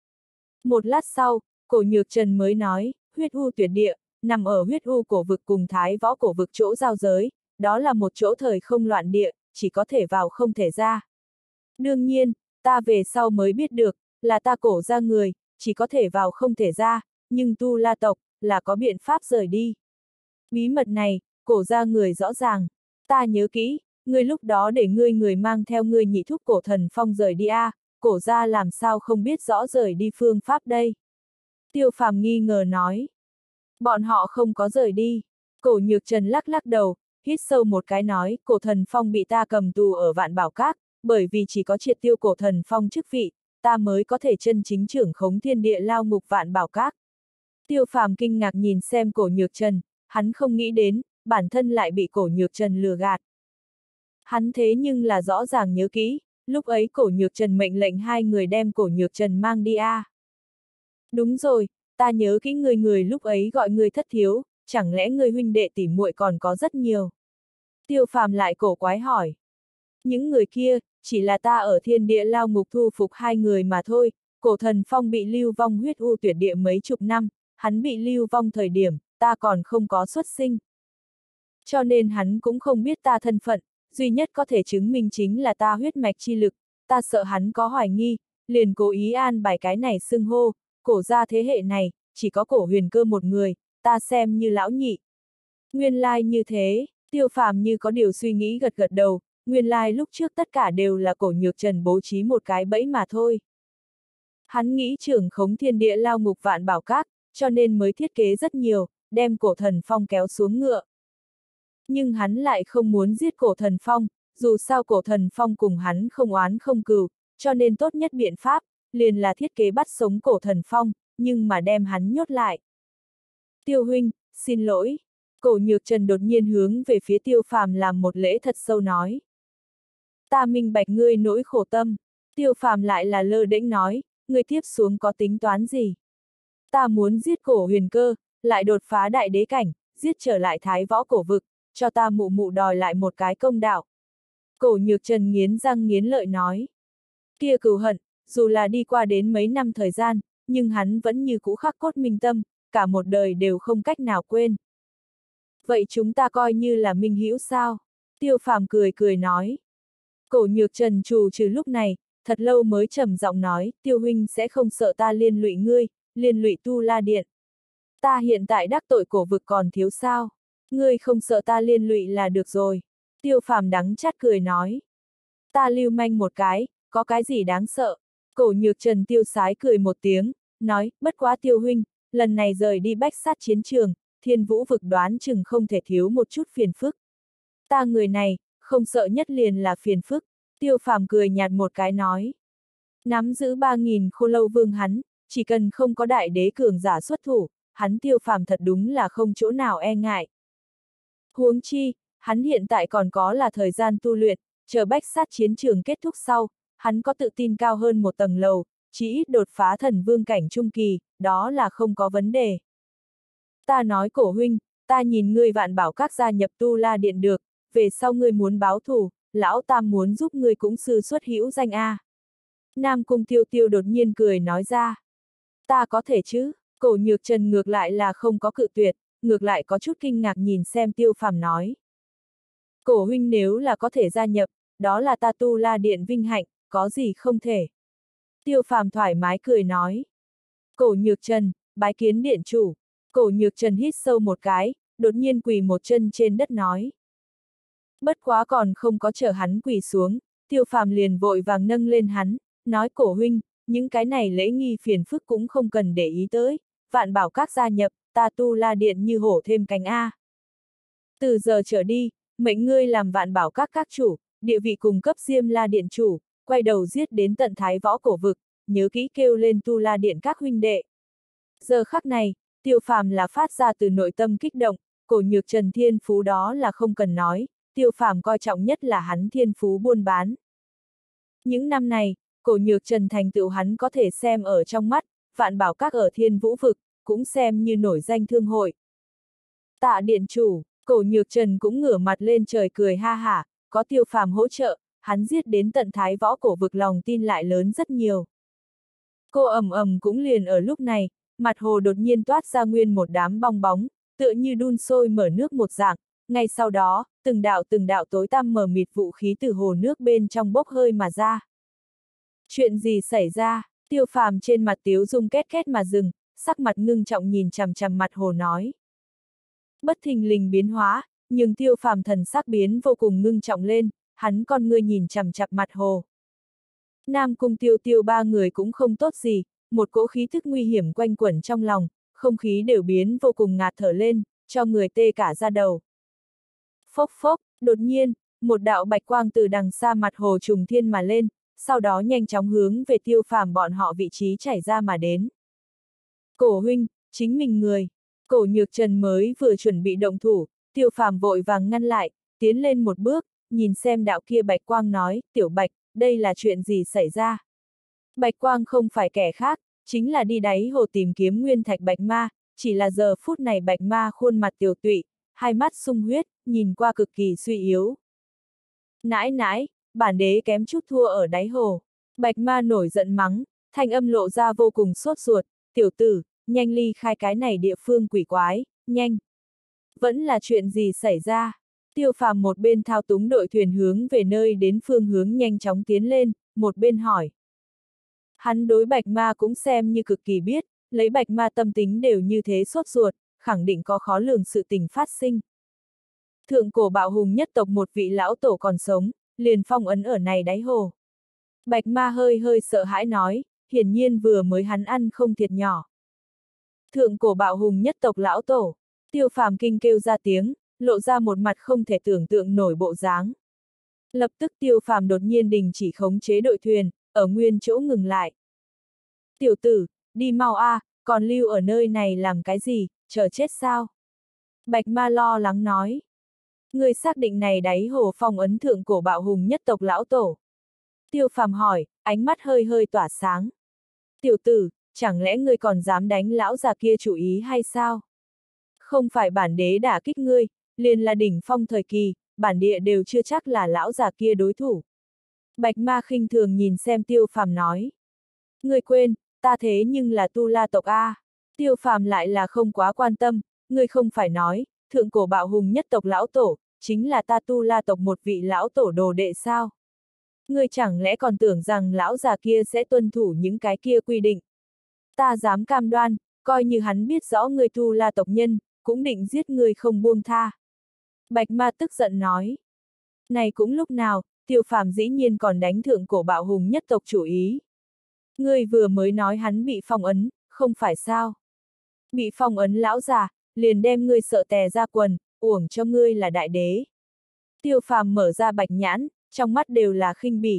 Một lát sau, cổ nhược trần mới nói, huyết u tuyệt địa, nằm ở huyết u cổ vực cùng thái võ cổ vực chỗ giao giới, đó là một chỗ thời không loạn địa, chỉ có thể vào không thể ra. Đương nhiên, ta về sau mới biết được, là ta cổ ra người, chỉ có thể vào không thể ra, nhưng tu la tộc, là có biện pháp rời đi. Bí mật này, cổ ra người rõ ràng, ta nhớ kỹ, ngươi lúc đó để ngươi người mang theo ngươi nhị thúc cổ thần phong rời đi a, à, cổ ra làm sao không biết rõ rời đi phương pháp đây. Tiêu Phàm nghi ngờ nói. Bọn họ không có rời đi. Cổ nhược trần lắc lắc đầu, hít sâu một cái nói, cổ thần phong bị ta cầm tù ở Vạn Bảo Các, bởi vì chỉ có triệt tiêu cổ thần phong chức vị, ta mới có thể chân chính trưởng khống thiên địa lao ngục Vạn Bảo Các. Tiêu Phàm kinh ngạc nhìn xem cổ nhược trần, hắn không nghĩ đến, bản thân lại bị cổ nhược trần lừa gạt. Hắn thế nhưng là rõ ràng nhớ kỹ, lúc ấy cổ nhược trần mệnh lệnh hai người đem cổ nhược trần mang đi a. À. Đúng rồi, ta nhớ kỹ người người lúc ấy gọi người thất thiếu, chẳng lẽ người huynh đệ tỉ muội còn có rất nhiều. Tiêu Phàm lại cổ quái hỏi. Những người kia, chỉ là ta ở thiên địa lao ngục thu phục hai người mà thôi, cổ thần phong bị lưu vong huyết u tuyệt địa mấy chục năm, hắn bị lưu vong thời điểm, ta còn không có xuất sinh. Cho nên hắn cũng không biết ta thân phận, duy nhất có thể chứng minh chính là ta huyết mạch chi lực, ta sợ hắn có hoài nghi, liền cố ý an bài cái này xưng hô, cổ ra thế hệ này, chỉ có cổ huyền cơ một người, ta xem như lão nhị. Nguyên lai like như thế, Tiêu Phàm như có điều suy nghĩ gật gật đầu, nguyên lai like lúc trước tất cả đều là cổ nhược trần bố trí một cái bẫy mà thôi. Hắn nghĩ trưởng khống thiên địa lao ngục Vạn Bảo Các, cho nên mới thiết kế rất nhiều, đem cổ thần phong kéo xuống ngựa. Nhưng hắn lại không muốn giết cổ thần phong, dù sao cổ thần phong cùng hắn không oán không cừu, cho nên tốt nhất biện pháp, liền là thiết kế bắt sống cổ thần phong, nhưng mà đem hắn nhốt lại. Tiêu huynh, xin lỗi. Cổ nhược trần đột nhiên hướng về phía Tiêu Phàm làm một lễ thật sâu nói. Ta minh bạch ngươi nỗi khổ tâm. Tiêu Phàm lại là lơ đễnh nói, ngươi tiếp xuống có tính toán gì? Ta muốn giết cổ huyền cơ, lại đột phá đại đế cảnh, giết trở lại thái võ cổ vực, cho ta mụ mụ đòi lại một cái công đạo. Cổ nhược trần nghiến răng nghiến lợi nói. Kia cừu hận, dù là đi qua đến mấy năm thời gian, nhưng hắn vẫn như cũ khắc cốt minh tâm, cả một đời đều không cách nào quên. Vậy chúng ta coi như là minh hữu sao? Tiêu Phàm cười cười nói. Cổ nhược trần trù trừ lúc này, thật lâu mới trầm giọng nói, Tiêu huynh sẽ không sợ ta liên lụy ngươi, liên lụy tu la điện. Ta hiện tại đắc tội cổ vực còn thiếu sao? Ngươi không sợ ta liên lụy là được rồi. Tiêu Phàm đắng chát cười nói. Ta lưu manh một cái, có cái gì đáng sợ? Cổ nhược trần tiêu sái cười một tiếng, nói, bất quá Tiêu huynh, lần này rời đi bách sát chiến trường, thiên vũ vực đoán chừng không thể thiếu một chút phiền phức. Ta người này, không sợ nhất liền là phiền phức. Tiêu Phàm cười nhạt một cái nói. Nắm giữ ba nghìn khô lâu vương hắn, chỉ cần không có đại đế cường giả xuất thủ, hắn Tiêu Phàm thật đúng là không chỗ nào e ngại. Huống chi, hắn hiện tại còn có là thời gian tu luyện, chờ bách sát chiến trường kết thúc sau, hắn có tự tin cao hơn một tầng lầu, chỉ ít đột phá thần vương cảnh trung kỳ, đó là không có vấn đề. Ta nói cổ huynh, ta nhìn ngươi Vạn Bảo Các gia nhập tu la điện được, về sau ngươi muốn báo thù, lão tam muốn giúp ngươi cũng sư xuất hữu danh a. Nam Cung Tiêu Tiêu đột nhiên cười nói ra. Ta có thể chứ? Cổ nhược trần ngược lại là không có cự tuyệt, ngược lại có chút kinh ngạc nhìn xem Tiêu Phàm nói. Cổ huynh nếu là có thể gia nhập, đó là ta tu la điện vinh hạnh, có gì không thể. Tiêu Phàm thoải mái cười nói. Cổ nhược trần, bái kiến điện chủ. Cổ nhược trần hít sâu một cái, đột nhiên quỳ một chân trên đất nói. Bất quá còn không có chờ hắn quỳ xuống, Tiêu Phàm liền vội vàng nâng lên hắn, nói cổ huynh, những cái này lễ nghi phiền phức cũng không cần để ý tới, vạn bảo các gia nhập, ta Tu La Điện như hổ thêm cánh A. Từ giờ trở đi, mệnh ngươi làm vạn bảo các các chủ, địa vị cùng cấp Diêm La Điện chủ, quay đầu giết đến tận Thái Võ cổ vực, nhớ kỹ kêu lên Tu La Điện các huynh đệ. Giờ khắc này, Tiêu Phàm là phát ra từ nội tâm kích động, cổ nhược trần thiên phú đó là không cần nói, Tiêu Phàm coi trọng nhất là hắn thiên phú buôn bán. Những năm này, cổ nhược trần thành tựu hắn có thể xem ở trong mắt, vạn bảo các ở thiên vũ vực, cũng xem như nổi danh thương hội. Tạ điện chủ, cổ nhược trần cũng ngửa mặt lên trời cười ha hả, có Tiêu Phàm hỗ trợ, hắn giết đến tận Thái Võ cổ vực lòng tin lại lớn rất nhiều. Cô ầm ầm cũng liền ở lúc này, mặt hồ đột nhiên toát ra nguyên một đám bong bóng, tựa như đun sôi mở nước một dạng, ngay sau đó, từng đạo từng đạo tối tăm mờ mịt vũ khí từ hồ nước bên trong bốc hơi mà ra. Chuyện gì xảy ra? Tiêu Phàm trên mặt tiếu dung két két mà dừng, sắc mặt ngưng trọng nhìn chằm chằm mặt hồ nói. Bất thình lình biến hóa, nhưng Tiêu Phàm thần sắc biến vô cùng ngưng trọng lên, hắn con ngươi nhìn chằm chằm mặt hồ. Nam Cung Tiêu Tiêu ba người cũng không tốt gì, một cỗ khí thức nguy hiểm quanh quẩn trong lòng, không khí đều biến vô cùng ngạt thở lên, cho người tê cả da đầu. Phốc phốc, đột nhiên, một đạo bạch quang từ đằng xa mặt hồ trùng thiên mà lên, sau đó nhanh chóng hướng về Tiêu Phàm bọn họ vị trí chảy ra mà đến. Cổ huynh, chính mình người. Cổ nhược trần mới vừa chuẩn bị động thủ, Tiêu Phàm vội vàng ngăn lại, tiến lên một bước, nhìn xem đạo kia bạch quang nói, tiểu bạch, đây là chuyện gì xảy ra? Bạch quang không phải kẻ khác, chính là đi đáy hồ tìm kiếm nguyên thạch bạch ma, chỉ là giờ phút này bạch ma khuôn mặt tiều tụy, hai mắt sung huyết, nhìn qua cực kỳ suy yếu. Nãi nãi, bản đế kém chút thua ở đáy hồ. Bạch ma nổi giận mắng, thanh âm lộ ra vô cùng sốt ruột, tiểu tử, nhanh ly khai cái này địa phương quỷ quái, nhanh. Vẫn là chuyện gì xảy ra? Tiêu Phàm một bên thao túng đội thuyền hướng về nơi đến phương hướng nhanh chóng tiến lên, một bên hỏi. Hắn đối bạch ma cũng xem như cực kỳ biết, lấy bạch ma tâm tính đều như thế sốt ruột, khẳng định có khó lường sự tình phát sinh. Thượng cổ bạo hùng nhất tộc một vị lão tổ còn sống, liền phong ấn ở này đáy hồ. Bạch ma hơi hơi sợ hãi nói, hiển nhiên vừa mới hắn ăn không thiệt nhỏ. Thượng cổ bạo hùng nhất tộc lão tổ, Tiêu Phàm kinh kêu ra tiếng, lộ ra một mặt không thể tưởng tượng nổi bộ dáng. Lập tức Tiêu Phàm đột nhiên đình chỉ khống chế đội thuyền, ở nguyên chỗ ngừng lại. Tiểu tử, đi mau a, à, còn lưu ở nơi này làm cái gì, chờ chết sao? Bạch ma lo lắng nói. Người xác định này đáy hồ phong ấn thượng cổ bạo hùng nhất tộc lão tổ. Tiêu Phàm hỏi, ánh mắt hơi hơi tỏa sáng. Tiểu tử, chẳng lẽ ngươi còn dám đánh lão già kia chủ ý hay sao? Không phải bản đế đả kích ngươi, liền là đỉnh phong thời kỳ, bản địa đều chưa chắc là lão già kia đối thủ. Bạch ma khinh thường nhìn xem Tiêu Phàm nói. Ngươi quên, ta thế nhưng là Tu La tộc A. Tiêu Phàm lại là không quá quan tâm, ngươi không phải nói, thượng cổ bạo hùng nhất tộc lão tổ, chính là ta Tu La tộc một vị lão tổ đồ đệ sao? Ngươi chẳng lẽ còn tưởng rằng lão già kia sẽ tuân thủ những cái kia quy định? Ta dám cam đoan, coi như hắn biết rõ ngươi Tu La tộc nhân, cũng định giết ngươi không buông tha. Bạch ma tức giận nói. Này cũng lúc nào, Tiêu Phàm dĩ nhiên còn đánh thượng cổ bạo hùng nhất tộc chủ ý. Ngươi vừa mới nói hắn bị phong ấn, không phải sao? Bị phong ấn lão già, liền đem ngươi sợ tè ra quần, uổng cho ngươi là đại đế. Tiêu Phàm mở ra bạch nhãn, trong mắt đều là khinh bỉ.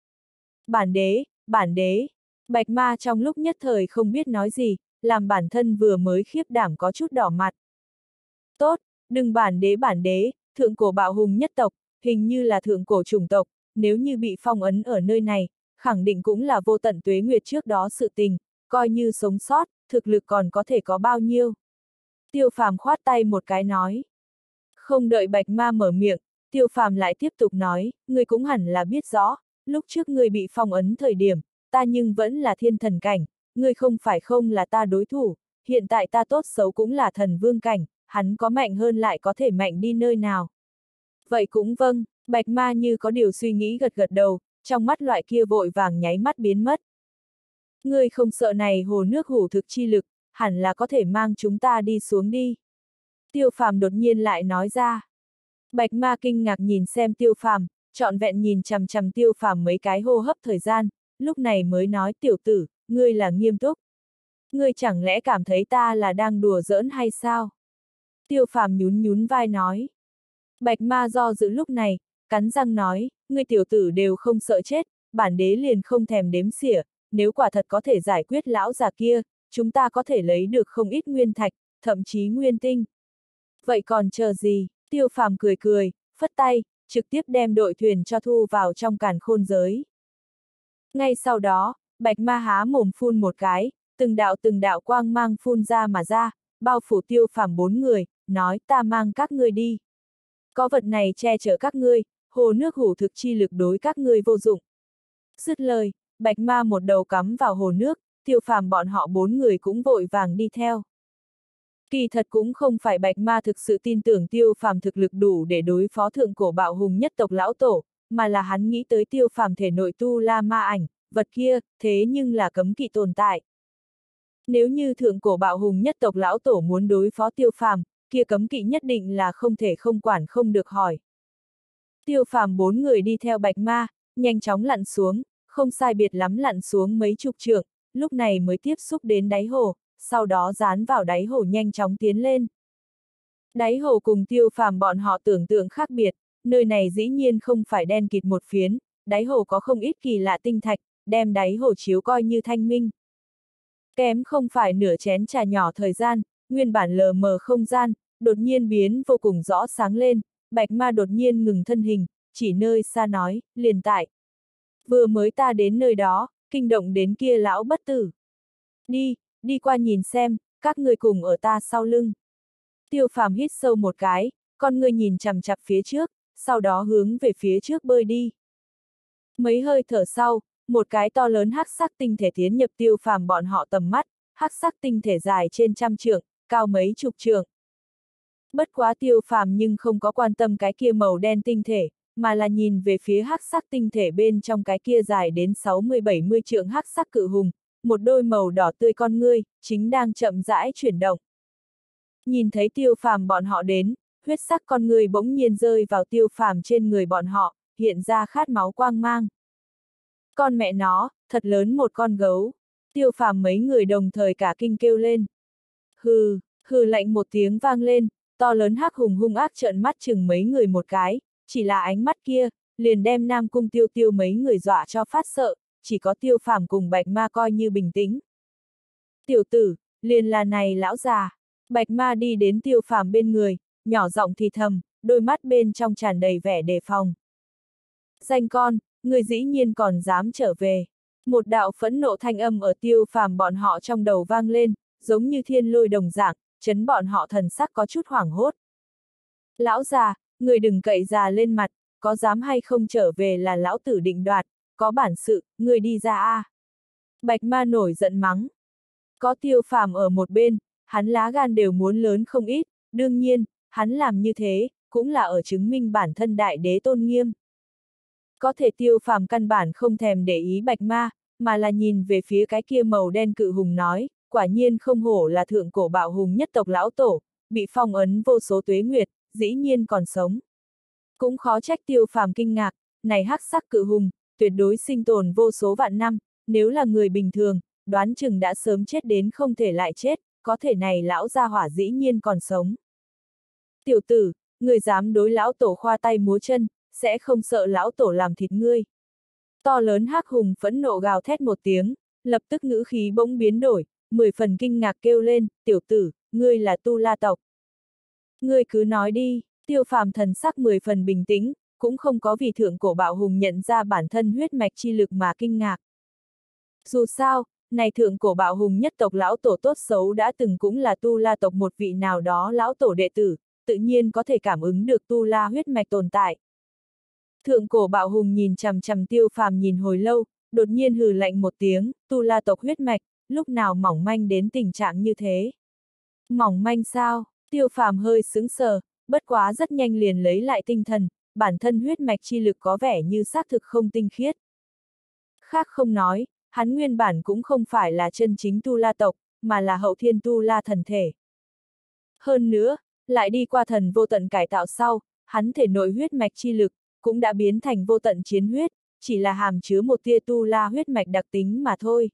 Bản đế, bản đế. Bạch ma trong lúc nhất thời không biết nói gì, làm bản thân vừa mới khiếp đảm có chút đỏ mặt. Tốt, đừng bản đế bản đế, thượng cổ bạo hùng nhất tộc, hình như là thượng cổ chủng tộc, nếu như bị phong ấn ở nơi này, khẳng định cũng là vô tận tuế nguyệt trước đó sự tình, coi như sống sót, thực lực còn có thể có bao nhiêu. Tiêu Phàm khoát tay một cái nói. Không đợi Bạch ma mở miệng, Tiêu Phàm lại tiếp tục nói, ngươi cũng hẳn là biết rõ, lúc trước ngươi bị phong ấn thời điểm, ta nhưng vẫn là thiên thần cảnh, ngươi không phải không là ta đối thủ, hiện tại ta tốt xấu cũng là thần vương cảnh, hắn có mạnh hơn lại có thể mạnh đi nơi nào. Vậy cũng vâng, Bạch ma như có điều suy nghĩ gật gật đầu, trong mắt loại kia vội vàng nháy mắt biến mất. Ngươi không sợ này hồ nước hủ thực chi lực, hẳn là có thể mang chúng ta đi xuống đi. Tiêu Phàm đột nhiên lại nói ra. Bạch ma kinh ngạc nhìn xem Tiêu Phàm, trọn vẹn nhìn chằm chằm Tiêu Phàm mấy cái hô hấp thời gian, lúc này mới nói tiểu tử, ngươi là nghiêm túc. Ngươi chẳng lẽ cảm thấy ta là đang đùa giỡn hay sao? Tiêu Phàm nhún nhún vai nói. Bạch Ma do dự lúc này, cắn răng nói, ngươi tiểu tử đều không sợ chết, bản đế liền không thèm đếm xỉa, nếu quả thật có thể giải quyết lão già kia, chúng ta có thể lấy được không ít nguyên thạch, thậm chí nguyên tinh. Vậy còn chờ gì? Tiêu Phàm cười cười, phất tay, trực tiếp đem đội thuyền cho thu vào trong càn khôn giới. Ngay sau đó, Bạch Ma há mồm phun một cái, từng đạo từng đạo quang mang phun ra mà ra, bao phủ Tiêu Phàm bốn người, nói ta mang các ngươi đi. Có vật này che chở các ngươi, hồ nước hủ thực chi lực đối các ngươi vô dụng. Dứt lời, Bạch Ma một đầu cắm vào hồ nước, Tiêu Phàm bọn họ bốn người cũng vội vàng đi theo. Kỳ thật cũng không phải Bạch Ma thực sự tin tưởng Tiêu Phàm thực lực đủ để đối phó thượng cổ bạo hùng nhất tộc lão tổ, mà là hắn nghĩ tới Tiêu Phàm thể nội tu la ma ảnh, vật kia, thế nhưng là cấm kỵ tồn tại. Nếu như thượng cổ bạo hùng nhất tộc lão tổ muốn đối phó Tiêu Phàm, kia cấm kỵ nhất định là không thể không quản không được hỏi. Tiêu Phàm bốn người đi theo Bạch Ma, nhanh chóng lặn xuống, không sai biệt lắm lặn xuống mấy chục trượng, lúc này mới tiếp xúc đến đáy hồ, sau đó dán vào đáy hồ nhanh chóng tiến lên. Đáy hồ cùng Tiêu Phàm bọn họ tưởng tượng khác biệt, nơi này dĩ nhiên không phải đen kịt một phiến, đáy hồ có không ít kỳ lạ tinh thạch, đem đáy hồ chiếu coi như thanh minh. Kém không phải nửa chén trà nhỏ thời gian, nguyên bản lờ mờ không gian, đột nhiên biến vô cùng rõ sáng lên, Bạch Ma đột nhiên ngừng thân hình, chỉ nơi xa nói, liền tại. Vừa mới ta đến nơi đó, kinh động đến kia lão bất tử. Đi, đi qua nhìn xem, các ngươi cùng ở ta sau lưng. Tiêu Phàm hít sâu một cái, con ngươi nhìn chằm chằm phía trước, sau đó hướng về phía trước bơi đi. Mấy hơi thở sau, một cái to lớn hắc sắc tinh thể tiến nhập Tiêu Phàm bọn họ tầm mắt, hắc sắc tinh thể dài trên trăm trượng, cao mấy chục trượng. Bất quá Tiêu Phàm nhưng không có quan tâm cái kia màu đen tinh thể, mà là nhìn về phía hắc sắc tinh thể bên trong cái kia dài đến sáu mươi bảy mươi trượng hắc sắc cự hùng, một đôi màu đỏ tươi con ngươi, chính đang chậm rãi chuyển động. Nhìn thấy Tiêu Phàm bọn họ đến, huyết sắc con ngươi bỗng nhiên rơi vào Tiêu Phàm trên người bọn họ, hiện ra khát máu quang mang. Con mẹ nó, thật lớn một con gấu. Tiêu Phàm mấy người đồng thời cả kinh kêu lên. Hừ, hừ lạnh một tiếng vang lên, to lớn hắc hùng hung ác trợn mắt chừng mấy người một cái, chỉ là ánh mắt kia, liền đem Nam Cung Tiêu Tiêu mấy người dọa cho phát sợ, chỉ có Tiêu Phàm cùng Bạch Ma coi như bình tĩnh. Tiểu tử, liền là này lão già. Bạch Ma đi đến Tiêu Phàm bên người, nhỏ giọng thì thầm, đôi mắt bên trong tràn đầy vẻ đề phòng. Danh con, người dĩ nhiên còn dám trở về. Một đạo phẫn nộ thanh âm ở Tiêu Phàm bọn họ trong đầu vang lên, giống như thiên lôi đồng dạng, chấn bọn họ thần sắc có chút hoảng hốt. Lão già, người đừng cậy già lên mặt, có dám hay không trở về là lão tử định đoạt, có bản sự, người đi ra a. À. Bạch Ma nổi giận mắng. Có Tiêu Phàm ở một bên, hắn lá gan đều muốn lớn không ít, đương nhiên, hắn làm như thế, cũng là ở chứng minh bản thân đại đế tôn nghiêm. Có thể Tiêu Phàm căn bản không thèm để ý Bạch Ma, mà là nhìn về phía cái kia màu đen cự hùng nói, quả nhiên không hổ là thượng cổ bạo hùng nhất tộc lão tổ, bị phong ấn vô số tuế nguyệt, dĩ nhiên còn sống. Cũng khó trách Tiêu Phàm kinh ngạc, này hắc sắc cự hùng, tuyệt đối sinh tồn vô số vạn năm, nếu là người bình thường, đoán chừng đã sớm chết đến không thể lại chết, có thể này lão gia hỏa dĩ nhiên còn sống. Tiểu tử, người dám đối lão tổ khoa tay múa chân, sẽ không sợ lão tổ làm thịt ngươi. To lớn hắc hùng phẫn nộ gào thét một tiếng, lập tức ngữ khí bỗng biến đổi, mười phần kinh ngạc kêu lên, tiểu tử, ngươi là Tu La tộc. Ngươi cứ nói đi, Tiêu Phàm thần sắc mười phần bình tĩnh, cũng không có vì thượng cổ bạo hùng nhận ra bản thân huyết mạch chi lực mà kinh ngạc. Dù sao, này thượng cổ bạo hùng nhất tộc lão tổ tốt xấu đã từng cũng là Tu La tộc một vị nào đó lão tổ đệ tử, tự nhiên có thể cảm ứng được Tu La huyết mạch tồn tại. Thượng cổ bạo hùng nhìn chằm chằm Tiêu Phàm nhìn hồi lâu, đột nhiên hừ lạnh một tiếng, Tu La tộc huyết mạch, lúc nào mỏng manh đến tình trạng như thế. Mỏng manh sao? Tiêu Phàm hơi sững sờ, bất quá rất nhanh liền lấy lại tinh thần, bản thân huyết mạch chi lực có vẻ như xác thực không tinh khiết. Khác không nói, hắn nguyên bản cũng không phải là chân chính Tu La tộc, mà là hậu thiên Tu La thần thể. Hơn nữa, lại đi qua thần vô tận cải tạo sau, hắn thể nội huyết mạch chi lực, cũng đã biến thành vô tận chiến huyết, chỉ là hàm chứa một tia tu la huyết mạch đặc tính mà thôi.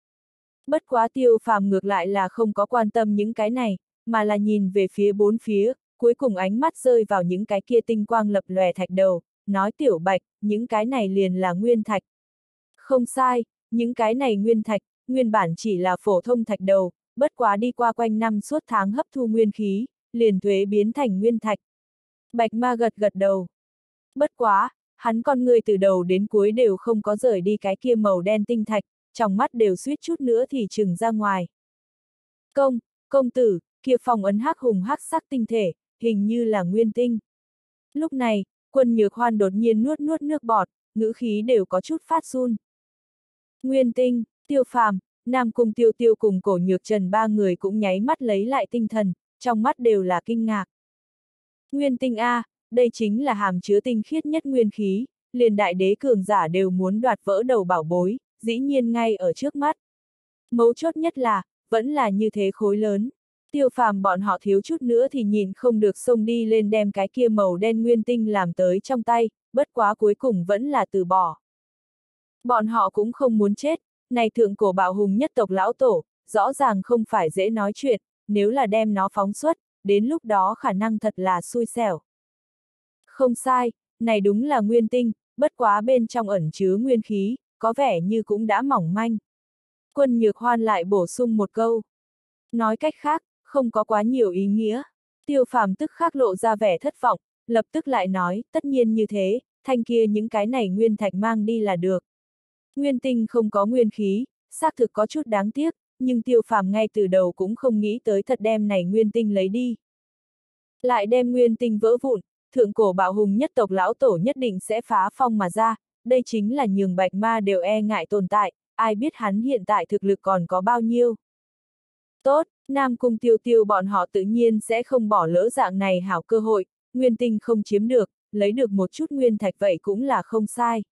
Bất quá Tiêu Phàm ngược lại là không có quan tâm những cái này, mà là nhìn về phía bốn phía, cuối cùng ánh mắt rơi vào những cái kia tinh quang lập lòe thạch đầu, nói Tiểu Bạch, những cái này liền là nguyên thạch. Không sai, những cái này nguyên thạch, nguyên bản chỉ là phổ thông thạch đầu, bất quá đi qua quanh năm suốt tháng hấp thu nguyên khí, liền thuế biến thành nguyên thạch. Bạch Ma gật gật đầu. Bất quá, hắn con người từ đầu đến cuối đều không có rời đi cái kia màu đen tinh thạch, trong mắt đều suýt chút nữa thì trừng ra ngoài. Công, công tử, kia phong ấn hắc hùng hắc sắc tinh thể, hình như là nguyên tinh. Lúc này, Quân Nhược Hoan đột nhiên nuốt nuốt nước bọt, ngữ khí đều có chút phát run. Nguyên tinh, Tiêu Phàm, Nam Cung Tiêu Tiêu cùng Cổ Nhược Trần ba người cũng nháy mắt lấy lại tinh thần, trong mắt đều là kinh ngạc. Nguyên tinh A, đây chính là hàm chứa tinh khiết nhất nguyên khí, liền đại đế cường giả đều muốn đoạt vỡ đầu bảo bối, dĩ nhiên ngay ở trước mắt. Mấu chốt nhất là, vẫn là như thế khối lớn. Tiêu Phàm bọn họ thiếu chút nữa thì nhìn không được xông đi lên đem cái kia màu đen nguyên tinh làm tới trong tay, bất quá cuối cùng vẫn là từ bỏ. Bọn họ cũng không muốn chết, này thượng cổ bạo hùng nhất tộc lão tổ, rõ ràng không phải dễ nói chuyện, nếu là đem nó phóng xuất, đến lúc đó khả năng thật là xui xẻo. Không sai, này đúng là nguyên tinh, bất quá bên trong ẩn chứa nguyên khí, có vẻ như cũng đã mỏng manh. Quân Nhược Hoan lại bổ sung một câu. Nói cách khác, không có quá nhiều ý nghĩa. Tiêu Phàm tức khắc lộ ra vẻ thất vọng, lập tức lại nói, tất nhiên như thế, thanh kia những cái này nguyên thạch mang đi là được. Nguyên tinh không có nguyên khí, xác thực có chút đáng tiếc, nhưng Tiêu Phàm ngay từ đầu cũng không nghĩ tới thật đem này nguyên tinh lấy đi. Lại đem nguyên tinh vỡ vụn, thượng cổ bạo hùng nhất tộc lão tổ nhất định sẽ phá phong mà ra, đây chính là nhường Bạch Ma đều e ngại tồn tại, ai biết hắn hiện tại thực lực còn có bao nhiêu. Tốt, Nam Cung Tiêu Tiêu bọn họ tự nhiên sẽ không bỏ lỡ dạng này hảo cơ hội, nguyên tinh không chiếm được, lấy được một chút nguyên thạch vậy cũng là không sai.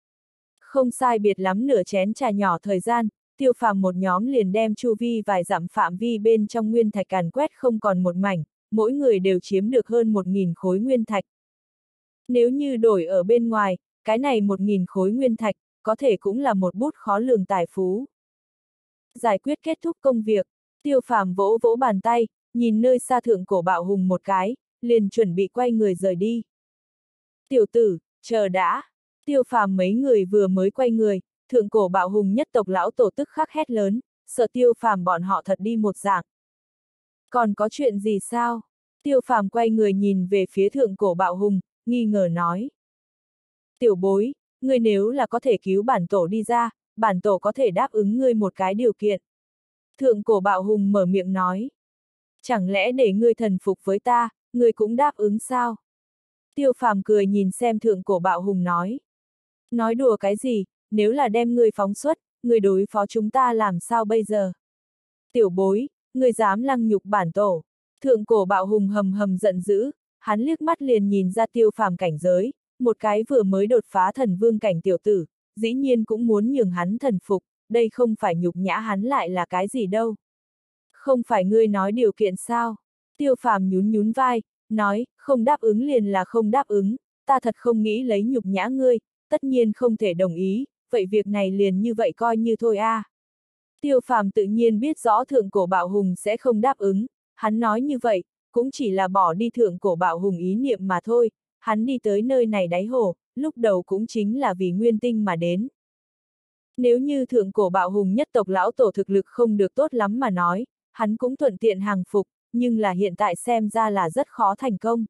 Không sai biệt lắm nửa chén trà nhỏ thời gian, Tiêu Phàm một nhóm liền đem chu vi vài dặm phạm vi bên trong nguyên thạch càn quét không còn một mảnh, mỗi người đều chiếm được hơn một nghìn khối nguyên thạch. Nếu như đổi ở bên ngoài, cái này một nghìn khối nguyên thạch, có thể cũng là một bút khó lường tài phú. Giải quyết kết thúc công việc, Tiêu Phàm vỗ vỗ bàn tay, nhìn nơi xa thượng cổ bạo hùng một cái, liền chuẩn bị quay người rời đi. Tiểu tử, chờ đã. Tiêu Phàm mấy người vừa mới quay người, thượng cổ bạo hùng nhất tộc lão tổ tức khắc hét lớn, sợ Tiêu Phàm bọn họ thật đi một dạng. Còn có chuyện gì sao? Tiêu Phàm quay người nhìn về phía thượng cổ bạo hùng, nghi ngờ nói. Tiểu bối, ngươi nếu là có thể cứu bản tổ đi ra, bản tổ có thể đáp ứng ngươi một cái điều kiện. Thượng cổ bạo hùng mở miệng nói. Chẳng lẽ để ngươi thần phục với ta, ngươi cũng đáp ứng sao? Tiêu Phàm cười nhìn xem thượng cổ bạo hùng nói. Nói đùa cái gì, nếu là đem ngươi phóng xuất, ngươi đối phó chúng ta làm sao bây giờ? Tiểu bối, ngươi dám lăng nhục bản tổ. Thượng cổ bạo hùng hầm hầm giận dữ, hắn liếc mắt liền nhìn ra Tiêu Phàm cảnh giới, một cái vừa mới đột phá thần vương cảnh tiểu tử, dĩ nhiên cũng muốn nhường hắn thần phục, đây không phải nhục nhã hắn lại là cái gì đâu. Không phải ngươi nói điều kiện sao? Tiêu Phàm nhún nhún vai, nói, không đáp ứng liền là không đáp ứng, ta thật không nghĩ lấy nhục nhã ngươi, tất nhiên không thể đồng ý, vậy việc này liền như vậy coi như thôi a. À. Tiêu Phàm tự nhiên biết rõ thượng cổ bạo hùng sẽ không đáp ứng, hắn nói như vậy, cũng chỉ là bỏ đi thượng cổ bạo hùng ý niệm mà thôi, hắn đi tới nơi này đáy hồ, lúc đầu cũng chính là vì nguyên tinh mà đến. Nếu như thượng cổ bạo hùng nhất tộc lão tổ thực lực không được tốt lắm mà nói, hắn cũng thuận tiện hàng phục, nhưng là hiện tại xem ra là rất khó thành công.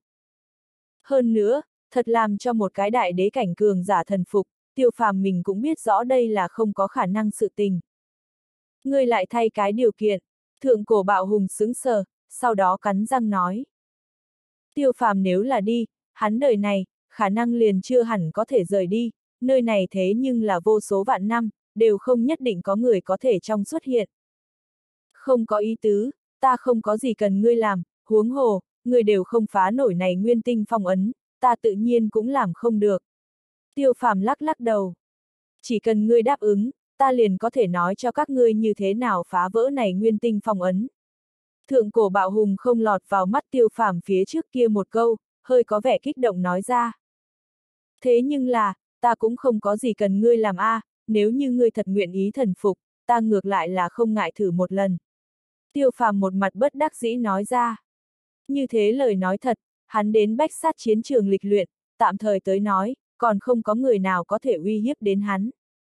Hơn nữa, thật làm cho một cái đại đế cảnh cường giả thần phục, Tiêu Phàm mình cũng biết rõ đây là không có khả năng sự tình. Ngươi lại thay cái điều kiện, thượng cổ bạo hùng sững sờ, sau đó cắn răng nói. Tiêu Phàm nếu là đi, hắn đời này, khả năng liền chưa hẳn có thể rời đi, nơi này thế nhưng là vô số vạn năm, đều không nhất định có người có thể trong xuất hiện. Không có ý tứ, ta không có gì cần ngươi làm, huống hồ, ngươi đều không phá nổi này nguyên tinh phong ấn, ta tự nhiên cũng làm không được. Tiêu Phàm lắc lắc đầu. Chỉ cần ngươi đáp ứng, ta liền có thể nói cho các ngươi như thế nào phá vỡ này nguyên tinh phong ấn. Thượng cổ bạo hùng không lọt vào mắt Tiêu Phàm phía trước kia một câu, hơi có vẻ kích động nói ra. Thế nhưng là, ta cũng không có gì cần ngươi làm a, à, nếu như ngươi thật nguyện ý thần phục, ta ngược lại là không ngại thử một lần. Tiêu Phàm một mặt bất đắc dĩ nói ra. Như thế lời nói thật, hắn đến bách sát chiến trường lịch luyện, tạm thời tới nói, còn không có người nào có thể uy hiếp đến hắn.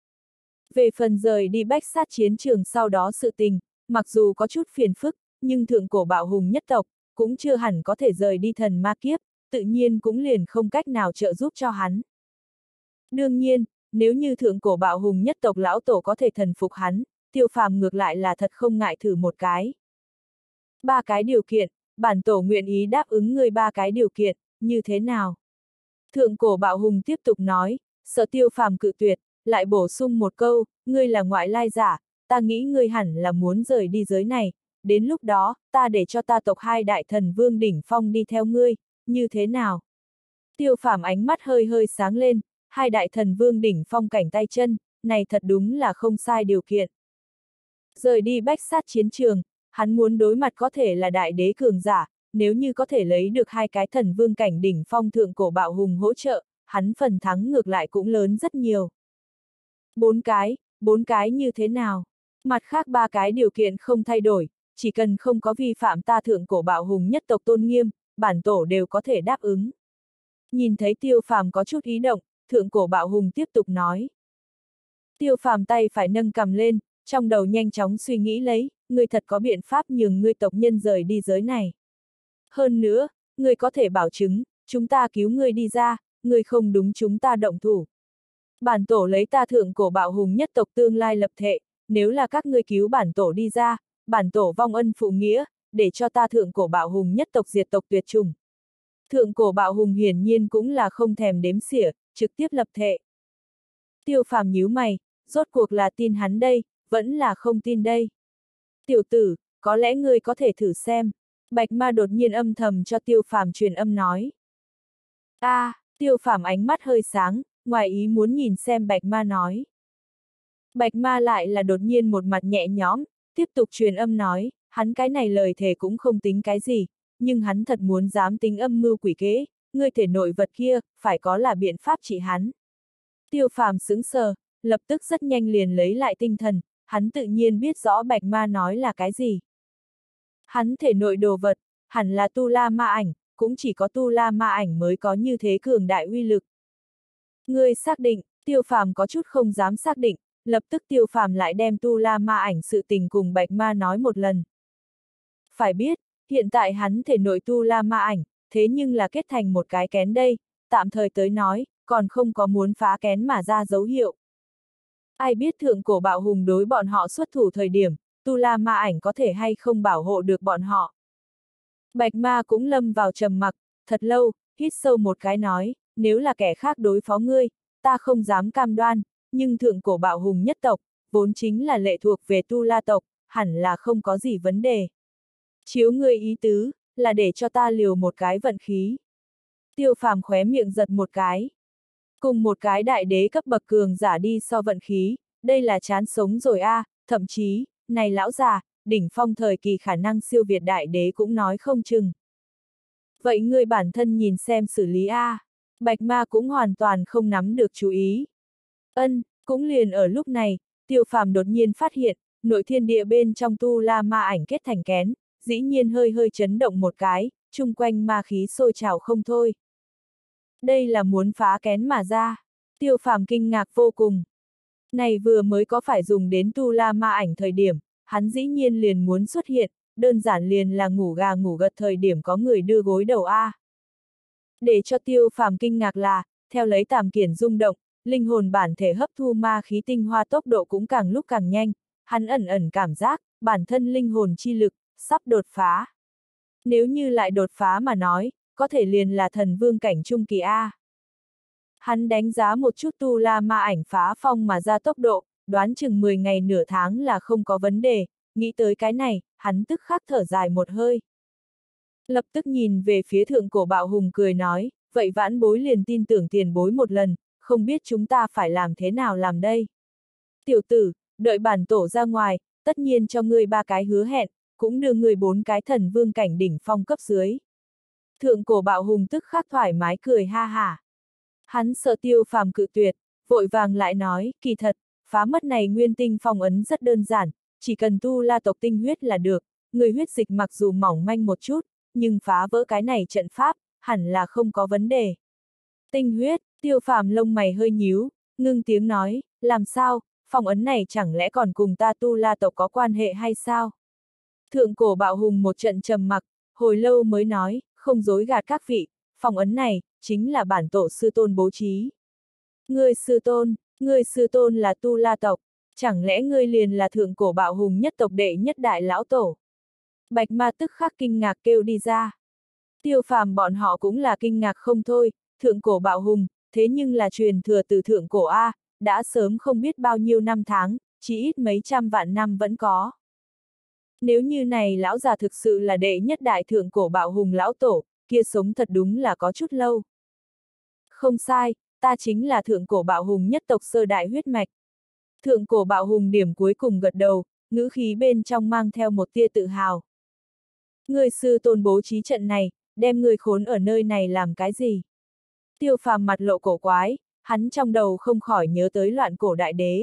Về phần rời đi bách sát chiến trường sau đó sự tình, mặc dù có chút phiền phức, nhưng thượng cổ bạo hùng nhất tộc, cũng chưa hẳn có thể rời đi thần ma kiếp, tự nhiên cũng liền không cách nào trợ giúp cho hắn. Đương nhiên, nếu như thượng cổ bạo hùng nhất tộc lão tổ có thể thần phục hắn, Tiêu Phàm ngược lại là thật không ngại thử một cái. Ba cái điều kiện, bản tổ nguyện ý đáp ứng ngươi ba cái điều kiện, như thế nào? Thượng cổ bạo hùng tiếp tục nói, sợ Tiêu Phàm cự tuyệt, lại bổ sung một câu, ngươi là ngoại lai giả, ta nghĩ ngươi hẳn là muốn rời đi giới này, đến lúc đó, ta để cho ta tộc hai đại thần vương đỉnh phong đi theo ngươi, như thế nào? Tiêu Phàm ánh mắt hơi hơi sáng lên, hai đại thần vương đỉnh phong cảnh tay chân, này thật đúng là không sai điều kiện. Rời đi bách sát chiến trường, hắn muốn đối mặt có thể là đại đế cường giả, nếu như có thể lấy được hai cái thần vương cảnh đỉnh phong thượng cổ bạo hùng hỗ trợ, hắn phần thắng ngược lại cũng lớn rất nhiều. Bốn cái, bốn cái như thế nào? Mặt khác ba cái điều kiện không thay đổi, chỉ cần không có vi phạm ta thượng cổ bạo hùng nhất tộc tôn nghiêm, bản tổ đều có thể đáp ứng. Nhìn thấy Tiêu Phàm có chút ý động, thượng cổ bạo hùng tiếp tục nói. Tiêu Phàm tay phải nâng cầm lên, trong đầu nhanh chóng suy nghĩ lấy, ngươi thật có biện pháp nhường ngươi tộc nhân rời đi giới này. Hơn nữa, ngươi có thể bảo chứng, chúng ta cứu ngươi đi ra, ngươi không đúng chúng ta động thủ. Bản tổ lấy ta thượng cổ bạo hùng nhất tộc tương lai lập thệ, nếu là các ngươi cứu bản tổ đi ra, bản tổ vong ân phụ nghĩa, để cho ta thượng cổ bạo hùng nhất tộc diệt tộc tuyệt chủng. Thượng cổ bạo hùng hiển nhiên cũng là không thèm đếm xỉa, trực tiếp lập thệ. Tiêu Phàm nhíu mày, rốt cuộc là tin hắn đây, vẫn là không tin đây. Tiểu tử, có lẽ ngươi có thể thử xem. Bạch Ma đột nhiên âm thầm cho Tiêu Phàm truyền âm nói. A, à, Tiêu Phàm ánh mắt hơi sáng, ngoài ý muốn nhìn xem Bạch Ma nói. Bạch Ma lại là đột nhiên một mặt nhẹ nhõm, tiếp tục truyền âm nói, hắn cái này lời thề cũng không tính cái gì, nhưng hắn thật muốn dám tính âm mưu quỷ kế, ngươi thể nội vật kia, phải có là biện pháp trị hắn. Tiêu Phàm sững sờ, lập tức rất nhanh liền lấy lại tinh thần, hắn tự nhiên biết rõ Bạch Ma nói là cái gì. Hắn thể nội đồ vật, hẳn là tu la ma ảnh, cũng chỉ có tu la ma ảnh mới có như thế cường đại uy lực. Ngươi xác định, Tiêu Phàm có chút không dám xác định, lập tức Tiêu Phàm lại đem tu la ma ảnh sự tình cùng Bạch Ma nói một lần. Phải biết, hiện tại hắn thể nội tu la ma ảnh, thế nhưng là kết thành một cái kén đây, tạm thời tới nói, còn không có muốn phá kén mà ra dấu hiệu. Ai biết thượng cổ bạo hùng đối bọn họ xuất thủ thời điểm, tu la ma ảnh có thể hay không bảo hộ được bọn họ. Bạch Ma cũng lâm vào trầm mặc, thật lâu, hít sâu một cái nói, nếu là kẻ khác đối phó ngươi, ta không dám cam đoan, nhưng thượng cổ bạo hùng nhất tộc, vốn chính là lệ thuộc về tu la tộc, hẳn là không có gì vấn đề. Chiếu ngươi ý tứ, là để cho ta liều một cái vận khí. Tiêu Phàm khóe miệng giật một cái. Cùng một cái đại đế cấp bậc cường giả đi so vận khí, đây là chán sống rồi a, à, thậm chí, này lão già, đỉnh phong thời kỳ khả năng siêu việt đại đế cũng nói không chừng. Vậy ngươi bản thân nhìn xem xử lý a. À. Bạch Ma cũng hoàn toàn không nắm được chú ý. Ân, cũng liền ở lúc này, Tiêu Phàm đột nhiên phát hiện, nội thiên địa bên trong tu la ma ảnh kết thành kén, dĩ nhiên hơi hơi chấn động một cái, chung quanh ma khí sôi trào không thôi. Đây là muốn phá kén mà ra. Tiêu Phàm kinh ngạc vô cùng. Này vừa mới có phải dùng đến tu la ma ảnh thời điểm, hắn dĩ nhiên liền muốn xuất hiện, đơn giản liền là ngủ gà ngủ gật thời điểm có người đưa gối đầu a. Để cho Tiêu Phàm kinh ngạc là, theo lấy tàm kiển rung động, linh hồn bản thể hấp thu ma khí tinh hoa tốc độ cũng càng lúc càng nhanh, hắn ẩn ẩn cảm giác, bản thân linh hồn chi lực, sắp đột phá. Nếu như lại đột phá mà nói, có thể liền là thần vương cảnh trung kỳ A. Hắn đánh giá một chút tu la ma ảnh phá phong mà ra tốc độ, đoán chừng mười ngày nửa tháng là không có vấn đề, nghĩ tới cái này, hắn tức khắc thở dài một hơi. Lập tức nhìn về phía thượng cổ bạo hùng cười nói, vậy vãn bối liền tin tưởng tiền bối một lần, không biết chúng ta phải làm thế nào làm đây. Tiểu tử, đợi bản tổ ra ngoài, tất nhiên cho ngươi ba cái hứa hẹn, cũng đưa ngươi bốn cái thần vương cảnh đỉnh phong cấp dưới. Thượng cổ bạo hùng tức khắc thoải mái cười ha hả. Hắn sợ Tiêu Phàm cự tuyệt, vội vàng lại nói, kỳ thật, phá mất này nguyên tinh phong ấn rất đơn giản, chỉ cần tu la tộc tinh huyết là được, người huyết dịch mặc dù mỏng manh một chút, nhưng phá vỡ cái này trận pháp, hẳn là không có vấn đề. Tinh huyết, Tiêu Phàm lông mày hơi nhíu, ngưng tiếng nói, làm sao, phong ấn này chẳng lẽ còn cùng ta tu la tộc có quan hệ hay sao? Thượng cổ bạo hùng một trận trầm mặc, hồi lâu mới nói, không dối gạt các vị, phong ấn này, chính là bản tổ sư tôn bố trí. Ngươi sư tôn, ngươi sư tôn là tu la tộc, chẳng lẽ ngươi liền là thượng cổ bạo hùng nhất tộc đệ nhất đại lão tổ? Bạch Ma tức khắc kinh ngạc kêu đi ra. Tiêu Phàm bọn họ cũng là kinh ngạc không thôi, thượng cổ bạo hùng, thế nhưng là truyền thừa từ thượng cổ A, đã sớm không biết bao nhiêu năm tháng, chỉ ít mấy trăm vạn năm vẫn có. Nếu như này lão già thực sự là đệ nhất đại thượng cổ bạo hùng lão tổ, kia sống thật đúng là có chút lâu. Không sai, ta chính là thượng cổ bạo hùng nhất tộc sơ đại huyết mạch. Thượng cổ bạo hùng điểm cuối cùng gật đầu, ngữ khí bên trong mang theo một tia tự hào. Người sư tôn bố trí trận này, đem người khốn ở nơi này làm cái gì? Tiêu Phàm mặt lộ cổ quái, hắn trong đầu không khỏi nhớ tới loạn cổ đại đế.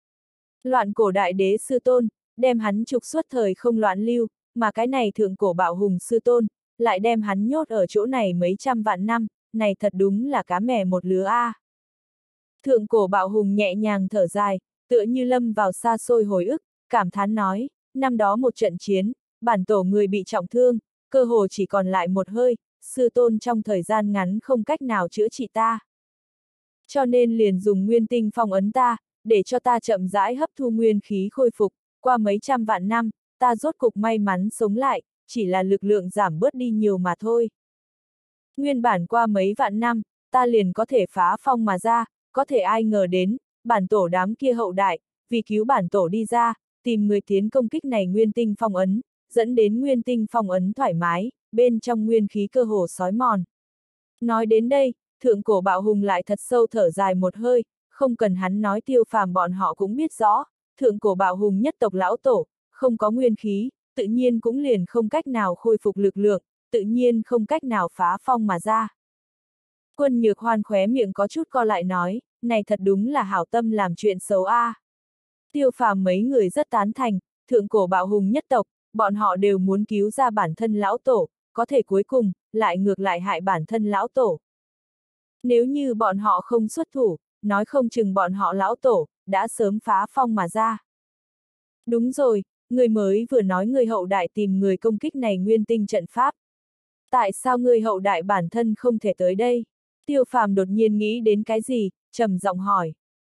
Loạn cổ đại đế sư tôn, đem hắn trục xuất thời không loạn lưu, mà cái này thượng cổ bạo hùng sư tôn, lại đem hắn nhốt ở chỗ này mấy trăm vạn năm, này thật đúng là cá mè một lứa a. À. Thượng cổ bạo hùng nhẹ nhàng thở dài, tựa như lâm vào xa xôi hồi ức, cảm thán nói, năm đó một trận chiến, bản tổ người bị trọng thương, cơ hồ chỉ còn lại một hơi, sư tôn trong thời gian ngắn không cách nào chữa trị ta. Cho nên liền dùng nguyên tinh phong ấn ta, để cho ta chậm rãi hấp thu nguyên khí khôi phục, qua mấy trăm vạn năm, ta rốt cục may mắn sống lại, chỉ là lực lượng giảm bớt đi nhiều mà thôi. Nguyên bản qua mấy vạn năm, ta liền có thể phá phong mà ra, có thể ai ngờ đến, bản tổ đám kia hậu đại, vì cứu bản tổ đi ra, tìm người tiến công kích này nguyên tinh phong ấn, dẫn đến nguyên tinh phong ấn thoải mái, bên trong nguyên khí cơ hồ sói mòn. Nói đến đây, thượng cổ bạo hùng lại thật sâu thở dài một hơi, không cần hắn nói Tiêu Phàm bọn họ cũng biết rõ, thượng cổ bạo hùng nhất tộc lão tổ, không có nguyên khí, tự nhiên cũng liền không cách nào khôi phục lực lượng, tự nhiên không cách nào phá phong mà ra. Quân Nhược Hoan khóe miệng có chút co lại nói, này thật đúng là hảo tâm làm chuyện xấu a. À. Tiêu Phàm mấy người rất tán thành, thượng cổ bạo hùng nhất tộc, bọn họ đều muốn cứu ra bản thân lão tổ, có thể cuối cùng, lại ngược lại hại bản thân lão tổ. Nếu như bọn họ không xuất thủ, nói không chừng bọn họ lão tổ, đã sớm phá phong mà ra. Đúng rồi, người mới vừa nói người hậu đại tìm người công kích này nguyên tinh trận pháp. Tại sao người hậu đại bản thân không thể tới đây? Tiêu Phàm đột nhiên nghĩ đến cái gì, trầm giọng hỏi.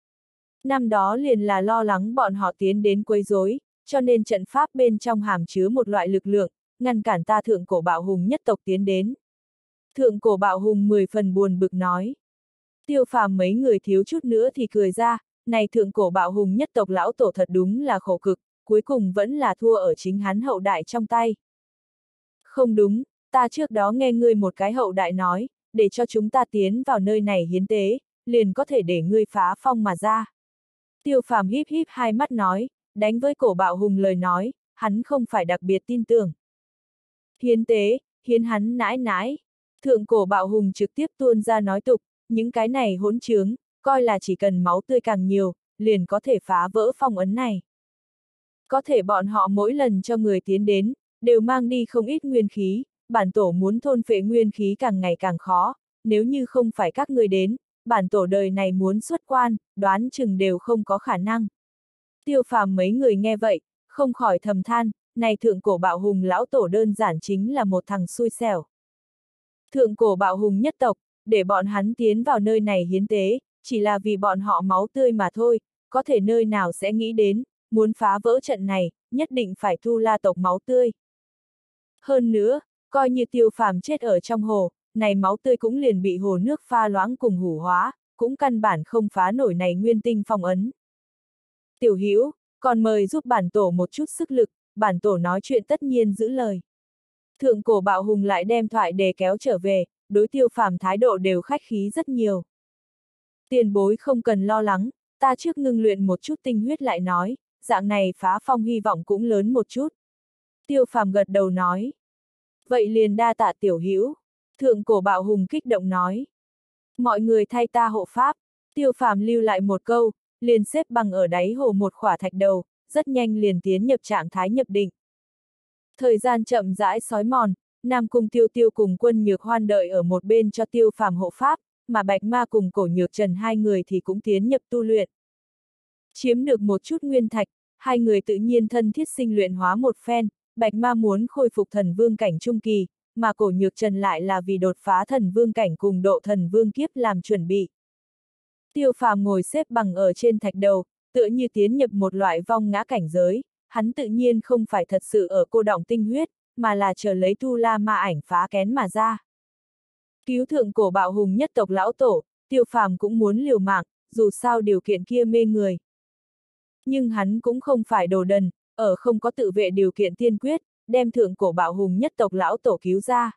Năm đó liền là lo lắng bọn họ tiến đến quấy rối, cho nên trận pháp bên trong hàm chứa một loại lực lượng, ngăn cản ta thượng cổ bạo hùng nhất tộc tiến đến. Thượng cổ bạo hùng mười phần buồn bực nói. Tiêu Phàm mấy người thiếu chút nữa thì cười ra, này thượng cổ bạo hùng nhất tộc lão tổ thật đúng là khổ cực, cuối cùng vẫn là thua ở chính hắn hậu đại trong tay. Không đúng, ta trước đó nghe ngươi một cái hậu đại nói, để cho chúng ta tiến vào nơi này hiến tế, liền có thể để ngươi phá phong mà ra. Tiêu Phàm híp híp hai mắt nói, đánh với cổ bạo hùng lời nói, hắn không phải đặc biệt tin tưởng. Hiến tế, hiến hắn nãi nãi. Thượng cổ bạo hùng trực tiếp tuôn ra nói tục, những cái này hỗn trướng, coi là chỉ cần máu tươi càng nhiều, liền có thể phá vỡ phong ấn này. Có thể bọn họ mỗi lần cho người tiến đến, đều mang đi không ít nguyên khí, bản tổ muốn thôn phệ nguyên khí càng ngày càng khó, nếu như không phải các người đến, bản tổ đời này muốn xuất quan, đoán chừng đều không có khả năng. Tiêu Phàm mấy người nghe vậy, không khỏi thầm than, này thượng cổ bạo hùng lão tổ đơn giản chính là một thằng xui xẻo. Thượng cổ bạo hùng nhất tộc, để bọn hắn tiến vào nơi này hiến tế, chỉ là vì bọn họ máu tươi mà thôi, có thể nơi nào sẽ nghĩ đến, muốn phá vỡ trận này, nhất định phải tu la tộc máu tươi. Hơn nữa, coi như Tiêu Phàm chết ở trong hồ, này máu tươi cũng liền bị hồ nước pha loãng cùng hủ hóa, cũng căn bản không phá nổi này nguyên tinh phong ấn. Tiểu Hữu, còn mời giúp bản tổ một chút sức lực, bản tổ nói chuyện tất nhiên giữ lời. Thượng cổ bạo hùng lại đem thoại đề kéo trở về, đối Tiêu Phàm thái độ đều khách khí rất nhiều. Tiền bối không cần lo lắng, ta trước ngưng luyện một chút tinh huyết lại nói, dạng này phá phong hy vọng cũng lớn một chút. Tiêu Phàm gật đầu nói. Vậy liền đa tạ tiểu hữu. Thượng cổ bạo hùng kích động nói. Mọi người thay ta hộ pháp. Tiêu Phàm lưu lại một câu, liền xếp bằng ở đáy hồ một khỏa thạch đầu, rất nhanh liền tiến nhập trạng thái nhập định. Thời gian chậm rãi sói mòn, Nam Cung Tiêu Tiêu cùng Quân Nhược Hoan đợi ở một bên cho Tiêu Phàm hộ pháp, mà Bạch Ma cùng Cổ Nhược Trần hai người thì cũng tiến nhập tu luyện. Chiếm được một chút nguyên thạch, hai người tự nhiên thân thiết sinh luyện hóa một phen, Bạch Ma muốn khôi phục thần vương cảnh trung kỳ, mà Cổ Nhược Trần lại là vì đột phá thần vương cảnh cùng độ thần vương kiếp làm chuẩn bị. Tiêu Phàm ngồi xếp bằng ở trên thạch đầu, tựa như tiến nhập một loại vong ngã cảnh giới, hắn tự nhiên không phải thật sự ở cô đọng tinh huyết, mà là chờ lấy Tu La Ma ảnh phá kén mà ra. Cứu thượng cổ bạo hùng nhất tộc lão tổ, Tiêu Phàm cũng muốn liều mạng, dù sao điều kiện kia mê người. Nhưng hắn cũng không phải đồ đần, ở không có tự vệ điều kiện tiên quyết, đem thượng cổ bạo hùng nhất tộc lão tổ cứu ra.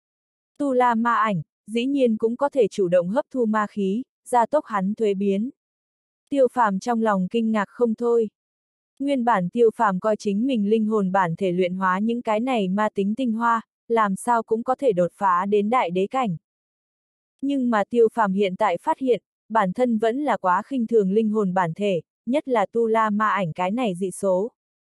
Tu La Ma ảnh, dĩ nhiên cũng có thể chủ động hấp thu ma khí, gia tốc hắn thuế biến. Tiêu Phàm trong lòng kinh ngạc không thôi. Nguyên bản Tiêu Phàm coi chính mình linh hồn bản thể luyện hóa những cái này ma tính tinh hoa, làm sao cũng có thể đột phá đến đại đế cảnh. Nhưng mà Tiêu Phàm hiện tại phát hiện, bản thân vẫn là quá khinh thường linh hồn bản thể, nhất là Tu La Ma ảnh cái này dị số.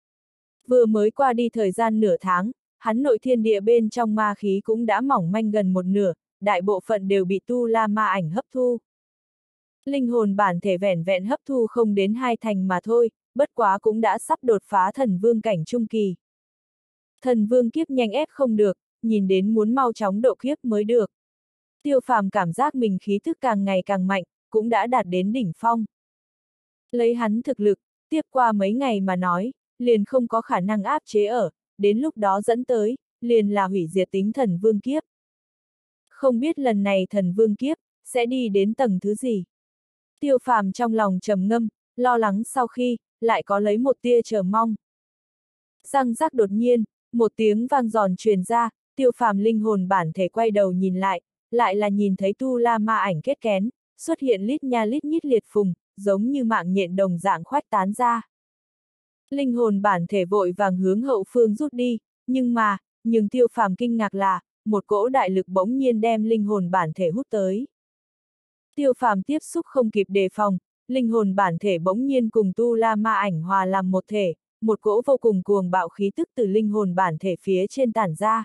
Vừa mới qua đi thời gian nửa tháng, hắn nội thiên địa bên trong ma khí cũng đã mỏng manh gần một nửa, đại bộ phận đều bị Tu La Ma ảnh hấp thu. Linh hồn bản thể vẻn vẹn hấp thu không đến hai thành mà thôi, bất quá cũng đã sắp đột phá thần vương cảnh trung kỳ. Thần vương kiếp nhanh ép không được, nhìn đến muốn mau chóng độ kiếp mới được. Tiêu Phàm cảm giác mình khí thức càng ngày càng mạnh, cũng đã đạt đến đỉnh phong. Lấy hắn thực lực, tiếp qua mấy ngày mà nói, liền không có khả năng áp chế ở, đến lúc đó dẫn tới, liền là hủy diệt tính thần vương kiếp. Không biết lần này thần vương kiếp, sẽ đi đến tầng thứ gì? Tiêu Phàm trong lòng trầm ngâm, lo lắng sau khi, lại có lấy một tia chờ mong. Răng rắc đột nhiên, một tiếng vang giòn truyền ra, Tiêu Phàm linh hồn bản thể quay đầu nhìn lại, lại là nhìn thấy Tu La Ma ảnh kết kén, xuất hiện lít nha lít nhít liệt phùng, giống như mạng nhện đồng dạng khoách tán ra. Linh hồn bản thể vội vàng hướng hậu phương rút đi, nhưng mà, nhưng Tiêu Phàm kinh ngạc là, một cỗ đại lực bỗng nhiên đem linh hồn bản thể hút tới. Tiêu Phàm tiếp xúc không kịp đề phòng, linh hồn bản thể bỗng nhiên cùng Tu La Ma ảnh hòa làm một thể, một cỗ vô cùng cuồng bạo khí tức từ linh hồn bản thể phía trên tản ra.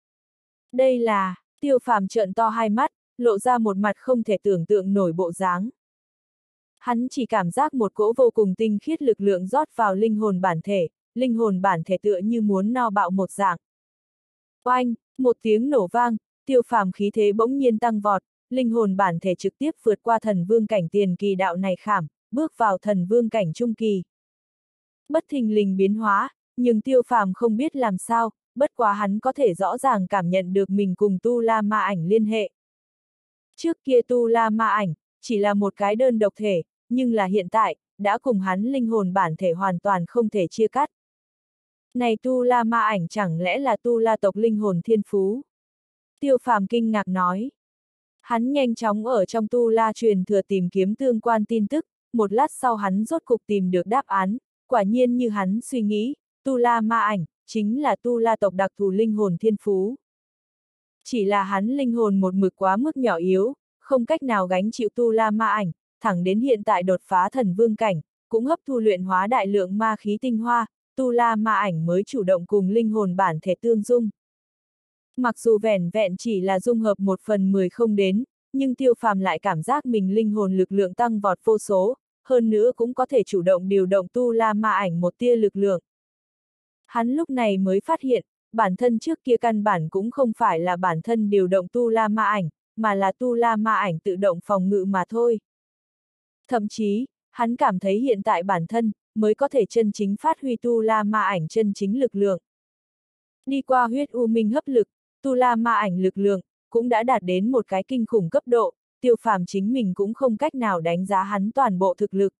Đây là, Tiêu Phàm trợn to hai mắt, lộ ra một mặt không thể tưởng tượng nổi bộ dáng. Hắn chỉ cảm giác một cỗ vô cùng tinh khiết lực lượng rót vào linh hồn bản thể, linh hồn bản thể tựa như muốn no bạo một dạng. Oanh, một tiếng nổ vang, Tiêu Phàm khí thế bỗng nhiên tăng vọt, linh hồn bản thể trực tiếp vượt qua thần vương cảnh tiền kỳ đạo này khảm, bước vào thần vương cảnh trung kỳ. Bất thình lình biến hóa, nhưng Tiêu Phàm không biết làm sao, bất quá hắn có thể rõ ràng cảm nhận được mình cùng Tu La Ma ảnh liên hệ. Trước kia Tu La Ma ảnh, chỉ là một cái đơn độc thể, nhưng là hiện tại, đã cùng hắn linh hồn bản thể hoàn toàn không thể chia cắt. Này Tu La Ma ảnh chẳng lẽ là Tu La tộc linh hồn thiên phú? Tiêu Phàm kinh ngạc nói. Hắn nhanh chóng ở trong Tu La truyền thừa tìm kiếm tương quan tin tức, một lát sau hắn rốt cục tìm được đáp án, quả nhiên như hắn suy nghĩ, Tu La Ma ảnh, chính là Tu La tộc đặc thù linh hồn thiên phú. Chỉ là hắn linh hồn một mực quá mức nhỏ yếu, không cách nào gánh chịu Tu La Ma ảnh, thẳng đến hiện tại đột phá thần vương cảnh, cũng hấp thu luyện hóa đại lượng ma khí tinh hoa, Tu La Ma ảnh mới chủ động cùng linh hồn bản thể tương dung. Mặc dù vẻn vẹn chỉ là dung hợp một phần mười không đến, nhưng Tiêu Phàm lại cảm giác mình linh hồn lực lượng tăng vọt vô số, hơn nữa cũng có thể chủ động điều động Tu La Ma ảnh một tia lực lượng. Hắn lúc này mới phát hiện, bản thân trước kia căn bản cũng không phải là bản thân điều động Tu La Ma ảnh, mà là Tu La Ma ảnh tự động phòng ngự mà thôi. Thậm chí, hắn cảm thấy hiện tại bản thân, mới có thể chân chính phát huy Tu La Ma ảnh chân chính lực lượng. Đi qua huyết u minh hấp lực, Tu La Ma ảnh lực lượng, cũng đã đạt đến một cái kinh khủng cấp độ, Tiêu Phàm chính mình cũng không cách nào đánh giá hắn toàn bộ thực lực.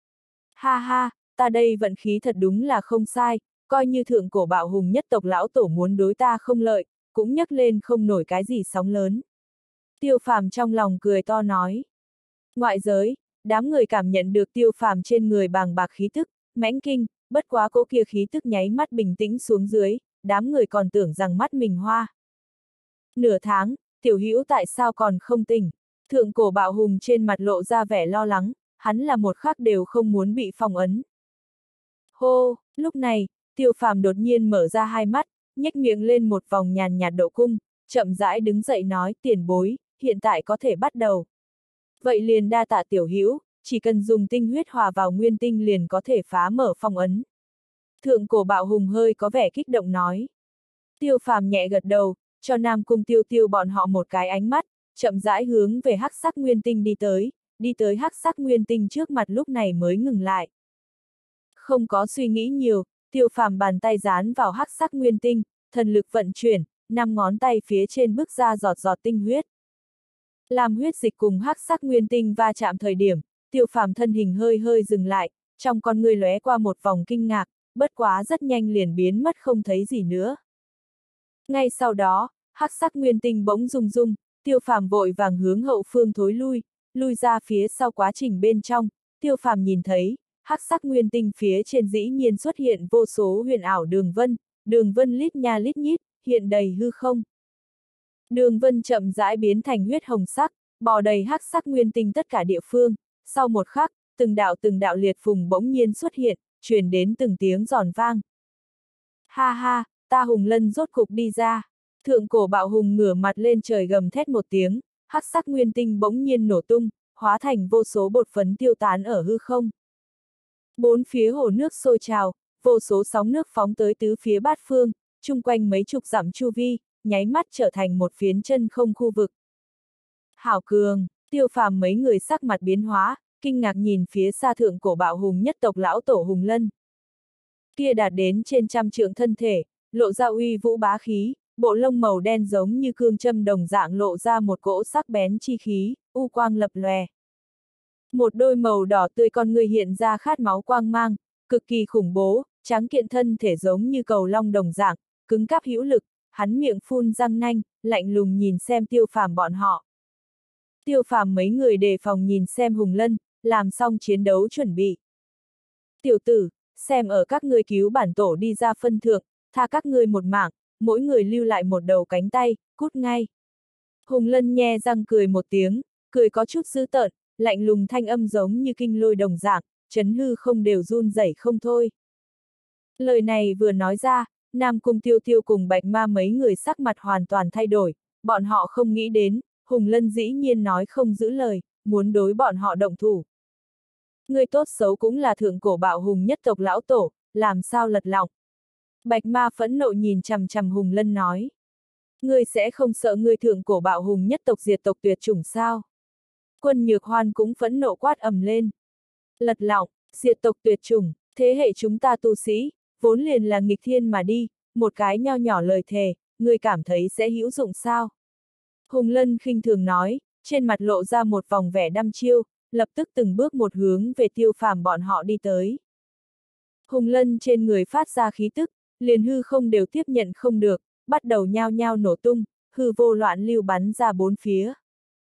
Ha ha, ta đây vận khí thật đúng là không sai, coi như thượng cổ bạo hùng nhất tộc lão tổ muốn đối ta không lợi, cũng nhấc lên không nổi cái gì sóng lớn. Tiêu Phàm trong lòng cười to nói. Ngoại giới, đám người cảm nhận được Tiêu Phàm trên người bàng bạc khí tức, mãnh kinh, bất quá cỗ kia khí tức nháy mắt bình tĩnh xuống dưới, đám người còn tưởng rằng mắt mình hoa. Nửa tháng, tiểu hữu tại sao còn không tỉnh? Thượng cổ bạo hùng trên mặt lộ ra vẻ lo lắng, hắn là một khắc đều không muốn bị phong ấn. Hô, lúc này, Tiêu Phàm đột nhiên mở ra hai mắt, nhếch miệng lên một vòng nhàn nhạt độ cung, chậm rãi đứng dậy nói, tiền bối, hiện tại có thể bắt đầu. Vậy liền đa tạ tiểu hữu, chỉ cần dùng tinh huyết hòa vào nguyên tinh liền có thể phá mở phong ấn. Thượng cổ bạo hùng hơi có vẻ kích động nói. Tiêu Phàm nhẹ gật đầu, cho Nam Cung Tiêu Tiêu bọn họ một cái ánh mắt, chậm rãi hướng về hắc sắc nguyên tinh đi tới, đi tới hắc sắc nguyên tinh trước mặt lúc này mới ngừng lại. Không có suy nghĩ nhiều, Tiêu Phàm bàn tay dán vào hắc sắc nguyên tinh, thần lực vận chuyển, năm ngón tay phía trên bước ra giọt giọt tinh huyết. Làm huyết dịch cùng hắc sắc nguyên tinh va chạm thời điểm, Tiêu Phàm thân hình hơi hơi dừng lại, trong con ngươi lóe qua một vòng kinh ngạc, bất quá rất nhanh liền biến mất không thấy gì nữa. Ngay sau đó, hắc sắc nguyên tinh bỗng rung rung, Tiêu Phàm vội vàng hướng hậu phương thối lui, lui ra phía sau quá trình bên trong, Tiêu Phàm nhìn thấy, hắc sắc nguyên tinh phía trên dĩ nhiên xuất hiện vô số huyền ảo đường vân, đường vân lít nha lít nhít, hiện đầy hư không. Đường vân chậm rãi biến thành huyết hồng sắc, bò đầy hắc sắc nguyên tinh tất cả địa phương, sau một khắc, từng đạo từng đạo liệt phùng bỗng nhiên xuất hiện, truyền đến từng tiếng giòn vang. Ha ha, ta Hùng Lân rốt cục đi ra. Thượng cổ bạo hùng ngửa mặt lên trời gầm thét một tiếng, hắc sắc nguyên tinh bỗng nhiên nổ tung, hóa thành vô số bột phấn tiêu tán ở hư không. Bốn phía hồ nước sôi trào, vô số sóng nước phóng tới tứ phía bát phương, chung quanh mấy chục dặm chu vi, nháy mắt trở thành một phiến chân không khu vực. Hảo cường, Tiêu Phàm mấy người sắc mặt biến hóa, kinh ngạc nhìn phía xa thượng cổ bạo hùng nhất tộc lão tổ Hùng Lân. Kia đạt đến trên trăm trượng thân thể, lộ ra uy vũ bá khí, bộ lông màu đen giống như cương châm đồng dạng lộ ra một cỗ sắc bén chi khí, u quang lập lòe. Một đôi màu đỏ tươi con người hiện ra khát máu quang mang, cực kỳ khủng bố, trắng kiện thân thể giống như cầu long đồng dạng, cứng cáp hữu lực, hắn miệng phun răng nanh, lạnh lùng nhìn xem Tiêu Phàm bọn họ. Tiêu Phàm mấy người đề phòng nhìn xem Hùng Lân, làm xong chiến đấu chuẩn bị. Tiểu tử, xem ở các ngươi cứu bản tổ đi ra phân thượng, tha các ngươi một mạng, mỗi người lưu lại một đầu cánh tay, cút ngay. Hùng Lân nhe răng cười một tiếng, cười có chút dữ tợn, lạnh lùng thanh âm giống như kinh lôi đồng dạng, chấn hư không đều run rẩy không thôi. Lời này vừa nói ra, Nam Cung Tiêu Tiêu cùng Bạch Ma mấy người sắc mặt hoàn toàn thay đổi, bọn họ không nghĩ đến, Hùng Lân dĩ nhiên nói không giữ lời, muốn đối bọn họ động thủ. Người tốt xấu cũng là thượng cổ bạo hùng nhất tộc lão tổ, làm sao lật lọng. Bạch Ma phẫn nộ nhìn chằm chằm Hùng Lân nói. Ngươi sẽ không sợ ngươi thượng cổ bạo hùng nhất tộc diệt tộc tuyệt chủng sao? Quân Nhược Hoan cũng phẫn nộ quát ầm lên. Lật lọng, diệt tộc tuyệt chủng, thế hệ chúng ta tu sĩ, vốn liền là nghịch thiên mà đi, một cái nho nhỏ lời thề, ngươi cảm thấy sẽ hữu dụng sao? Hùng Lân khinh thường nói, trên mặt lộ ra một vòng vẻ đăm chiêu, lập tức từng bước một hướng về Tiêu Phàm bọn họ đi tới. Hùng Lân trên người phát ra khí tức, liền hư không đều tiếp nhận không được, bắt đầu nhao nhao nổ tung, hư vô loạn lưu bắn ra bốn phía.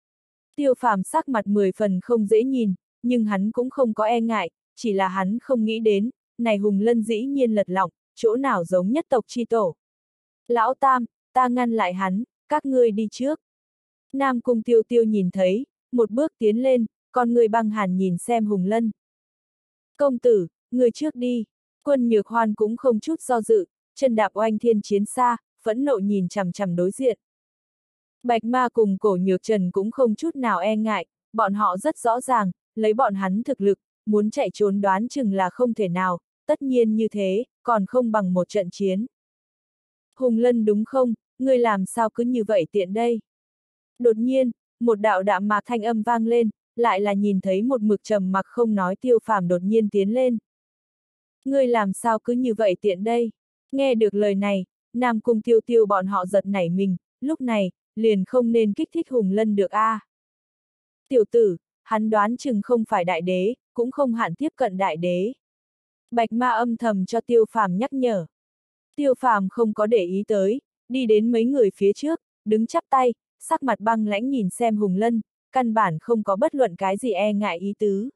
Tiêu Phàm sắc mặt mười phần không dễ nhìn, nhưng hắn cũng không có e ngại, chỉ là hắn không nghĩ đến, này Hùng Lân dĩ nhiên lật lọng, chỗ nào giống nhất tộc chi tổ. Lão Tam, ta ngăn lại hắn, các ngươi đi trước. Nam Cung Tiêu Tiêu nhìn thấy, một bước tiến lên, con người băng hàn nhìn xem Hùng Lân. Công tử, người trước đi. Quân Nhược Hoan cũng không chút do dự, chân đạp oanh thiên chiến xa, phẫn nộ nhìn chằm chằm đối diện. Bạch Ma cùng Cổ Nhược Trần cũng không chút nào e ngại, bọn họ rất rõ ràng, lấy bọn hắn thực lực, muốn chạy trốn đoán chừng là không thể nào, tất nhiên như thế, còn không bằng một trận chiến. Hùng Lân đúng không, ngươi làm sao cứ như vậy tiện đây? Đột nhiên, một đạo đạm mạc thanh âm vang lên, lại là nhìn thấy một mực trầm mặc không nói Tiêu Phàm đột nhiên tiến lên. Ngươi làm sao cứ như vậy tiện đây? Nghe được lời này, Nam Cung Tiêu Tiêu bọn họ giật nảy mình, lúc này, liền không nên kích thích Hùng Lân được a. À. Tiểu tử, hắn đoán chừng không phải đại đế, cũng không hạn tiếp cận đại đế. Bạch Ma âm thầm cho Tiêu Phàm nhắc nhở. Tiêu Phàm không có để ý tới, đi đến mấy người phía trước, đứng chắp tay, sắc mặt băng lãnh nhìn xem Hùng Lân, căn bản không có bất luận cái gì e ngại ý tứ.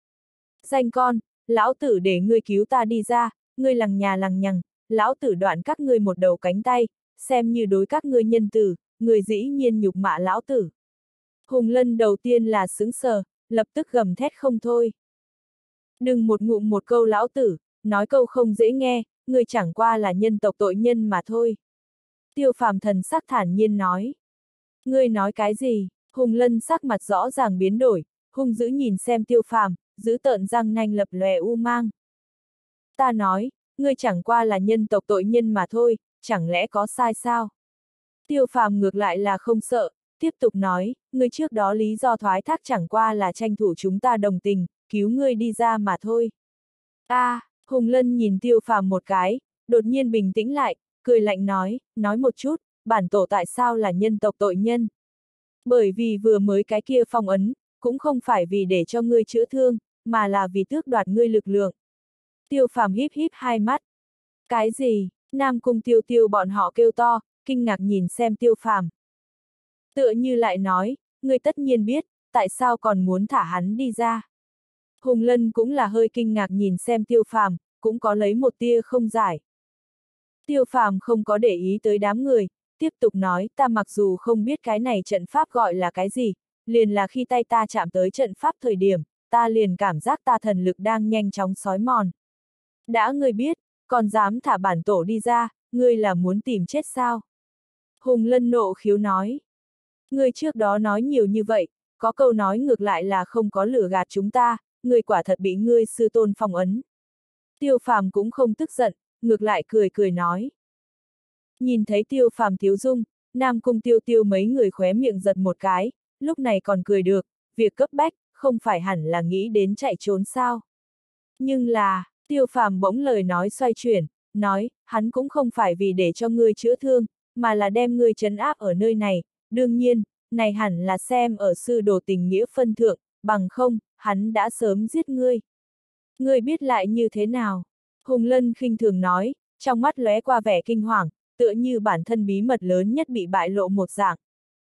Danh con, lão tử để ngươi cứu ta đi ra, ngươi lằng nhà lằng nhằng, lão tử đoạn các ngươi một đầu cánh tay, xem như đối các ngươi nhân tử, người dĩ nhiên nhục mạ lão tử. Hùng Lân đầu tiên là sững sờ, lập tức gầm thét không thôi. Đừng một ngụm một câu lão tử, nói câu không dễ nghe, người chẳng qua là nhân tộc tội nhân mà thôi. Tiêu Phàm thần sắc thản nhiên nói. Ngươi nói cái gì? Hùng Lân sắc mặt rõ ràng biến đổi, hung dữ nhìn xem Tiêu Phàm, giữ tợn răng nanh lập lòe u mang. Ta nói, ngươi chẳng qua là nhân tộc tội nhân mà thôi, chẳng lẽ có sai sao? Tiêu Phàm ngược lại là không sợ, tiếp tục nói, ngươi trước đó lý do thoái thác chẳng qua là tranh thủ chúng ta đồng tình, cứu ngươi đi ra mà thôi. A, à, Hùng Lân nhìn Tiêu Phàm một cái, đột nhiên bình tĩnh lại, cười lạnh nói, nói một chút, bản tổ tại sao là nhân tộc tội nhân? Bởi vì vừa mới cái kia phong ấn, cũng không phải vì để cho ngươi chữa thương, mà là vì tước đoạt ngươi lực lượng. Tiêu Phàm híp híp hai mắt. Cái gì? Nam Cung Tiêu Tiêu bọn họ kêu to, kinh ngạc nhìn xem Tiêu Phàm. Tựa như lại nói, ngươi tất nhiên biết, tại sao còn muốn thả hắn đi ra. Hùng Lân cũng là hơi kinh ngạc nhìn xem Tiêu Phàm, cũng có lấy một tia không giải. Tiêu Phàm không có để ý tới đám người, tiếp tục nói, ta mặc dù không biết cái này trận pháp gọi là cái gì, liền là khi tay ta chạm tới trận pháp thời điểm, ta liền cảm giác ta thần lực đang nhanh chóng xói mòn. Đã ngươi biết, còn dám thả bản tổ đi ra, ngươi là muốn tìm chết sao? Hùng Lân nộ khiếu nói. Ngươi trước đó nói nhiều như vậy, có câu nói ngược lại là không có lừa gạt chúng ta, ngươi quả thật bị ngươi sư tôn phong ấn. Tiêu Phàm cũng không tức giận, ngược lại cười cười nói. Nhìn thấy Tiêu Phàm thiếu dung, Nam Cung Tiêu Tiêu mấy người khóe miệng giật một cái, lúc này còn cười được, việc cấp bách, không phải hẳn là nghĩ đến chạy trốn sao. Nhưng là, Tiêu Phàm bỗng lời nói xoay chuyển, nói, hắn cũng không phải vì để cho ngươi chữa thương, mà là đem ngươi trấn áp ở nơi này, đương nhiên, này hẳn là xem ở sư đồ tình nghĩa phân thượng, bằng không, hắn đã sớm giết ngươi. Ngươi biết lại như thế nào? Hùng Lân khinh thường nói, trong mắt lóe qua vẻ kinh hoàng, tựa như bản thân bí mật lớn nhất bị bại lộ một dạng.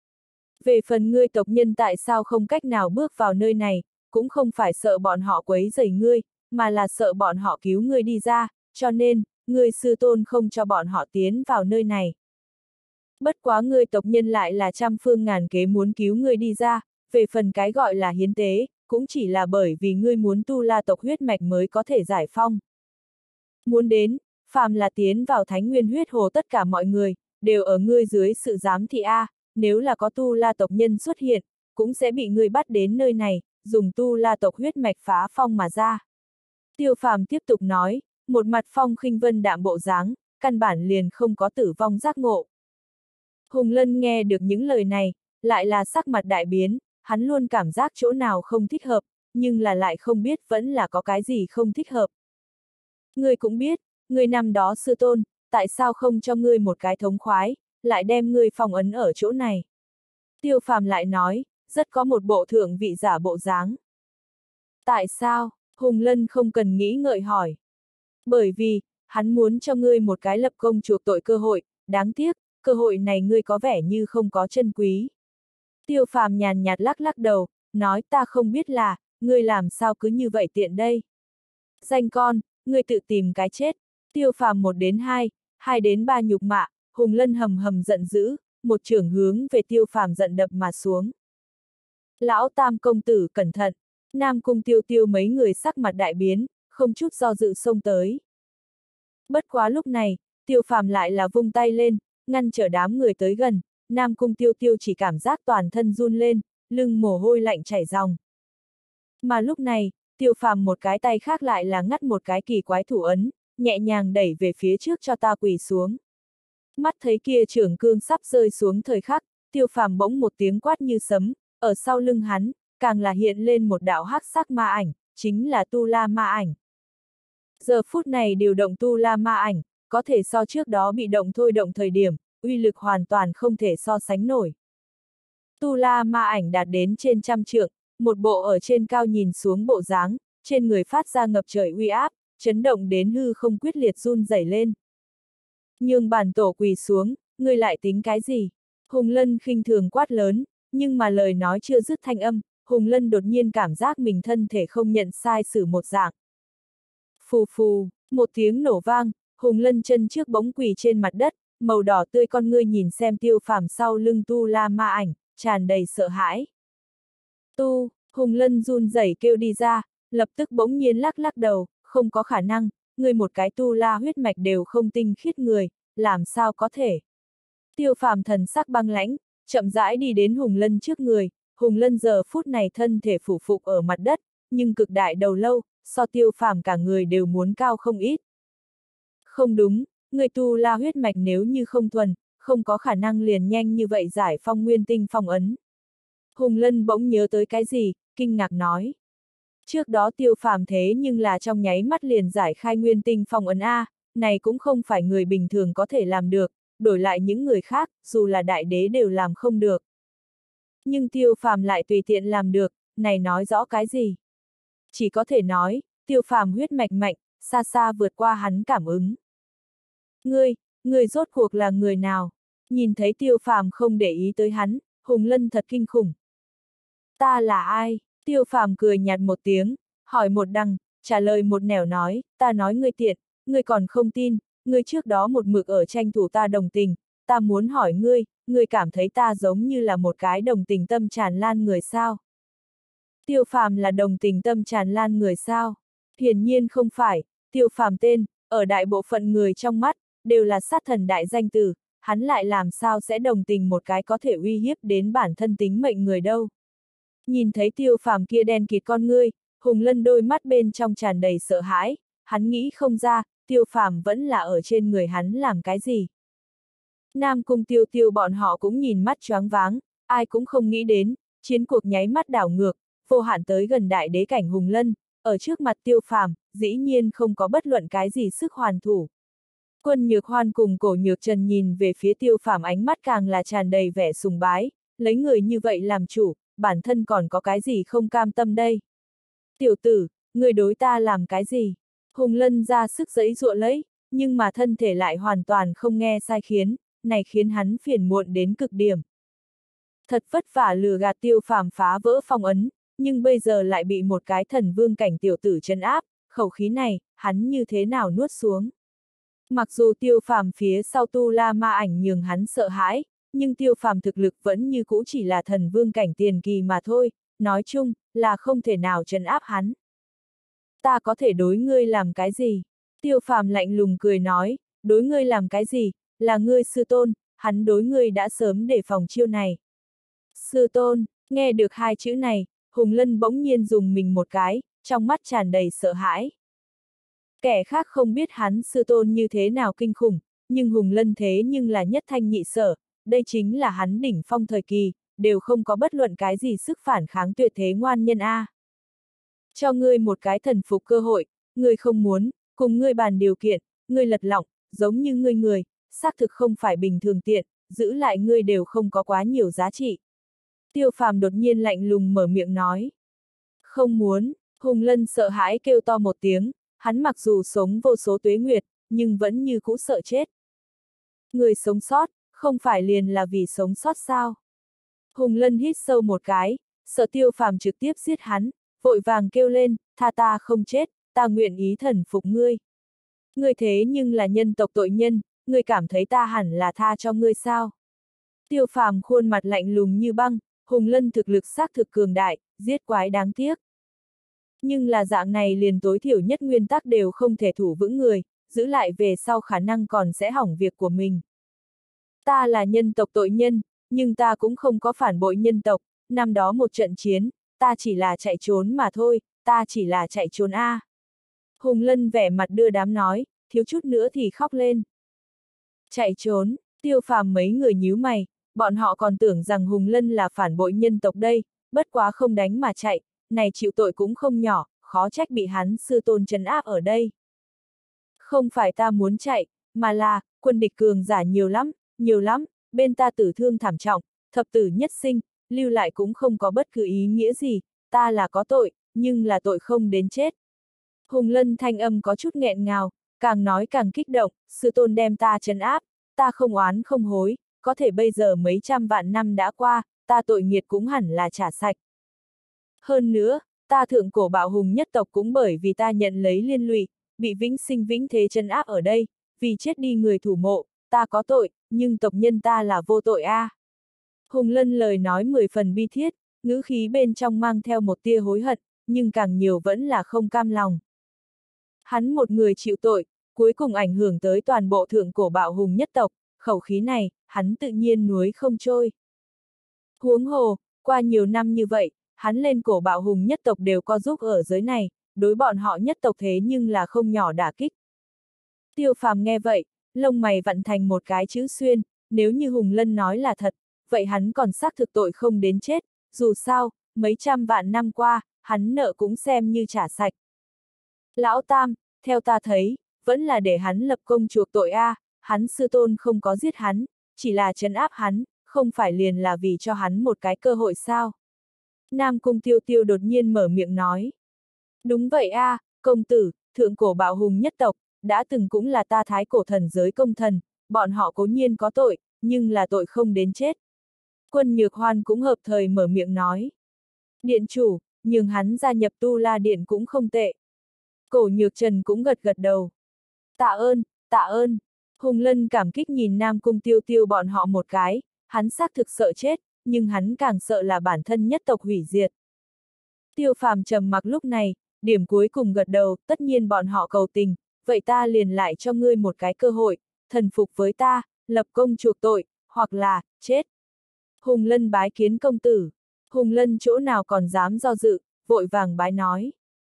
Về phần ngươi tộc nhân tại sao không cách nào bước vào nơi này, cũng không phải sợ bọn họ quấy rầy ngươi, mà là sợ bọn họ cứu ngươi đi ra, cho nên, ngươi sư tôn không cho bọn họ tiến vào nơi này. Bất quá ngươi tộc nhân lại là trăm phương ngàn kế muốn cứu ngươi đi ra, về phần cái gọi là hiến tế, cũng chỉ là bởi vì ngươi muốn tu la tộc huyết mạch mới có thể giải phong. Muốn đến, phàm là tiến vào Thánh Nguyên huyết hồ tất cả mọi người, đều ở ngươi dưới sự giám thị A, nếu là có tu la tộc nhân xuất hiện, cũng sẽ bị ngươi bắt đến nơi này, dùng tu la tộc huyết mạch phá phong mà ra. Tiêu Phàm tiếp tục nói, một mặt phong khinh vân đạm bộ dáng, căn bản liền không có tử vong giác ngộ. Hùng Lân nghe được những lời này, lại là sắc mặt đại biến, hắn luôn cảm giác chỗ nào không thích hợp, nhưng là lại không biết vẫn là có cái gì không thích hợp. Ngươi cũng biết, ngươi năm đó sư tôn, tại sao không cho ngươi một cái thống khoái, lại đem ngươi phong ấn ở chỗ này. Tiêu Phàm lại nói, rất có một bộ thượng vị giả bộ dáng. Tại sao? Hùng Lân không cần nghĩ ngợi hỏi. Bởi vì, hắn muốn cho ngươi một cái lập công chuộc tội cơ hội, đáng tiếc, cơ hội này ngươi có vẻ như không có chân quý. Tiêu Phàm nhàn nhạt lắc lắc đầu, nói ta không biết là, ngươi làm sao cứ như vậy tiện đây. Danh con, ngươi tự tìm cái chết. Tiêu Phàm một đến hai, hai đến ba nhục mạ, Hùng Lân hầm hầm giận dữ, một chưởng hướng về Tiêu Phàm giận đập mà xuống. Lão Tam công tử cẩn thận, Nam Cung Tiêu Tiêu mấy người sắc mặt đại biến, không chút do dự xông tới. Bất quá lúc này, Tiêu Phàm lại là vung tay lên, ngăn trở đám người tới gần, Nam Cung Tiêu Tiêu chỉ cảm giác toàn thân run lên, lưng mồ hôi lạnh chảy ròng. Mà lúc này, Tiêu Phàm một cái tay khác lại là ngắt một cái kỳ quái thủ ấn, nhẹ nhàng đẩy về phía trước cho ta quỳ xuống. Mắt thấy kia trưởng cương sắp rơi xuống thời khắc, Tiêu Phàm bỗng một tiếng quát như sấm, ở sau lưng hắn, càng là hiện lên một đạo hắc sắc ma ảnh, chính là Tu La ma ảnh. Giờ phút này điều động Tu La ma ảnh, có thể so trước đó bị động thôi động thời điểm, uy lực hoàn toàn không thể so sánh nổi. Tu La ma ảnh đạt đến trên trăm trượng, một bộ ở trên cao nhìn xuống bộ dáng, trên người phát ra ngập trời uy áp, chấn động đến hư không quyết liệt run rẩy lên. Nhưng bản tổ quỳ xuống, ngươi lại tính cái gì? Hùng Lân khinh thường quát lớn, nhưng mà lời nói chưa dứt thanh âm, Hùng Lân đột nhiên cảm giác mình thân thể không nhận sai sử một dạng. Phù phù, một tiếng nổ vang, Hùng Lân chân trước bỗng quỳ trên mặt đất, màu đỏ tươi con ngươi nhìn xem Tiêu Phàm sau lưng Tu La ma ảnh, tràn đầy sợ hãi. Tu, Hùng Lân run rẩy kêu đi ra, lập tức bỗng nhiên lắc lắc đầu, không có khả năng, người một cái tu la huyết mạch đều không tinh khiết người, làm sao có thể. Tiêu Phàm thần sắc băng lãnh, chậm rãi đi đến Hùng Lân trước người, Hùng Lân giờ phút này thân thể phủ phục ở mặt đất, nhưng cực đại đầu lâu, so Tiêu Phàm cả người đều muốn cao không ít. Không đúng, người tu la huyết mạch nếu như không thuần, không có khả năng liền nhanh như vậy giải phong nguyên tinh phong ấn. Hùng Lân bỗng nhớ tới cái gì, kinh ngạc nói. Trước đó Tiêu Phàm thế nhưng là trong nháy mắt liền giải khai nguyên tinh phong ấn A, này cũng không phải người bình thường có thể làm được, đổi lại những người khác, dù là đại đế đều làm không được. Nhưng Tiêu Phàm lại tùy tiện làm được, này nói rõ cái gì? Chỉ có thể nói, Tiêu Phàm huyết mạch mạnh, xa xa vượt qua hắn cảm ứng. Ngươi, ngươi rốt cuộc là người nào? Nhìn thấy Tiêu Phàm không để ý tới hắn, Hùng Lân thật kinh khủng. Ta là ai? Tiêu Phàm cười nhạt một tiếng, hỏi một đằng, trả lời một nẻo nói, ta nói ngươi tiện, ngươi còn không tin, ngươi trước đó một mực ở tranh thủ ta đồng tình, ta muốn hỏi ngươi, ngươi cảm thấy ta giống như là một cái đồng tình tâm tràn lan người sao? Tiêu Phàm là đồng tình tâm tràn lan người sao? Hiển nhiên không phải, Tiêu Phàm tên, ở đại bộ phận người trong mắt, đều là sát thần đại danh từ, hắn lại làm sao sẽ đồng tình một cái có thể uy hiếp đến bản thân tính mệnh người đâu. Nhìn thấy Tiêu Phàm kia đen kịt con ngươi, Hùng Lân đôi mắt bên trong tràn đầy sợ hãi, hắn nghĩ không ra, Tiêu Phàm vẫn là ở trên người hắn làm cái gì. Nam Cung Tiêu Tiêu bọn họ cũng nhìn mắt choáng váng, ai cũng không nghĩ đến, chiến cuộc nháy mắt đảo ngược, vô hạn tới gần đại đế cảnh Hùng Lân, ở trước mặt Tiêu Phàm, dĩ nhiên không có bất luận cái gì sức hoàn thủ. Quân Nhược Hoan cùng Cổ Nhược Trần nhìn về phía Tiêu Phàm ánh mắt càng là tràn đầy vẻ sùng bái, lấy người như vậy làm chủ, bản thân còn có cái gì không cam tâm đây. Tiểu tử, người đối ta làm cái gì? Hùng Lân ra sức giãy giụa lấy, nhưng mà thân thể lại hoàn toàn không nghe sai khiến, này khiến hắn phiền muộn đến cực điểm. Thật vất vả lừa gạt Tiêu Phàm phá vỡ phong ấn, nhưng bây giờ lại bị một cái thần vương cảnh tiểu tử trấn áp, khẩu khí này, hắn như thế nào nuốt xuống. Mặc dù Tiêu Phàm phía sau tu la ma ảnh nhường hắn sợ hãi, nhưng Tiêu Phàm thực lực vẫn như cũ chỉ là thần vương cảnh tiền kỳ mà thôi, nói chung, là không thể nào trấn áp hắn. Ta có thể đối ngươi làm cái gì? Tiêu Phàm lạnh lùng cười nói, đối ngươi làm cái gì, là ngươi sư tôn, hắn đối ngươi đã sớm đề phòng chiêu này. Sư tôn, nghe được hai chữ này, Hùng Lân bỗng nhiên dùng mình một cái, trong mắt tràn đầy sợ hãi. Kẻ khác không biết hắn sư tôn như thế nào kinh khủng, nhưng Hùng Lân thế nhưng là nhất thanh nhị sở, đây chính là hắn đỉnh phong thời kỳ, đều không có bất luận cái gì sức phản kháng tuyệt thế ngoan nhân A. Cho ngươi một cái thần phục cơ hội, ngươi không muốn, cùng ngươi bàn điều kiện, ngươi lật lọng, giống như ngươi người, xác thực không phải bình thường tiện, giữ lại ngươi đều không có quá nhiều giá trị. Tiêu Phàm đột nhiên lạnh lùng mở miệng nói. Không muốn, Hùng Lân sợ hãi kêu to một tiếng, hắn mặc dù sống vô số tuế nguyệt, nhưng vẫn như cũ sợ chết. Người sống sót, không phải liền là vì sống sót sao? Hùng Lân hít sâu một cái, sợ Tiêu Phàm trực tiếp giết hắn, vội vàng kêu lên, tha ta không chết, ta nguyện ý thần phục ngươi. Ngươi thế nhưng là nhân tộc tội nhân, ngươi cảm thấy ta hẳn là tha cho ngươi sao? Tiêu Phàm khuôn mặt lạnh lùng như băng, Hùng Lân thực lực xác thực cường đại, giết quái đáng tiếc. Nhưng là dạng này liền tối thiểu nhất nguyên tắc đều không thể thủ vững người, giữ lại về sau khả năng còn sẽ hỏng việc của mình. Ta là nhân tộc tội nhân, nhưng ta cũng không có phản bội nhân tộc, năm đó một trận chiến, ta chỉ là chạy trốn mà thôi, ta chỉ là chạy trốn a. À. Hùng Lân vẻ mặt đưa đám nói, thiếu chút nữa thì khóc lên. Chạy trốn, Tiêu Phàm mấy người nhíu mày, bọn họ còn tưởng rằng Hùng Lân là phản bội nhân tộc đây, bất quá không đánh mà chạy, này chịu tội cũng không nhỏ, khó trách bị hắn sư tôn trấn áp ở đây. Không phải ta muốn chạy, mà là, quân địch cường giả nhiều lắm, nhiều lắm, bên ta tử thương thảm trọng, thập tử nhất sinh, lưu lại cũng không có bất cứ ý nghĩa gì, ta là có tội, nhưng là tội không đến chết. Hùng Lân thanh âm có chút nghẹn ngào, càng nói càng kích động, sư tôn đem ta trấn áp, ta không oán không hối, có thể bây giờ mấy trăm vạn năm đã qua, ta tội nghiệt cũng hẳn là trả sạch. Hơn nữa, ta thượng cổ bạo hùng nhất tộc cũng bởi vì ta nhận lấy liên lụy, bị vĩnh sinh vĩnh thế trấn áp ở đây, vì chết đi người thủ mộ, ta có tội, nhưng tộc nhân ta là vô tội a. À. Hùng Lân lời nói mười phần bi thiết, ngữ khí bên trong mang theo một tia hối hận, nhưng càng nhiều vẫn là không cam lòng. Hắn một người chịu tội, cuối cùng ảnh hưởng tới toàn bộ thượng cổ bạo hùng nhất tộc, khẩu khí này, hắn tự nhiên nuối không trôi. Huống hồ, qua nhiều năm như vậy, hắn lên cổ bạo hùng nhất tộc đều có giúp ở giới này, đối bọn họ nhất tộc thế nhưng là không nhỏ đả kích. Tiêu Phàm nghe vậy, lông mày vặn thành một cái chữ xuyên, nếu như Hùng Lân nói là thật, vậy hắn còn xác thực tội không đến chết, dù sao, mấy trăm vạn năm qua, hắn nợ cũng xem như trả sạch. Lão Tam, theo ta thấy, vẫn là để hắn lập công chuộc tội a, à, hắn sư tôn không có giết hắn, chỉ là trấn áp hắn, không phải liền là vì cho hắn một cái cơ hội sao? Nam Cung Tiêu Tiêu đột nhiên mở miệng nói. Đúng vậy a, à, công tử, thượng cổ bạo hùng nhất tộc, đã từng cũng là ta thái cổ thần giới công thần, bọn họ cố nhiên có tội, nhưng là tội không đến chết. Quân Nhược Hoan cũng hợp thời mở miệng nói. Điện chủ, nhưng hắn gia nhập Tu La Điện cũng không tệ. Cổ Nhược Trần cũng gật gật đầu. Tạ ơn, tạ ơn. Hùng Lân cảm kích nhìn Nam Cung Tiêu Tiêu bọn họ một cái, hắn xác thực sợ chết, nhưng hắn càng sợ là bản thân nhất tộc hủy diệt. Tiêu Phàm trầm mặc lúc này, điểm cuối cùng gật đầu, tất nhiên bọn họ cầu tình, vậy ta liền lại cho ngươi một cái cơ hội, thần phục với ta, lập công chuộc tội, hoặc là, chết. Hùng Lân bái kiến công tử. Hùng Lân chỗ nào còn dám do dự, vội vàng bái nói.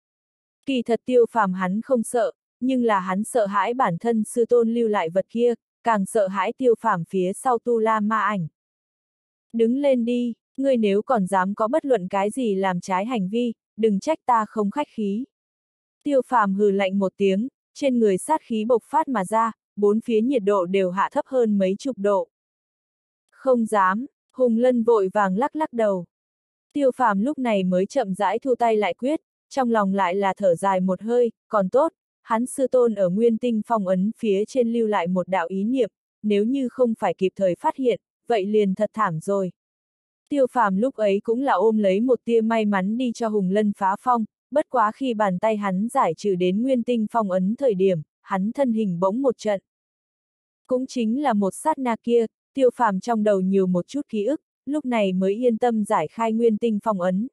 Kỳ thật Tiêu Phàm hắn không sợ, nhưng là hắn sợ hãi bản thân sư tôn lưu lại vật kia, càng sợ hãi Tiêu Phàm phía sau Tu La ma ảnh. Đứng lên đi, ngươi nếu còn dám có bất luận cái gì làm trái hành vi, đừng trách ta không khách khí. Tiêu Phàm hừ lạnh một tiếng, trên người sát khí bộc phát mà ra, bốn phía nhiệt độ đều hạ thấp hơn mấy chục độ. Không dám, Hùng Lân vội vàng lắc lắc đầu. Tiêu Phàm lúc này mới chậm rãi thu tay lại quyết, trong lòng lại là thở dài một hơi, còn tốt, hắn sư tôn ở Nguyên Tinh phong ấn phía trên lưu lại một đạo ý niệm, nếu như không phải kịp thời phát hiện, vậy liền thật thảm rồi. Tiêu Phàm lúc ấy cũng là ôm lấy một tia may mắn đi cho Hùng Lân phá phong, bất quá khi bàn tay hắn giải trừ đến Nguyên Tinh phong ấn thời điểm, hắn thân hình bỗng một trận. Cũng chính là một sát na kia, Tiêu Phàm trong đầu nhiều một chút ký ức, lúc này mới yên tâm giải khai Nguyên Tinh phong ấn.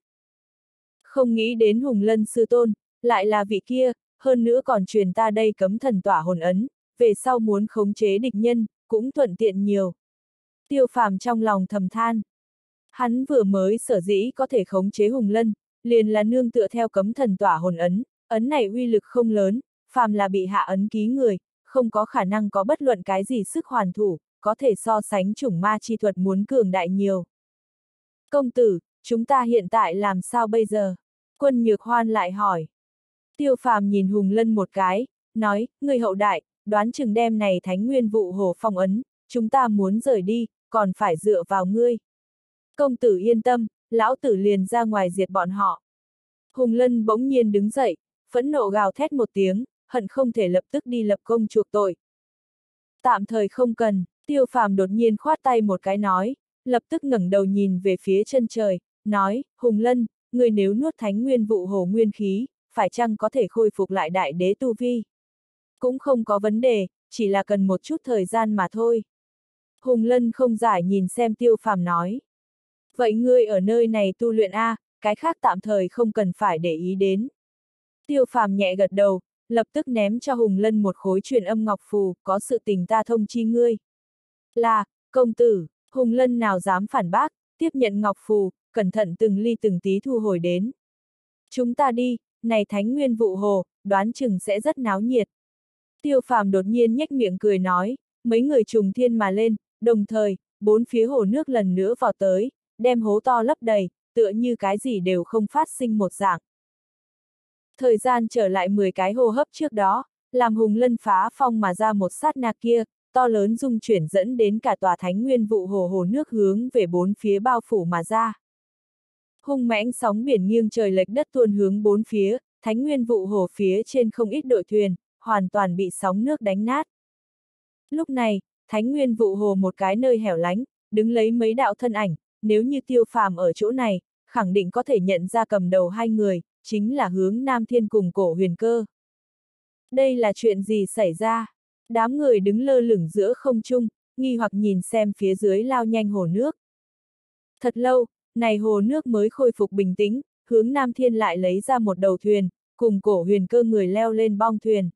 Không nghĩ đến Hùng Lân sư tôn, lại là vị kia, hơn nữa còn truyền ta đây cấm thần tỏa hồn ấn, về sau muốn khống chế địch nhân, cũng thuận tiện nhiều. Tiêu Phàm trong lòng thầm than. Hắn vừa mới sở dĩ có thể khống chế Hùng Lân, liền là nương tựa theo cấm thần tỏa hồn ấn, ấn này uy lực không lớn, phàm là bị hạ ấn ký người, không có khả năng có bất luận cái gì sức hoàn thủ, có thể so sánh chủng ma chi thuật muốn cường đại nhiều. Công tử, chúng ta hiện tại làm sao bây giờ? Quân Nhược Hoan lại hỏi. Tiêu Phàm nhìn Hùng Lân một cái, nói, người hậu đại, đoán chừng đêm này Thánh Nguyên vụ hồ phong ấn, chúng ta muốn rời đi, còn phải dựa vào ngươi. Công tử yên tâm, lão tử liền ra ngoài diệt bọn họ. Hùng Lân bỗng nhiên đứng dậy, phẫn nộ gào thét một tiếng, hận không thể lập tức đi lập công chuộc tội. Tạm thời không cần, Tiêu Phàm đột nhiên khoát tay một cái nói, lập tức ngẩng đầu nhìn về phía chân trời, nói, Hùng Lân, người nếu nuốt Thánh Nguyên vụ hồ nguyên khí, phải chăng có thể khôi phục lại đại đế tu vi? Cũng không có vấn đề, chỉ là cần một chút thời gian mà thôi. Hùng Lân không giải nhìn xem Tiêu Phàm nói. Vậy ngươi ở nơi này tu luyện a, cái khác tạm thời không cần phải để ý đến. Tiêu Phàm nhẹ gật đầu, lập tức ném cho Hùng Lân một khối truyền âm ngọc phù, có sự tình ta thông chi ngươi. Là, công tử, Hùng Lân nào dám phản bác, tiếp nhận ngọc phù, cẩn thận từng ly từng tí thu hồi đến. Chúng ta đi, này Thánh Nguyên vụ hồ, đoán chừng sẽ rất náo nhiệt. Tiêu Phàm đột nhiên nhếch miệng cười nói, mấy người trùng thiên mà lên, đồng thời, bốn phía hồ nước lần nữa vào tới, đem hố to lấp đầy, tựa như cái gì đều không phát sinh một dạng. Thời gian trở lại mười cái hô hấp trước đó, làm Hùng Lân phá phong mà ra một sát na kia, to lớn dung chuyển dẫn đến cả tòa Thánh Nguyên vụ hồ hồ nước hướng về bốn phía bao phủ mà ra. Hung mãnh sóng biển nghiêng trời lệch đất tuôn hướng bốn phía, Thánh Nguyên vụ hồ phía trên không ít đội thuyền, hoàn toàn bị sóng nước đánh nát. Lúc này, Thánh Nguyên vụ hồ một cái nơi hẻo lánh, đứng lấy mấy đạo thân ảnh, nếu như Tiêu Phàm ở chỗ này, khẳng định có thể nhận ra cầm đầu hai người, chính là Hướng Nam Thiên cùng Cổ Huyền Cơ. Đây là chuyện gì xảy ra? Đám người đứng lơ lửng giữa không trung, nghi hoặc nhìn xem phía dưới lao nhanh hồ nước. Thật lâu, này hồ nước mới khôi phục bình tĩnh, Hướng Nam Thiên lại lấy ra một đầu thuyền, cùng Cổ Huyền Cơ người leo lên bong thuyền.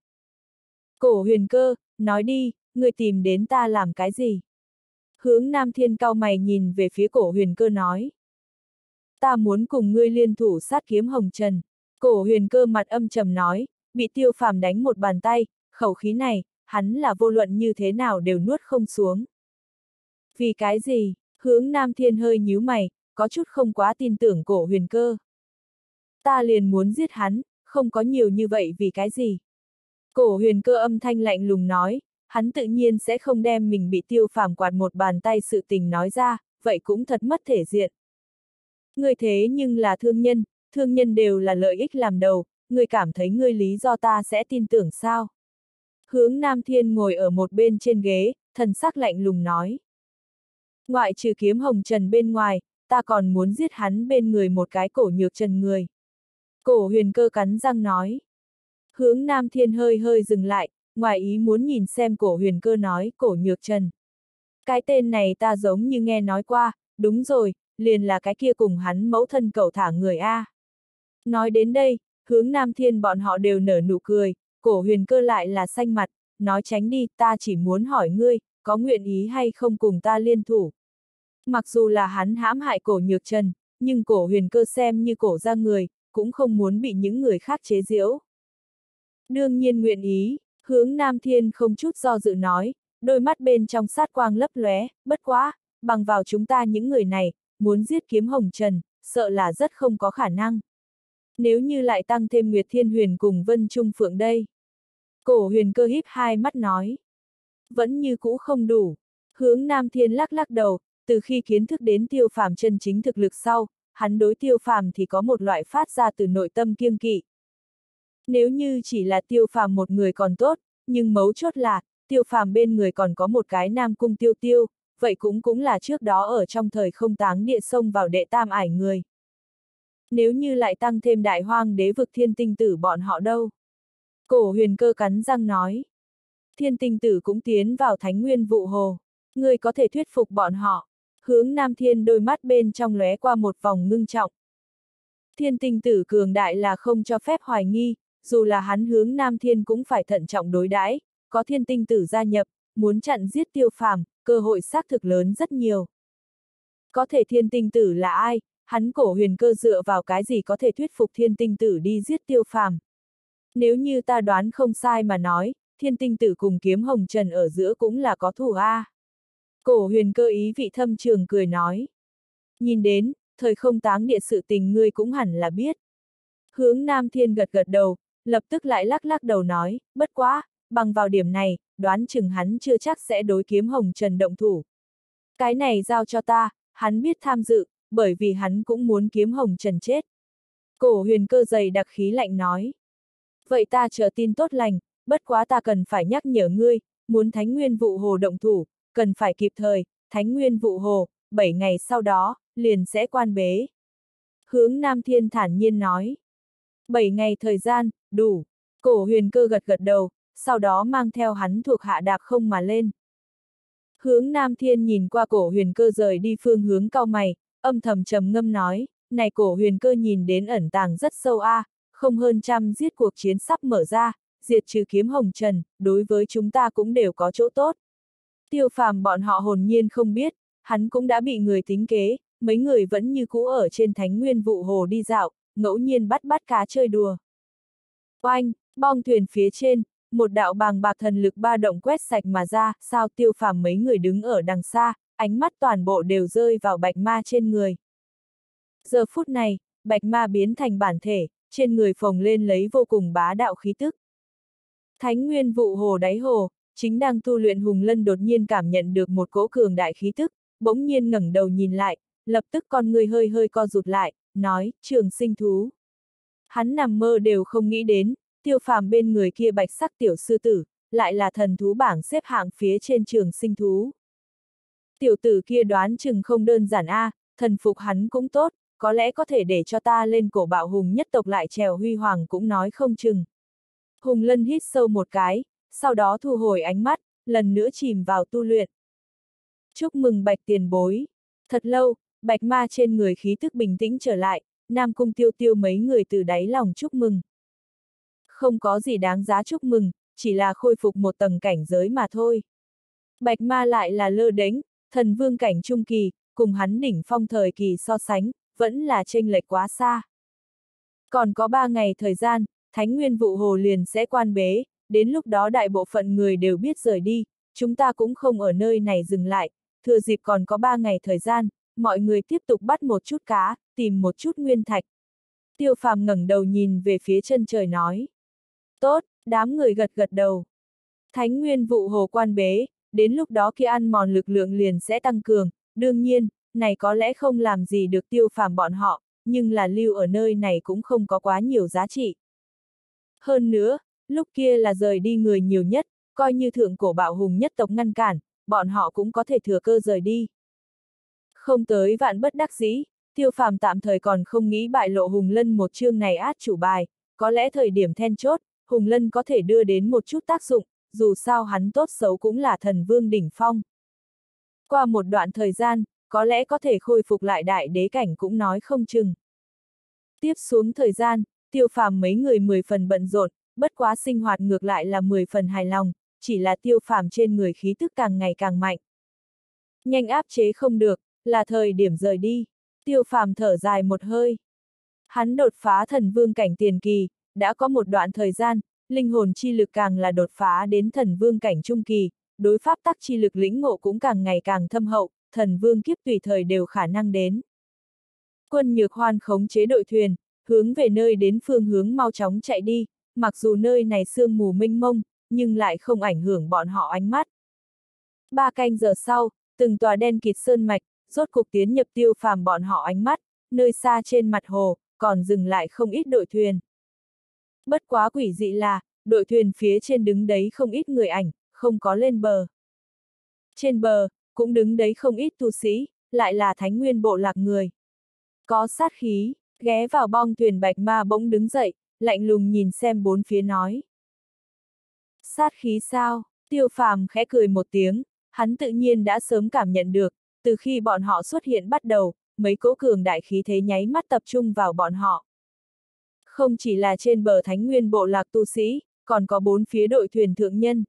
Cổ Huyền Cơ, nói đi, người tìm đến ta làm cái gì? Hướng Nam Thiên cau mày nhìn về phía Cổ Huyền Cơ nói. Ta muốn cùng ngươi liên thủ sát kiếm hồng trần. Cổ Huyền Cơ mặt âm trầm nói, bị Tiêu Phàm đánh một bàn tay, khẩu khí này, hắn là vô luận như thế nào đều nuốt không xuống. Vì cái gì? Hướng Nam Thiên hơi nhíu mày, có chút không quá tin tưởng Cổ Huyền Cơ. Ta liền muốn giết hắn, không có nhiều như vậy vì cái gì? Cổ Huyền Cơ âm thanh lạnh lùng nói, hắn tự nhiên sẽ không đem mình bị Tiêu Phàm quạt một bàn tay sự tình nói ra, vậy cũng thật mất thể diện. Ngươi thế nhưng là thương nhân, thương nhân đều là lợi ích làm đầu, ngươi cảm thấy ngươi lý do ta sẽ tin tưởng sao? Hướng Nam Thiên ngồi ở một bên trên ghế, thần sắc lạnh lùng nói. Ngoại trừ kiếm hồng trần bên ngoài, ta còn muốn giết hắn bên người một cái cổ nhược trần người. Cổ Huyền Cơ cắn răng nói. Hướng Nam Thiên hơi hơi dừng lại, ngoài ý muốn nhìn xem Cổ Huyền Cơ nói cổ nhược trần. Cái tên này ta giống như nghe nói qua, đúng rồi, liền là cái kia cùng hắn mẫu thân cẩu thả người A. Nói đến đây, Hướng Nam Thiên bọn họ đều nở nụ cười, Cổ Huyền Cơ lại là xanh mặt, nói tránh đi, ta chỉ muốn hỏi ngươi, có nguyện ý hay không cùng ta liên thủ. Mặc dù là hắn hãm hại Cổ Nhược Trần, nhưng Cổ Huyền Cơ xem như cổ ra người, cũng không muốn bị những người khác chế giễu. Đương nhiên nguyện ý, Hướng Nam Thiên không chút do dự nói, đôi mắt bên trong sát quang lấp lóe, bất quá, bằng vào chúng ta những người này, muốn giết kiếm hồng trần, sợ là rất không có khả năng. Nếu như lại tăng thêm Nguyệt Thiên Huyền cùng Vân Trung Phượng đây. Cổ Huyền Cơ híp hai mắt nói. Vẫn như cũ không đủ. Hướng Nam Thiên lắc lắc đầu, từ khi kiến thức đến Tiêu Phàm chân chính thực lực sau, hắn đối Tiêu Phàm thì có một loại phát ra từ nội tâm kiêng kỵ. Nếu như chỉ là Tiêu Phàm một người còn tốt, nhưng mấu chốt là, Tiêu Phàm bên người còn có một cái Nam Cung Tiêu Tiêu, vậy cũng cũng là trước đó ở trong thời không táng địa xông vào đệ tam ải người. Nếu như lại tăng thêm đại hoang đế vực thiên tinh tử bọn họ đâu? Cổ Huyền Cơ cắn răng nói. Thiên tinh tử cũng tiến vào Thánh Nguyên Vụ Hồ. Ngươi có thể thuyết phục bọn họ. Hướng Nam Thiên đôi mắt bên trong lóe qua một vòng ngưng trọng. Thiên tinh tử cường đại là không cho phép hoài nghi, dù là hắn Hướng Nam Thiên cũng phải thận trọng đối đãi, có thiên tinh tử gia nhập, muốn chặn giết Tiêu Phàm, cơ hội xác thực lớn rất nhiều. Có thể thiên tinh tử là ai? Hắn Cổ Huyền Cơ dựa vào cái gì có thể thuyết phục thiên tinh tử đi giết Tiêu Phàm? Nếu như ta đoán không sai mà nói, thiên tinh tử cùng kiếm hồng trần ở giữa cũng là có thù a. Cổ Huyền Cơ ý vị thâm trường cười nói. Nhìn đến, thời không táng địa sự tình ngươi cũng hẳn là biết. Hướng Nam Thiên gật gật đầu, lập tức lại lắc lắc đầu nói, bất quá, bằng vào điểm này, đoán chừng hắn chưa chắc sẽ đối kiếm hồng trần động thủ. Cái này giao cho ta, hắn biết tham dự, bởi vì hắn cũng muốn kiếm hồng trần chết. Cổ Huyền Cơ dày đặc khí lạnh nói. Vậy ta chờ tin tốt lành, bất quá ta cần phải nhắc nhở ngươi, muốn Thánh Nguyên Vụ Hồ động thủ, cần phải kịp thời, Thánh Nguyên Vụ Hồ, bảy ngày sau đó, liền sẽ quan bế. Hướng Nam Thiên thản nhiên nói. bảy ngày thời gian, đủ. Cổ Huyền Cơ gật gật đầu, sau đó mang theo hắn thuộc hạ đạp không mà lên. Hướng Nam Thiên nhìn qua Cổ Huyền Cơ rời đi phương hướng cau mày, âm thầm trầm ngâm nói, này Cổ Huyền Cơ nhìn đến ẩn tàng rất sâu a, à, không hơn trăm giết cuộc chiến sắp mở ra, diệt trừ kiếm hồng trần, đối với chúng ta cũng đều có chỗ tốt. Tiêu Phàm bọn họ hồn nhiên không biết, hắn cũng đã bị người tính kế, mấy người vẫn như cũ ở trên Thánh Nguyên Vụ Hồ đi dạo, ngẫu nhiên bắt bắt cá chơi đùa. Oanh, bong thuyền phía trên, một đạo bàng bạc thần lực ba động quét sạch mà ra, sao Tiêu Phàm mấy người đứng ở đằng xa, ánh mắt toàn bộ đều rơi vào bạch ma trên người. Giờ phút này, bạch ma biến thành bản thể, trên người phồng lên lấy vô cùng bá đạo khí tức. Thánh Nguyên Vụ Hồ đáy hồ, chính đang tu luyện Hùng Lân đột nhiên cảm nhận được một cỗ cường đại khí tức, bỗng nhiên ngẩng đầu nhìn lại, lập tức con người hơi hơi co rụt lại, nói, Trường Sinh thú. Hắn nằm mơ đều không nghĩ đến, Tiêu Phàm bên người kia bạch sắc tiểu sư tử, lại là thần thú bảng xếp hạng phía trên Trường Sinh thú. Tiểu tử kia đoán chừng không đơn giản a, à, thần phục hắn cũng tốt, có lẽ có thể để cho ta lên cổ bạo hùng nhất tộc lại trèo huy hoàng cũng nói không chừng. Hùng Lân hít sâu một cái, sau đó thu hồi ánh mắt, lần nữa chìm vào tu luyện. Chúc mừng bạch tiền bối. Thật lâu, bạch ma trên người khí tức bình tĩnh trở lại, Nam Cung Tiêu Tiêu mấy người từ đáy lòng chúc mừng. Không có gì đáng giá chúc mừng, chỉ là khôi phục một tầng cảnh giới mà thôi. Bạch ma lại là lơ đễnh, thần vương cảnh trung kỳ, cùng hắn đỉnh phong thời kỳ so sánh, vẫn là chênh lệch quá xa. Còn có ba ngày thời gian, Thánh Nguyên Vụ Hồ liền sẽ quan bế, đến lúc đó đại bộ phận người đều biết rời đi, chúng ta cũng không ở nơi này dừng lại, thừa dịp còn có ba ngày thời gian, mọi người tiếp tục bắt một chút cá, tìm một chút nguyên thạch. Tiêu Phàm ngẩng đầu nhìn về phía chân trời nói. Tốt, đám người gật gật đầu. Thánh Nguyên Vụ Hồ quan bế, đến lúc đó kia ăn mòn lực lượng liền sẽ tăng cường, đương nhiên, này có lẽ không làm gì được Tiêu Phàm bọn họ, nhưng là lưu ở nơi này cũng không có quá nhiều giá trị. Hơn nữa, lúc kia là rời đi người nhiều nhất, coi như thượng cổ bạo hùng nhất tộc ngăn cản, bọn họ cũng có thể thừa cơ rời đi. Không tới vạn bất đắc dĩ, Tiêu Phàm tạm thời còn không nghĩ bại lộ Hùng Lân một chương này át chủ bài, có lẽ thời điểm then chốt, Hùng Lân có thể đưa đến một chút tác dụng, dù sao hắn tốt xấu cũng là thần vương đỉnh phong. Qua một đoạn thời gian, có lẽ có thể khôi phục lại đại đế cảnh cũng nói không chừng. Tiếp xuống thời gian, Tiêu Phàm mấy người mười phần bận rộn, bất quá sinh hoạt ngược lại là mười phần hài lòng, chỉ là Tiêu Phàm trên người khí tức càng ngày càng mạnh. Nhanh áp chế không được, là thời điểm rời đi. Tiêu Phàm thở dài một hơi. Hắn đột phá thần vương cảnh tiền kỳ, đã có một đoạn thời gian, linh hồn chi lực càng là đột phá đến thần vương cảnh trung kỳ, đối pháp tắc chi lực lĩnh ngộ cũng càng ngày càng thâm hậu, thần vương kiếp tùy thời đều khả năng đến. Quân Nhược Hoan khống chế đội thuyền, hướng về nơi đến phương hướng mau chóng chạy đi, mặc dù nơi này sương mù mênh mông, nhưng lại không ảnh hưởng bọn họ ánh mắt. Ba canh giờ sau, từng tòa đen kịt sơn mạch, rốt cục tiến nhập Tiêu Phàm bọn họ ánh mắt, nơi xa trên mặt hồ, còn dừng lại không ít đội thuyền. Bất quá quỷ dị là, đội thuyền phía trên đứng đấy không ít người ảnh, không có lên bờ. Trên bờ, cũng đứng đấy không ít tu sĩ, lại là Thánh Nguyên bộ lạc người. Có sát khí, ghé vào bong thuyền bạch ma bỗng đứng dậy, lạnh lùng nhìn xem bốn phía nói. Sát khí sao? Tiêu Phàm khẽ cười một tiếng, hắn tự nhiên đã sớm cảm nhận được, từ khi bọn họ xuất hiện bắt đầu, mấy cỗ cường đại khí thế nháy mắt tập trung vào bọn họ. Không chỉ là trên bờ Thánh Nguyên bộ lạc tu sĩ, còn có bốn phía đội thuyền thượng nhân.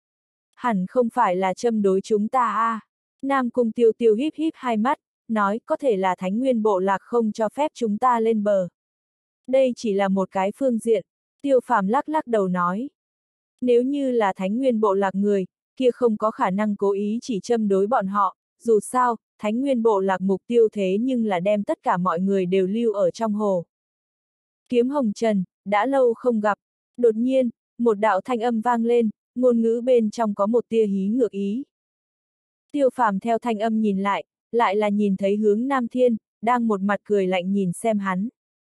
Hẳn không phải là châm đối chúng ta à. Nam Cung Tiêu Tiêu híp híp hai mắt, nói có thể là Thánh Nguyên bộ lạc không cho phép chúng ta lên bờ. Đây chỉ là một cái phương diện, Tiêu Phàm lắc lắc đầu nói. Nếu như là Thánh Nguyên bộ lạc người, kia không có khả năng cố ý chỉ châm đối bọn họ, dù sao, Thánh Nguyên bộ lạc mục tiêu thế nhưng là đem tất cả mọi người đều lưu ở trong hồ. Kiếm Hồng Trần, đã lâu không gặp, đột nhiên, một đạo thanh âm vang lên, ngôn ngữ bên trong có một tia hí ngược ý. Tiêu Phàm theo thanh âm nhìn lại, lại là nhìn thấy Hướng Nam Thiên, đang một mặt cười lạnh nhìn xem hắn.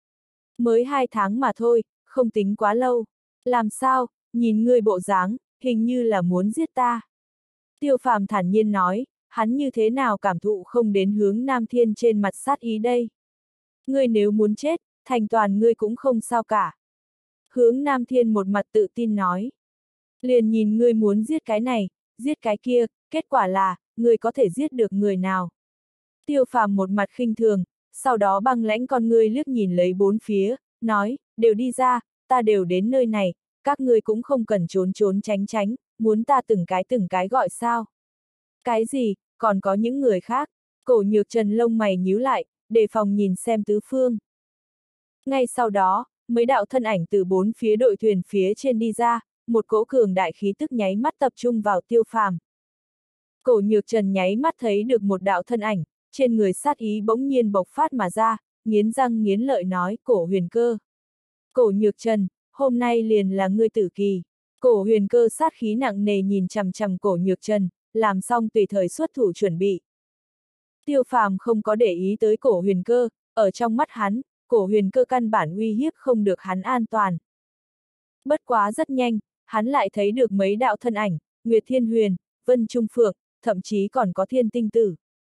Mới hai tháng mà thôi, không tính quá lâu. Làm sao, nhìn ngươi bộ dáng, hình như là muốn giết ta. Tiêu Phàm thản nhiên nói, hắn như thế nào cảm thụ không đến Hướng Nam Thiên trên mặt sát ý đây. Ngươi nếu muốn chết, thành toàn ngươi cũng không sao cả. Hướng Nam Thiên một mặt tự tin nói. Liền nhìn ngươi muốn giết cái này, giết cái kia, kết quả là, ngươi có thể giết được người nào. Tiêu Phàm một mặt khinh thường, sau đó băng lãnh con ngươi liếc nhìn lấy bốn phía, nói, đều đi ra, ta đều đến nơi này, các ngươi cũng không cần trốn trốn tránh tránh, muốn ta từng cái từng cái gọi sao. Cái gì, còn có những người khác, Cổ Nhược Trần lông mày nhíu lại, đề phòng nhìn xem tứ phương. Ngay sau đó, mấy đạo thân ảnh từ bốn phía đội thuyền phía trên đi ra, một cỗ cường đại khí tức nháy mắt tập trung vào Tiêu Phàm. Cổ Nhược Trần nháy mắt thấy được một đạo thân ảnh, trên người sát ý bỗng nhiên bộc phát mà ra, nghiến răng nghiến lợi nói, Cổ Huyền Cơ. Cổ Nhược Trần, hôm nay liền là ngươi tử kỳ. Cổ Huyền Cơ sát khí nặng nề nhìn chằm chằm Cổ Nhược Trần, làm xong tùy thời xuất thủ chuẩn bị. Tiêu Phàm không có để ý tới Cổ Huyền Cơ, ở trong mắt hắn, Cổ Huyền Cơ căn bản uy hiếp không được hắn an toàn. Bất quá rất nhanh, hắn lại thấy được mấy đạo thân ảnh, Nguyệt Thiên Huyền, Vân Trung Phượng, thậm chí còn có Thiên Tinh Tử.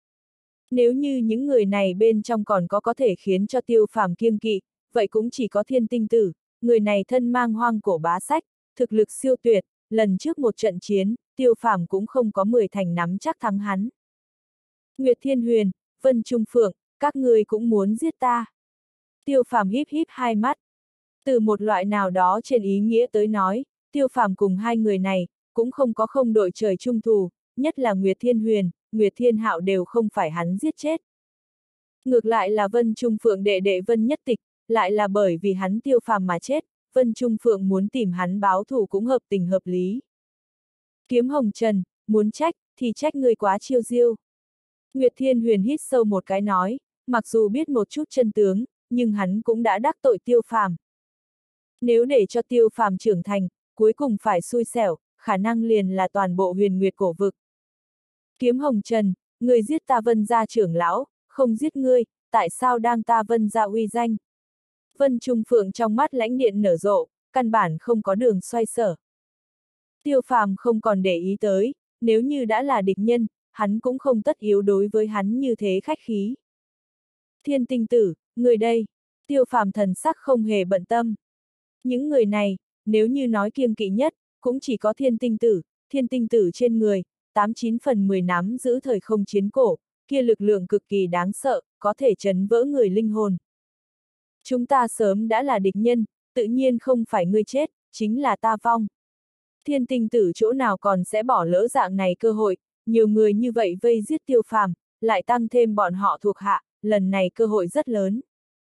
Nếu như những người này bên trong còn có có thể khiến cho Tiêu Phàm kiêng kỵ, vậy cũng chỉ có Thiên Tinh Tử, người này thân mang hoang cổ bá sách, thực lực siêu tuyệt, lần trước một trận chiến, Tiêu Phàm cũng không có mười thành nắm chắc thắng hắn. Nguyệt Thiên Huyền, Vân Trung Phượng, các ngươi cũng muốn giết ta. Tiêu Phàm híp híp hai mắt. Từ một loại nào đó trên ý nghĩa tới nói, Tiêu Phàm cùng hai người này, cũng không có không đội trời chung thù, nhất là Nguyệt Thiên Huyền, Nguyệt Thiên Hạo đều không phải hắn giết chết. Ngược lại là Vân Trung Phượng đệ đệ Vân Nhất Tịch, lại là bởi vì hắn Tiêu Phàm mà chết, Vân Trung Phượng muốn tìm hắn báo thù cũng hợp tình hợp lý. Kiếm Hồng Trần, muốn trách, thì trách ngươi quá chiêu diêu. Nguyệt Thiên Huyền hít sâu một cái nói, mặc dù biết một chút chân tướng, nhưng hắn cũng đã đắc tội Tiêu Phàm. Nếu để cho Tiêu Phàm trưởng thành, cuối cùng phải xui xẻo, khả năng liền là toàn bộ Huyền Nguyệt cổ vực. Kiếm Hồng Trần, người giết ta Vân gia trưởng lão, không giết ngươi, tại sao đang ta Vân gia uy danh? Vân Trung Phượng trong mắt lãnh điện nở rộ, căn bản không có đường xoay sở. Tiêu Phàm không còn để ý tới, nếu như đã là địch nhân, hắn cũng không tất yếu đối với hắn như thế khách khí. Thiên Tinh Tử, người đây, Tiêu Phàm thần sắc không hề bận tâm. Những người này, nếu như nói kiêng kỵ nhất, cũng chỉ có Thiên Tinh Tử, Thiên Tinh Tử trên người, tám chín phần mười nắm giữ thời không chiến cổ, kia lực lượng cực kỳ đáng sợ, có thể chấn vỡ người linh hồn. Chúng ta sớm đã là địch nhân, tự nhiên không phải ngươi chết, chính là ta vong. Thiên Tinh Tử chỗ nào còn sẽ bỏ lỡ dạng này cơ hội, nhiều người như vậy vây giết Tiêu Phàm, lại tăng thêm bọn họ thuộc hạ, lần này cơ hội rất lớn.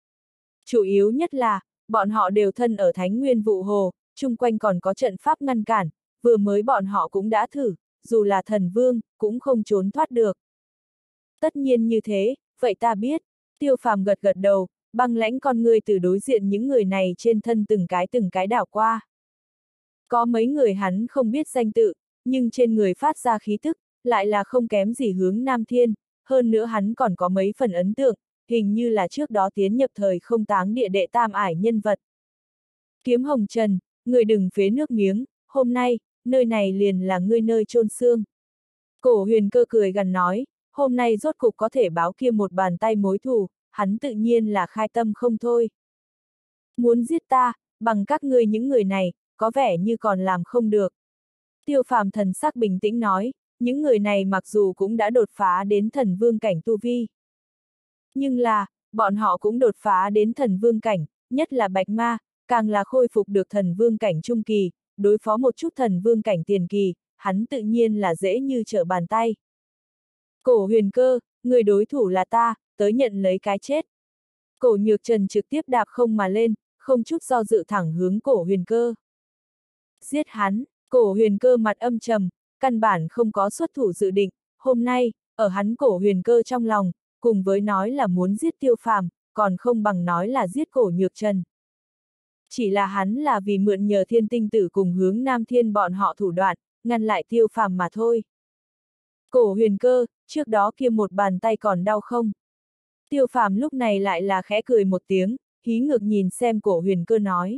Chủ yếu nhất là, bọn họ đều thân ở Thánh Nguyên Vụ Hồ, chung quanh còn có trận pháp ngăn cản, vừa mới bọn họ cũng đã thử, dù là thần vương, cũng không trốn thoát được. Tất nhiên như thế, vậy ta biết, Tiêu Phàm gật gật đầu, băng lãnh con người từ đối diện những người này trên thân từng cái từng cái đảo qua. Có mấy người hắn không biết danh tự, nhưng trên người phát ra khí tức, lại là không kém gì Hướng Nam Thiên, hơn nữa hắn còn có mấy phần ấn tượng, hình như là trước đó tiến nhập thời không táng địa đệ tam ải nhân vật. Kiếm Hồng Trần, người đừng phế nước miếng, hôm nay, nơi này liền là ngươi nơi chôn xương. Cổ Huyền Cơ cười gằn nói, hôm nay rốt cục có thể báo kia một bàn tay mối thù, hắn tự nhiên là khai tâm không thôi. Muốn giết ta, bằng các ngươi những người này, có vẻ như còn làm không được. Tiêu Phàm thần sắc bình tĩnh nói, những người này mặc dù cũng đã đột phá đến thần vương cảnh tu vi. Nhưng là, bọn họ cũng đột phá đến thần vương cảnh, nhất là Bạch Ma, càng là khôi phục được thần vương cảnh trung kỳ, đối phó một chút thần vương cảnh tiền kỳ, hắn tự nhiên là dễ như trở bàn tay. Cổ Huyền Cơ, người đối thủ là ta, tới nhận lấy cái chết. Cổ Nhược Trần trực tiếp đạp không mà lên, không chút do dự thẳng hướng Cổ Huyền Cơ. Giết hắn, Cổ Huyền Cơ mặt âm trầm, căn bản không có xuất thủ dự định, hôm nay, ở hắn Cổ Huyền Cơ trong lòng, cùng với nói là muốn giết Tiêu Phàm, còn không bằng nói là giết Cổ Nhược Trần. Chỉ là hắn là vì mượn nhờ Thiên Tinh Tử cùng Hướng Nam Thiên bọn họ thủ đoạn, ngăn lại Tiêu Phàm mà thôi. Cổ Huyền Cơ, trước đó kia một bàn tay còn đau không? Tiêu Phàm lúc này lại là khẽ cười một tiếng, hí ngược nhìn xem Cổ Huyền Cơ nói.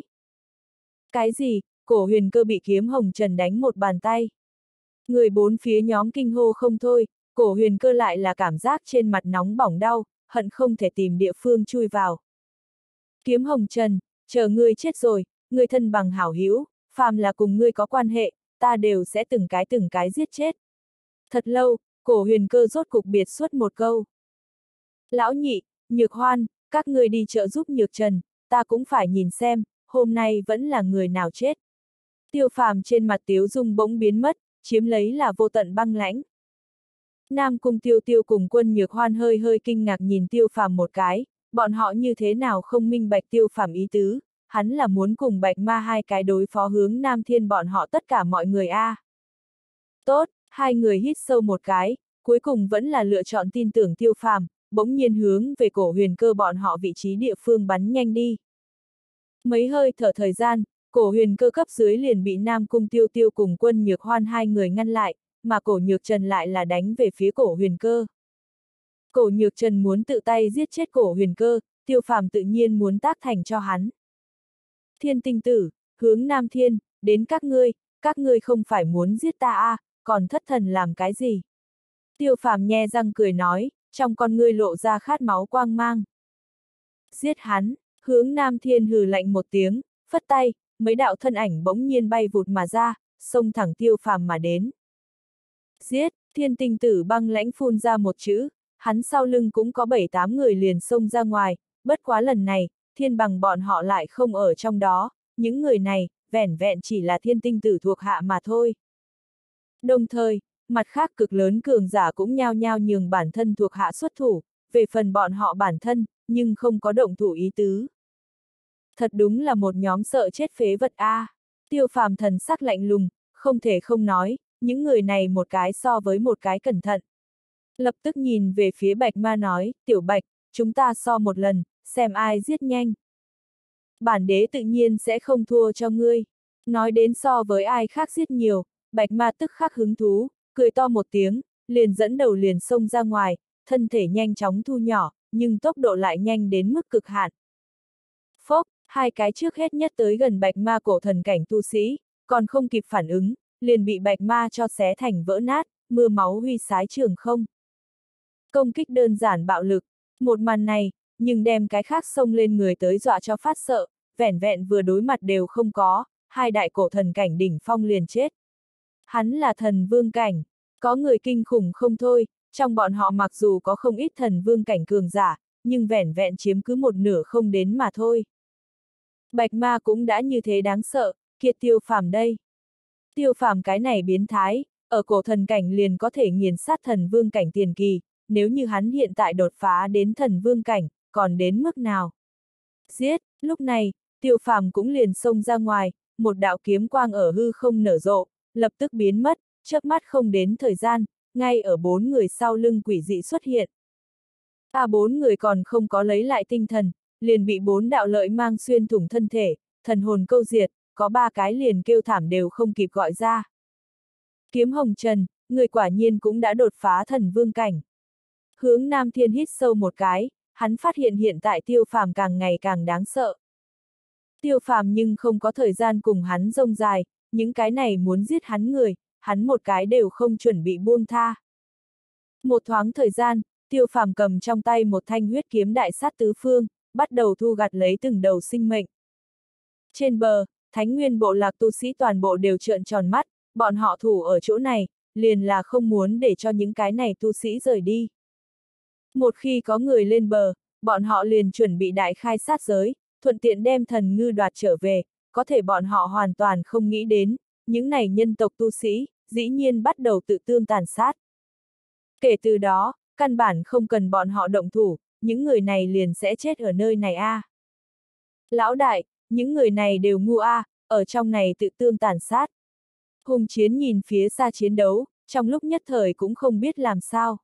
Cái gì, Cổ Huyền Cơ bị Kiếm Hồng Trần đánh một bàn tay. Người bốn phía nhóm kinh hô không thôi, Cổ Huyền Cơ lại là cảm giác trên mặt nóng bỏng đau, hận không thể tìm địa phương chui vào. Kiếm Hồng Trần, chờ ngươi chết rồi, ngươi thân bằng hảo hữu, phàm là cùng ngươi có quan hệ, ta đều sẽ từng cái từng cái giết chết. Thật lâu, Cổ Huyền Cơ rốt cục biệt xuất một câu. Lão Nhị, Nhược Hoan, các ngươi đi trợ giúp Nhược Trần, ta cũng phải nhìn xem, hôm nay vẫn là người nào chết. Tiêu Phàm trên mặt tiếu dung bỗng biến mất, chiếm lấy là vô tận băng lãnh. Nam Cung Tiêu Tiêu cùng Quân Nhược Hoan hơi hơi kinh ngạc nhìn Tiêu Phàm một cái, bọn họ như thế nào không minh bạch Tiêu Phàm ý tứ, hắn là muốn cùng Bạch Ma hai cái đối phó Hướng Nam Thiên bọn họ tất cả mọi người a. À. Tốt, hai người hít sâu một cái, cuối cùng vẫn là lựa chọn tin tưởng Tiêu Phàm, bỗng nhiên hướng về Cổ Huyền Cơ bọn họ vị trí địa phương bắn nhanh đi. Mấy hơi thở thời gian, Cổ Huyền Cơ cấp dưới liền bị Nam Cung Tiêu Tiêu cùng Quân Nhược Hoan hai người ngăn lại, mà Cổ Nhược Trần lại là đánh về phía Cổ Huyền Cơ. Cổ Nhược Trần muốn tự tay giết chết Cổ Huyền Cơ, Tiêu Phàm tự nhiên muốn tác thành cho hắn. Thiên Tinh Tử, Hướng Nam Thiên, đến các ngươi, các ngươi không phải muốn giết ta à, còn thất thần làm cái gì? Tiêu Phàm nhe răng cười nói, trong con ngươi lộ ra khát máu quang mang. Giết hắn, Hướng Nam Thiên hừ lạnh một tiếng, phất tay, mấy đạo thân ảnh bỗng nhiên bay vụt mà ra, xông thẳng Tiêu Phàm mà đến. Giết, Thiên Tinh Tử băng lãnh phun ra một chữ, Hắn sau lưng cũng có bảy tám người liền xông ra ngoài, bất quá lần này, thiên bằng bọn họ lại không ở trong đó, những người này, vẻn vẹn chỉ là thiên tinh tử thuộc hạ mà thôi. Đồng thời, mặt khác cực lớn cường giả cũng nhao nhao nhường bản thân thuộc hạ xuất thủ, về phần bọn họ bản thân, nhưng không có động thủ ý tứ. Thật đúng là một nhóm sợ chết phế vật a. À. Tiêu Phàm thần sắc lạnh lùng, không thể không nói, những người này một cái so với một cái cẩn thận. Lập tức nhìn về phía Bạch Ma nói, Tiểu Bạch, chúng ta so một lần, xem ai giết nhanh. Bản đế tự nhiên sẽ không thua cho ngươi. Nói đến so với ai khác giết nhiều, Bạch Ma tức khắc hứng thú, cười to một tiếng, liền dẫn đầu liền xông ra ngoài, thân thể nhanh chóng thu nhỏ, nhưng tốc độ lại nhanh đến mức cực hạn. Phốc, hai cái trước hết nhất tới gần Bạch Ma cổ thần cảnh tu sĩ, còn không kịp phản ứng, liền bị Bạch Ma cho xé thành vỡ nát, mưa máu huy sái trường không. Công kích đơn giản bạo lực, một màn này, nhưng đem cái khác xông lên người tới dọa cho phát sợ, vẻn vẹn vừa đối mặt đều không có, hai đại cổ thần cảnh đỉnh phong liền chết. Hắn là thần vương cảnh, có người kinh khủng không thôi, trong bọn họ mặc dù có không ít thần vương cảnh cường giả, nhưng vẻn vẹn chiếm cứ một nửa không đến mà thôi. Bạch Ma cũng đã như thế đáng sợ, kiệt Tiêu Phàm đây. Tiêu Phàm cái này biến thái, ở cổ thần cảnh liền có thể nghiền sát thần vương cảnh tiền kỳ, nếu như hắn hiện tại đột phá đến thần vương cảnh, còn đến mức nào? Giết, lúc này, Tiêu Phàm cũng liền xông ra ngoài, một đạo kiếm quang ở hư không nở rộ, lập tức biến mất, chớp mắt không đến thời gian, ngay ở bốn người sau lưng quỷ dị xuất hiện. À bốn người còn không có lấy lại tinh thần, liền bị bốn đạo lợi mang xuyên thủng thân thể, thần hồn câu diệt, có ba cái liền kêu thảm đều không kịp gọi ra. Kiếm hồng trần, người quả nhiên cũng đã đột phá thần vương cảnh. Hướng Nam Thiên hít sâu một cái, hắn phát hiện hiện tại Tiêu Phàm càng ngày càng đáng sợ. Tiêu Phàm nhưng không có thời gian cùng hắn rông dài, những cái này muốn giết hắn người, hắn một cái đều không chuẩn bị buông tha. Một thoáng thời gian, Tiêu Phàm cầm trong tay một thanh huyết kiếm đại sát tứ phương, bắt đầu thu gặt lấy từng đầu sinh mệnh. Trên bờ, Thánh Nguyên bộ lạc tu sĩ toàn bộ đều trợn tròn mắt, bọn họ thủ ở chỗ này, liền là không muốn để cho những cái này tu sĩ rời đi. Một khi có người lên bờ, bọn họ liền chuẩn bị đại khai sát giới, thuận tiện đem thần ngư đoạt trở về, có thể bọn họ hoàn toàn không nghĩ đến, những này nhân tộc tu sĩ, dĩ nhiên bắt đầu tự tương tàn sát. Kể từ đó, căn bản không cần bọn họ động thủ, những người này liền sẽ chết ở nơi này a. À. Lão đại, những người này đều ngu a, à, ở trong này tự tương tàn sát. Hùng Chiến nhìn phía xa chiến đấu, trong lúc nhất thời cũng không biết làm sao.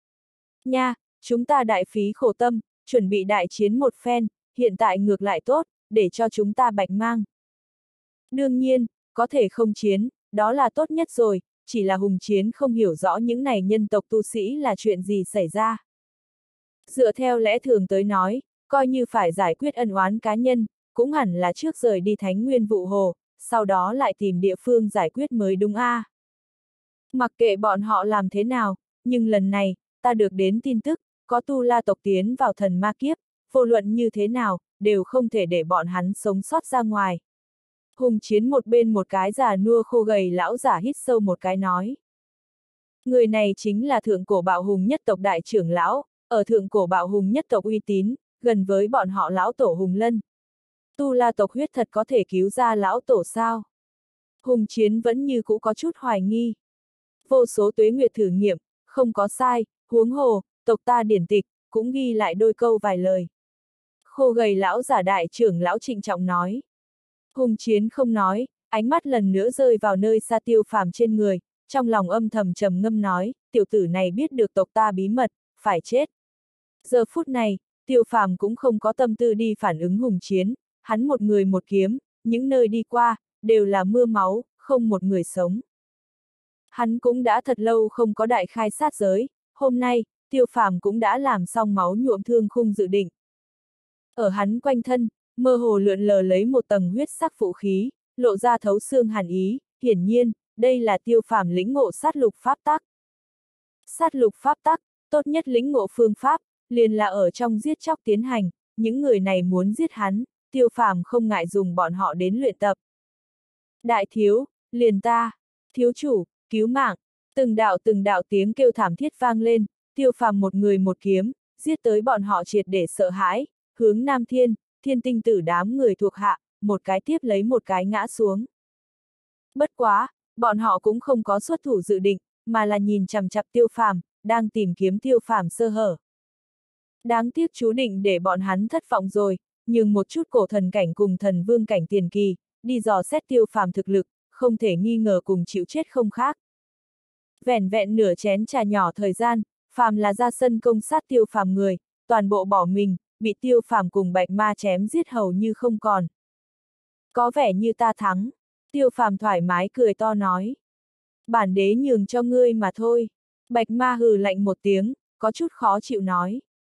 Nha, chúng ta đại phí khổ tâm, chuẩn bị đại chiến một phen, hiện tại ngược lại tốt, để cho chúng ta bạch mang. Đương nhiên, có thể không chiến, đó là tốt nhất rồi, chỉ là Hùng Chiến không hiểu rõ những này nhân tộc tu sĩ là chuyện gì xảy ra. Dựa theo lẽ thường tới nói, coi như phải giải quyết ân oán cá nhân, cũng hẳn là trước rời đi Thánh Nguyên Vụ Hồ, sau đó lại tìm địa phương giải quyết mới đúng a. À. Mặc kệ bọn họ làm thế nào, nhưng lần này, ta được đến tin tức, có tu la tộc tiến vào thần ma kiếp, vô luận như thế nào, đều không thể để bọn hắn sống sót ra ngoài. Hùng Chiến một bên một cái già nua khô gầy lão giả hít sâu một cái nói. Người này chính là thượng cổ bạo hùng nhất tộc đại trưởng lão, ở thượng cổ bạo hùng nhất tộc uy tín, gần với bọn họ lão tổ Hùng Lân. Tu la tộc huyết thật có thể cứu ra lão tổ sao? Hùng Chiến vẫn như cũ có chút hoài nghi. Vô số tuế nguyệt thử nghiệm, không có sai, huống hồ, tộc ta điển tịch, cũng ghi lại đôi câu vài lời. Khô gầy lão giả đại trưởng lão trịnh trọng nói. Hùng Chiến không nói, ánh mắt lần nữa rơi vào nơi xa Tiêu Phàm trên người, trong lòng âm thầm trầm ngâm nói, tiểu tử này biết được tộc ta bí mật, phải chết. Giờ phút này, Tiêu Phàm cũng không có tâm tư đi phản ứng Hùng Chiến, hắn một người một kiếm, những nơi đi qua, đều là mưa máu, không một người sống. Hắn cũng đã thật lâu không có đại khai sát giới, hôm nay, Tiêu Phàm cũng đã làm xong máu nhuộm thương khung dự định. Ở hắn quanh thân, mơ hồ lượn lờ lấy một tầng huyết sắc phụ khí, lộ ra thấu xương hàn ý, hiển nhiên, đây là Tiêu Phàm lĩnh ngộ sát lục pháp tắc. Sát lục pháp tắc, tốt nhất lĩnh ngộ phương pháp, liền là ở trong giết chóc tiến hành, những người này muốn giết hắn, Tiêu Phàm không ngại dùng bọn họ đến luyện tập. Đại thiếu, liền ta, thiếu chủ, cứu mạng, từng đạo từng đạo tiếng kêu thảm thiết vang lên, Tiêu Phàm một người một kiếm, giết tới bọn họ triệt để sợ hãi, hướng Nam Thiên, Thiên Tinh Tử đám người thuộc hạ, một cái tiếp lấy một cái ngã xuống. Bất quá, bọn họ cũng không có xuất thủ dự định, mà là nhìn chằm chằm Tiêu Phàm, đang tìm kiếm Tiêu Phàm sơ hở. Đáng tiếc chú định để bọn hắn thất vọng rồi, nhưng một chút cổ thần cảnh cùng thần vương cảnh tiền kỳ, đi dò xét Tiêu Phàm thực lực, không thể nghi ngờ cùng chịu chết không khác. Vẻn vẹn nửa chén trà nhỏ thời gian, phàm là ra sân công sát Tiêu Phàm người, toàn bộ bỏ mình, bị Tiêu Phàm cùng Bạch Ma chém giết hầu như không còn. Có vẻ như ta thắng, Tiêu Phàm thoải mái cười to nói. Bản đế nhường cho ngươi mà thôi. Bạch Ma hừ lạnh một tiếng, có chút khó chịu nói.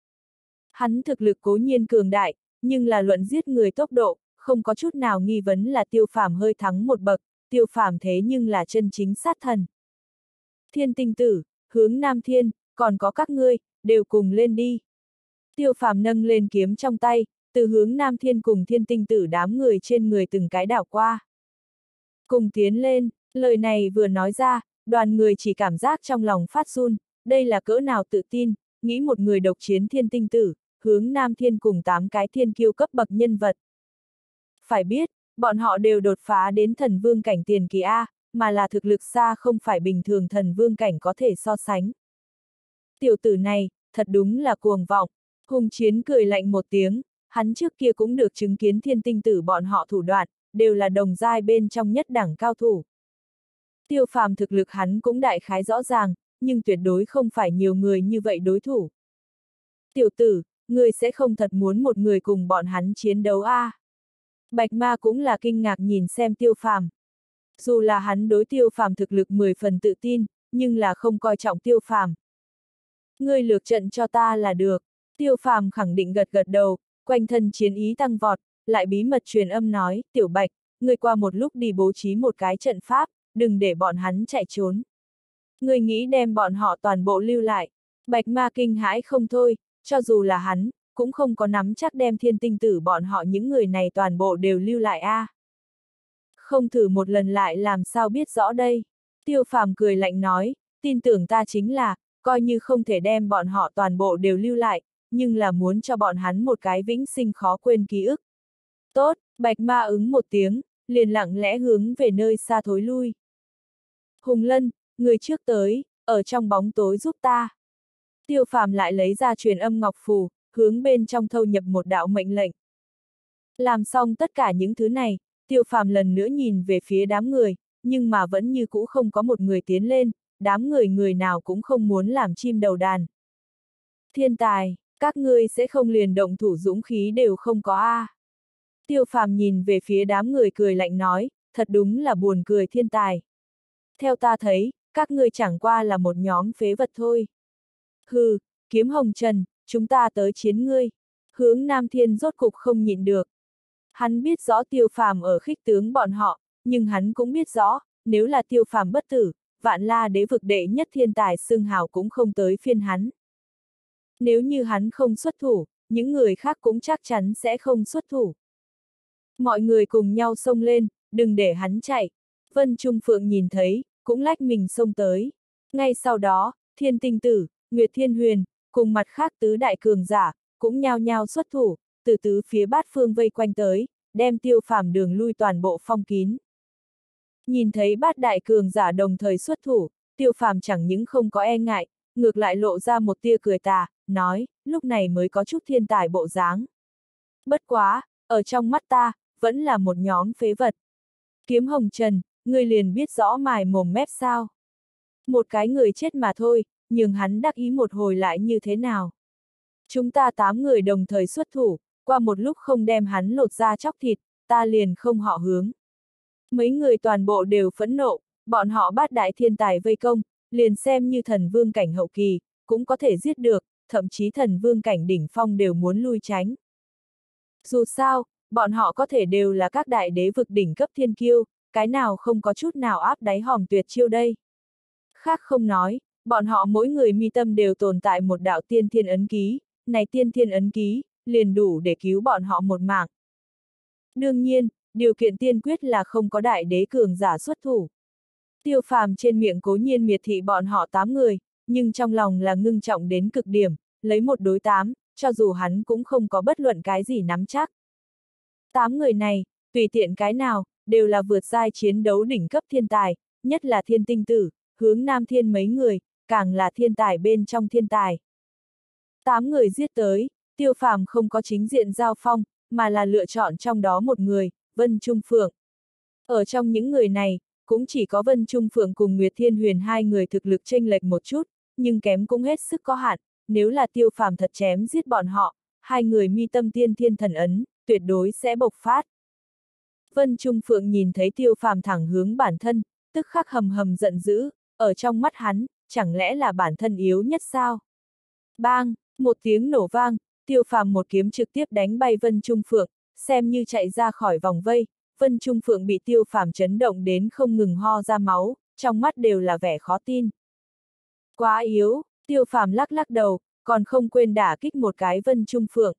Hắn thực lực cố nhiên cường đại, nhưng là luận giết người tốc độ, không có chút nào nghi vấn là Tiêu Phàm hơi thắng một bậc, Tiêu Phàm thế nhưng là chân chính sát thần. Thiên Tinh Tử, hướng Nam Thiên, còn có các ngươi, đều cùng lên đi. Tiêu Phàm nâng lên kiếm trong tay, từ hướng Nam Thiên cùng Thiên Tinh Tử đám người trên người từng cái đảo qua. Cùng tiến lên, lời này vừa nói ra, đoàn người chỉ cảm giác trong lòng phát run, đây là cỡ nào tự tin, nghĩ một người độc chiến Thiên Tinh Tử, hướng Nam Thiên cùng tám cái thiên kiêu cấp bậc nhân vật. Phải biết, bọn họ đều đột phá đến thần vương cảnh tiền kỳ A, mà là thực lực xa không phải bình thường thần vương cảnh có thể so sánh. Tiểu tử này, thật đúng là cuồng vọng, Hùng Chiến cười lạnh một tiếng, hắn trước kia cũng được chứng kiến Thiên Tinh Tử bọn họ thủ đoạn, đều là đồng giai bên trong nhất đẳng cao thủ. Tiêu Phàm thực lực hắn cũng đại khái rõ ràng, nhưng tuyệt đối không phải nhiều người như vậy đối thủ. Tiểu tử, ngươi sẽ không thật muốn một người cùng bọn hắn chiến đấu a? À? Bạch Ma cũng là kinh ngạc nhìn xem Tiêu Phàm. Dù là hắn đối Tiêu Phàm thực lực mười phần tự tin, nhưng là không coi trọng Tiêu Phàm. Ngươi lược trận cho ta là được. Tiêu Phàm khẳng định gật gật đầu, quanh thân chiến ý tăng vọt, lại bí mật truyền âm nói, Tiểu Bạch, ngươi qua một lúc đi bố trí một cái trận pháp, đừng để bọn hắn chạy trốn. Ngươi nghĩ đem bọn họ toàn bộ lưu lại. Bạch Ma kinh hãi không thôi, cho dù là hắn, cũng không có nắm chắc đem Thiên Tinh Tử bọn họ những người này toàn bộ đều lưu lại a. À. Không thử một lần lại làm sao biết rõ đây. Tiêu Phàm cười lạnh nói, tin tưởng ta chính là, coi như không thể đem bọn họ toàn bộ đều lưu lại, nhưng là muốn cho bọn hắn một cái vĩnh sinh khó quên ký ức. Tốt, Bạch Ma ứng một tiếng, liền lặng lẽ hướng về nơi xa thối lui. Hùng Lân, người trước tới, ở trong bóng tối giúp ta. Tiêu Phàm lại lấy ra truyền âm ngọc phù, hướng bên trong thâu nhập một đạo mệnh lệnh. Làm xong tất cả những thứ này, Tiêu Phàm lần nữa nhìn về phía đám người, nhưng mà vẫn như cũ không có một người tiến lên, đám người người nào cũng không muốn làm chim đầu đàn. Thiên tài, các ngươi sẽ không liền động thủ dũng khí đều không có a. À. Tiêu Phàm nhìn về phía đám người cười lạnh nói, thật đúng là buồn cười thiên tài. Theo ta thấy, các ngươi chẳng qua là một nhóm phế vật thôi. Hừ, Kiếm Hồng Trần, chúng ta tới chiến ngươi. Hướng Nam Thiên rốt cục không nhịn được. Hắn biết rõ Tiêu Phàm ở khích tướng bọn họ, nhưng hắn cũng biết rõ, nếu là Tiêu Phàm bất tử, Vạn La đế vực đệ nhất thiên tài xưng hào cũng không tới phiên hắn. Nếu như hắn không xuất thủ, những người khác cũng chắc chắn sẽ không xuất thủ. Mọi người cùng nhau xông lên, đừng để hắn chạy. Vân Trung Phượng nhìn thấy, cũng lách mình xông tới. Ngay sau đó, Thiên Tinh Tử, Nguyệt Thiên Huyền, cùng mặt khác tứ đại cường giả, cũng nhao nhao xuất thủ, từ tứ phía bát phương vây quanh tới, đem Tiêu Phàm đường lui toàn bộ phong kín. Nhìn thấy bát đại cường giả đồng thời xuất thủ, Tiêu Phàm chẳng những không có e ngại, ngược lại lộ ra một tia cười tà, nói, lúc này mới có chút thiên tài bộ dáng. Bất quá, ở trong mắt ta, vẫn là một nhóm phế vật. Kiếm Hồng Trần, ngươi liền biết rõ mài mồm mép sao. Một cái người chết mà thôi, nhưng hắn đắc ý một hồi lại như thế nào. Chúng ta tám người đồng thời xuất thủ, qua một lúc không đem hắn lột ra chóc thịt, ta liền không họ hướng. Mấy người toàn bộ đều phẫn nộ, bọn họ bát đại thiên tài vây công, liền xem như thần vương cảnh hậu kỳ, cũng có thể giết được, thậm chí thần vương cảnh đỉnh phong đều muốn lui tránh. Dù sao, bọn họ có thể đều là các đại đế vực đỉnh cấp thiên kiêu, cái nào không có chút nào áp đáy hòm tuyệt chiêu đây. Khác không nói, bọn họ mỗi người mi tâm đều tồn tại một đạo tiên thiên ấn ký, này tiên thiên ấn ký, liền đủ để cứu bọn họ một mạng. Đương nhiên, điều kiện tiên quyết là không có đại đế cường giả xuất thủ. Tiêu Phàm trên miệng cố nhiên miệt thị bọn họ tám người, nhưng trong lòng là ngưng trọng đến cực điểm, lấy một đối tám, cho dù hắn cũng không có bất luận cái gì nắm chắc. Tám người này, tùy tiện cái nào, đều là vượt giai chiến đấu đỉnh cấp thiên tài, nhất là Thiên Tinh Tử, Hướng Nam Thiên mấy người, càng là thiên tài bên trong thiên tài. Tám người giết tới, Tiêu Phàm không có chính diện giao phong, mà là lựa chọn trong đó một người, Vân Trung Phượng. Ở trong những người này, cũng chỉ có Vân Trung Phượng cùng Nguyệt Thiên Huyền hai người thực lực chênh lệch một chút, nhưng kém cũng hết sức có hạn, nếu là Tiêu Phàm thật chém giết bọn họ, hai người mi tâm tiên thiên thần ấn, tuyệt đối sẽ bộc phát. Vân Trung Phượng nhìn thấy Tiêu Phàm thẳng hướng bản thân, tức khắc hầm hầm giận dữ, ở trong mắt hắn, chẳng lẽ là bản thân yếu nhất sao? Bang, một tiếng nổ vang, Tiêu Phàm một kiếm trực tiếp đánh bay Vân Trung Phượng, xem như chạy ra khỏi vòng vây, Vân Trung Phượng bị Tiêu Phàm chấn động đến không ngừng ho ra máu, trong mắt đều là vẻ khó tin. Quá yếu, Tiêu Phàm lắc lắc đầu, còn không quên đả kích một cái Vân Trung Phượng.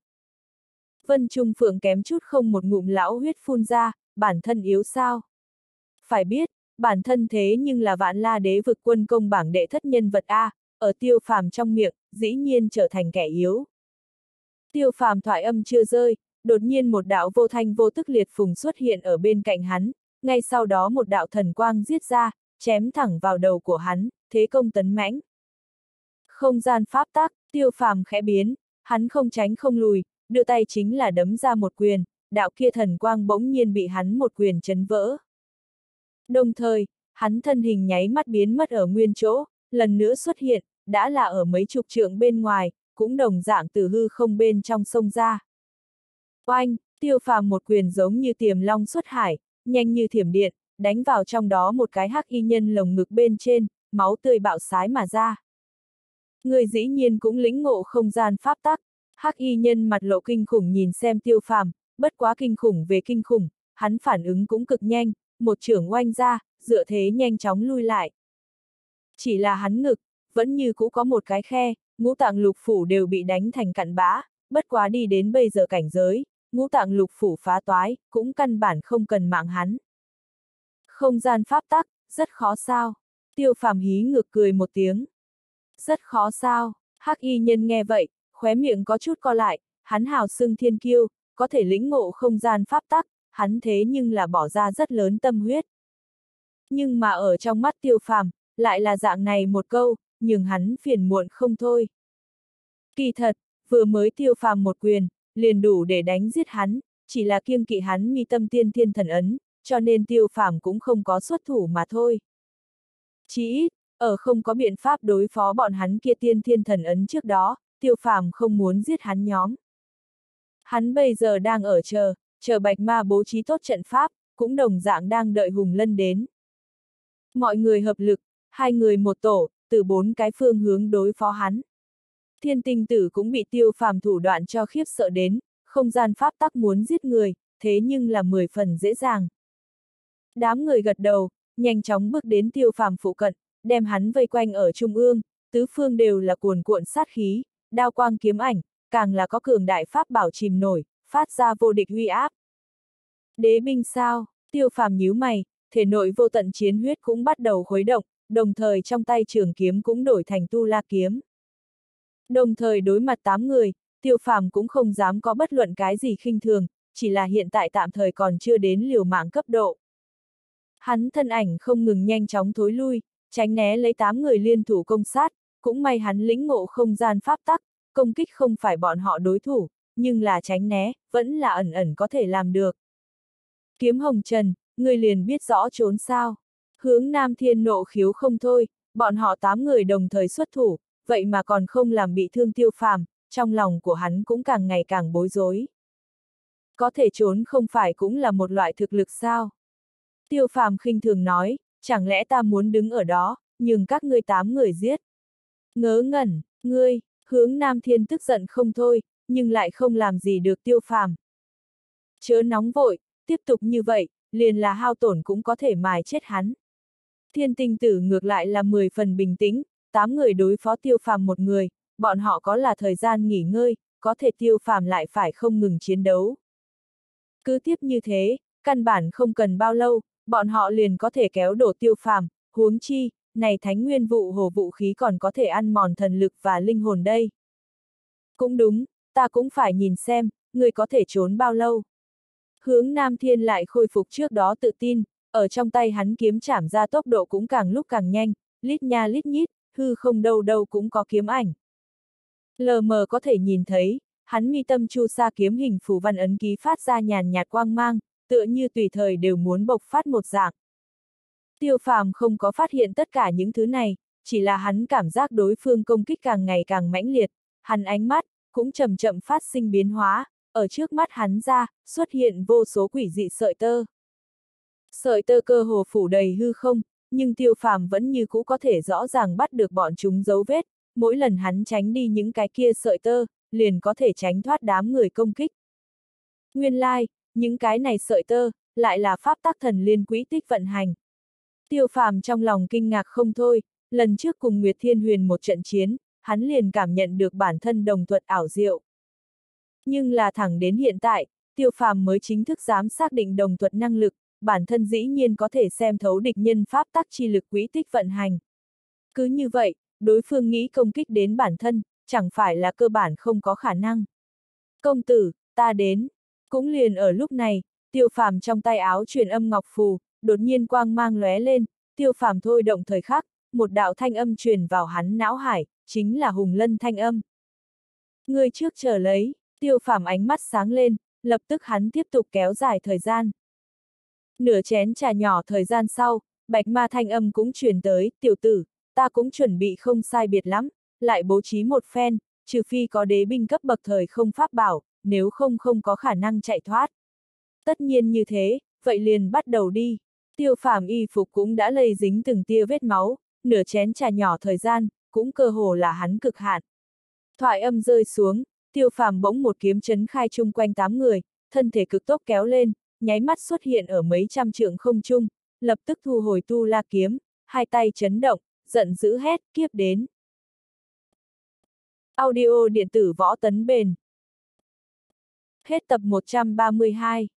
Vân Trung Phượng kém chút không một ngụm lão huyết phun ra, bản thân yếu sao? Phải biết, bản thân thế nhưng là Vạn La Đế vực quân công bảng đệ thất nhân vật A, ở Tiêu Phàm trong miệng, dĩ nhiên trở thành kẻ yếu. Tiêu Phàm thoại âm chưa rơi, đột nhiên một đạo vô thanh vô tức liệt phùng xuất hiện ở bên cạnh hắn, ngay sau đó một đạo thần quang giết ra, chém thẳng vào đầu của hắn, thế công tấn mãnh. Không gian pháp tắc, Tiêu Phàm khẽ biến, hắn không tránh không lùi, đưa tay chính là đấm ra một quyền, đạo kia thần quang bỗng nhiên bị hắn một quyền chấn vỡ. Đồng thời, hắn thân hình nháy mắt biến mất ở nguyên chỗ, lần nữa xuất hiện, đã là ở mấy chục trượng bên ngoài, cũng đồng dạng từ hư không bên trong sông ra. Oanh, Tiêu Phàm một quyền giống như tiềm long xuất hải, nhanh như thiểm điện, đánh vào trong đó một cái hắc y nhân lồng ngực bên trên, máu tươi bạo xái mà ra. Người dĩ nhiên cũng lĩnh ngộ không gian pháp tắc, hắc y nhân mặt lộ kinh khủng nhìn xem Tiêu Phàm, bất quá kinh khủng về kinh khủng, hắn phản ứng cũng cực nhanh, một chưởng oanh ra, dựa thế nhanh chóng lui lại. Chỉ là hắn ngực, vẫn như cũ có một cái khe, ngũ tạng lục phủ đều bị đánh thành cặn bã, bất quá đi đến bây giờ cảnh giới, ngũ tạng lục phủ phá toái, cũng căn bản không cần mạng hắn. Không gian pháp tắc, rất khó sao? Tiêu Phàm hí ngược cười một tiếng. Rất khó sao? Hắc y nhân nghe vậy, khóe miệng có chút co lại, hắn hào xưng thiên kiêu, có thể lĩnh ngộ không gian pháp tắc, hắn thế nhưng là bỏ ra rất lớn tâm huyết. Nhưng mà ở trong mắt Tiêu Phàm, lại là dạng này một câu, nhưng hắn phiền muộn không thôi. Kỳ thật, vừa mới Tiêu Phàm một quyền, liền đủ để đánh giết hắn, chỉ là kiêng kỵ hắn mi tâm tiên thiên thần ấn, cho nên Tiêu Phàm cũng không có xuất thủ mà thôi. Chỉ ít, ở không có biện pháp đối phó bọn hắn kia tiên thiên thần ấn trước đó, Tiêu Phàm không muốn giết hắn nhóm. Hắn bây giờ đang ở chờ, chờ Bạch Ma bố trí tốt trận pháp, cũng đồng dạng đang đợi Hùng Lân đến. Mọi người hợp lực, hai người một tổ, từ bốn cái phương hướng đối phó hắn. Thiên Tinh Tử cũng bị Tiêu Phàm thủ đoạn cho khiếp sợ đến, không gian pháp tắc muốn giết người, thế nhưng là mười phần dễ dàng. Đám người gật đầu, nhanh chóng bước đến Tiêu Phàm phụ cận, đem hắn vây quanh ở trung ương, tứ phương đều là cuồn cuộn sát khí, đao quang kiếm ảnh, càng là có cường đại pháp bảo chìm nổi, phát ra vô địch uy áp. Đế binh sao? Tiêu Phàm nhíu mày, thể nội vô tận chiến huyết cũng bắt đầu khuấy động, đồng thời trong tay trường kiếm cũng đổi thành tu la kiếm. Đồng thời đối mặt tám người, Tiêu Phàm cũng không dám có bất luận cái gì khinh thường, chỉ là hiện tại tạm thời còn chưa đến liều mạng cấp độ. Hắn thân ảnh không ngừng nhanh chóng thối lui, tránh né lấy tám người liên thủ công sát, cũng may hắn lĩnh ngộ không gian pháp tắc, công kích không phải bọn họ đối thủ, nhưng là tránh né, vẫn là ẩn ẩn có thể làm được. Kiếm Hồng Trần, người liền biết rõ trốn sao. Hướng Nam Thiên nộ khiếu không thôi, bọn họ tám người đồng thời xuất thủ, vậy mà còn không làm bị thương Tiêu Phàm, trong lòng của hắn cũng càng ngày càng bối rối. Có thể trốn không phải cũng là một loại thực lực sao? Tiêu Phàm khinh thường nói, chẳng lẽ ta muốn đứng ở đó, nhưng các ngươi tám người giết. Ngớ ngẩn, ngươi, Hướng Nam Thiên tức giận không thôi, nhưng lại không làm gì được Tiêu Phàm. Chớ nóng vội, tiếp tục như vậy, liền là hao tổn cũng có thể mài chết hắn. Thiên Tinh Tử ngược lại là mười phần bình tĩnh, tám người đối phó Tiêu Phàm một người, bọn họ có là thời gian nghỉ ngơi, có thể Tiêu Phàm lại phải không ngừng chiến đấu. Cứ tiếp như thế, căn bản không cần bao lâu, bọn họ liền có thể kéo đổ Tiêu Phàm, huống chi, này thánh nguyên vụ hồ vũ khí còn có thể ăn mòn thần lực và linh hồn đây. Cũng đúng, ta cũng phải nhìn xem, người có thể trốn bao lâu. Hướng Nam Thiên lại khôi phục trước đó tự tin, ở trong tay hắn kiếm chảm ra tốc độ cũng càng lúc càng nhanh, lít nha lít nhít, hư không đâu đâu cũng có kiếm ảnh. Lờ mờ có thể nhìn thấy, hắn mi tâm chu sa kiếm hình phù văn ấn ký phát ra nhàn nhạt quang mang, tựa như tùy thời đều muốn bộc phát một dạng. Tiêu Phàm không có phát hiện tất cả những thứ này, chỉ là hắn cảm giác đối phương công kích càng ngày càng mãnh liệt, hắn ánh mắt cũng chậm chậm phát sinh biến hóa, ở trước mắt hắn ra, xuất hiện vô số quỷ dị sợi tơ. Sợi tơ cơ hồ phủ đầy hư không, nhưng Tiêu Phàm vẫn như cũ có thể rõ ràng bắt được bọn chúng dấu vết, mỗi lần hắn tránh đi những cái kia sợi tơ, liền có thể tránh thoát đám người công kích. Nguyên lai, like, những cái này sợi tơ, lại là pháp tắc thần liên quỹ tích vận hành. Tiêu Phàm trong lòng kinh ngạc không thôi, lần trước cùng Nguyệt Thiên Huyền một trận chiến, hắn liền cảm nhận được bản thân đồng thuật ảo diệu. Nhưng là thẳng đến hiện tại, Tiêu Phàm mới chính thức dám xác định đồng thuật năng lực, bản thân dĩ nhiên có thể xem thấu địch nhân pháp tắc chi lực quỹ tích vận hành. Cứ như vậy, đối phương nghĩ công kích đến bản thân, chẳng phải là cơ bản không có khả năng. Công tử, ta đến. Cũng liền ở lúc này, Tiêu Phàm trong tay áo truyền âm ngọc phù, đột nhiên quang mang lóe lên, Tiêu Phàm thôi động thời khắc, một đạo thanh âm truyền vào hắn não hải, chính là Hùng Lân thanh âm. Người trước chờ lấy, Tiêu Phàm ánh mắt sáng lên, lập tức hắn tiếp tục kéo dài thời gian. Nửa chén trà nhỏ thời gian sau, Bạch Ma thanh âm cũng truyền tới, tiểu tử, ta cũng chuẩn bị không sai biệt lắm, lại bố trí một phen, trừ phi có đế binh cấp bậc thời không pháp bảo, nếu không không có khả năng chạy thoát. Tất nhiên như thế, vậy liền bắt đầu đi. Tiêu Phàm y phục cũng đã lây dính từng tia vết máu, nửa chén trà nhỏ thời gian, cũng cơ hồ là hắn cực hạn. Thoại âm rơi xuống, Tiêu Phàm bỗng một kiếm chấn khai chung quanh tám người, thân thể cực tốc kéo lên, nháy mắt xuất hiện ở mấy trăm trượng không trung, lập tức thu hồi tu la kiếm, hai tay chấn động, giận dữ hét, kiếp đến. Audio điện tử võ tấn bền. Hết tập một trăm ba mươi hai.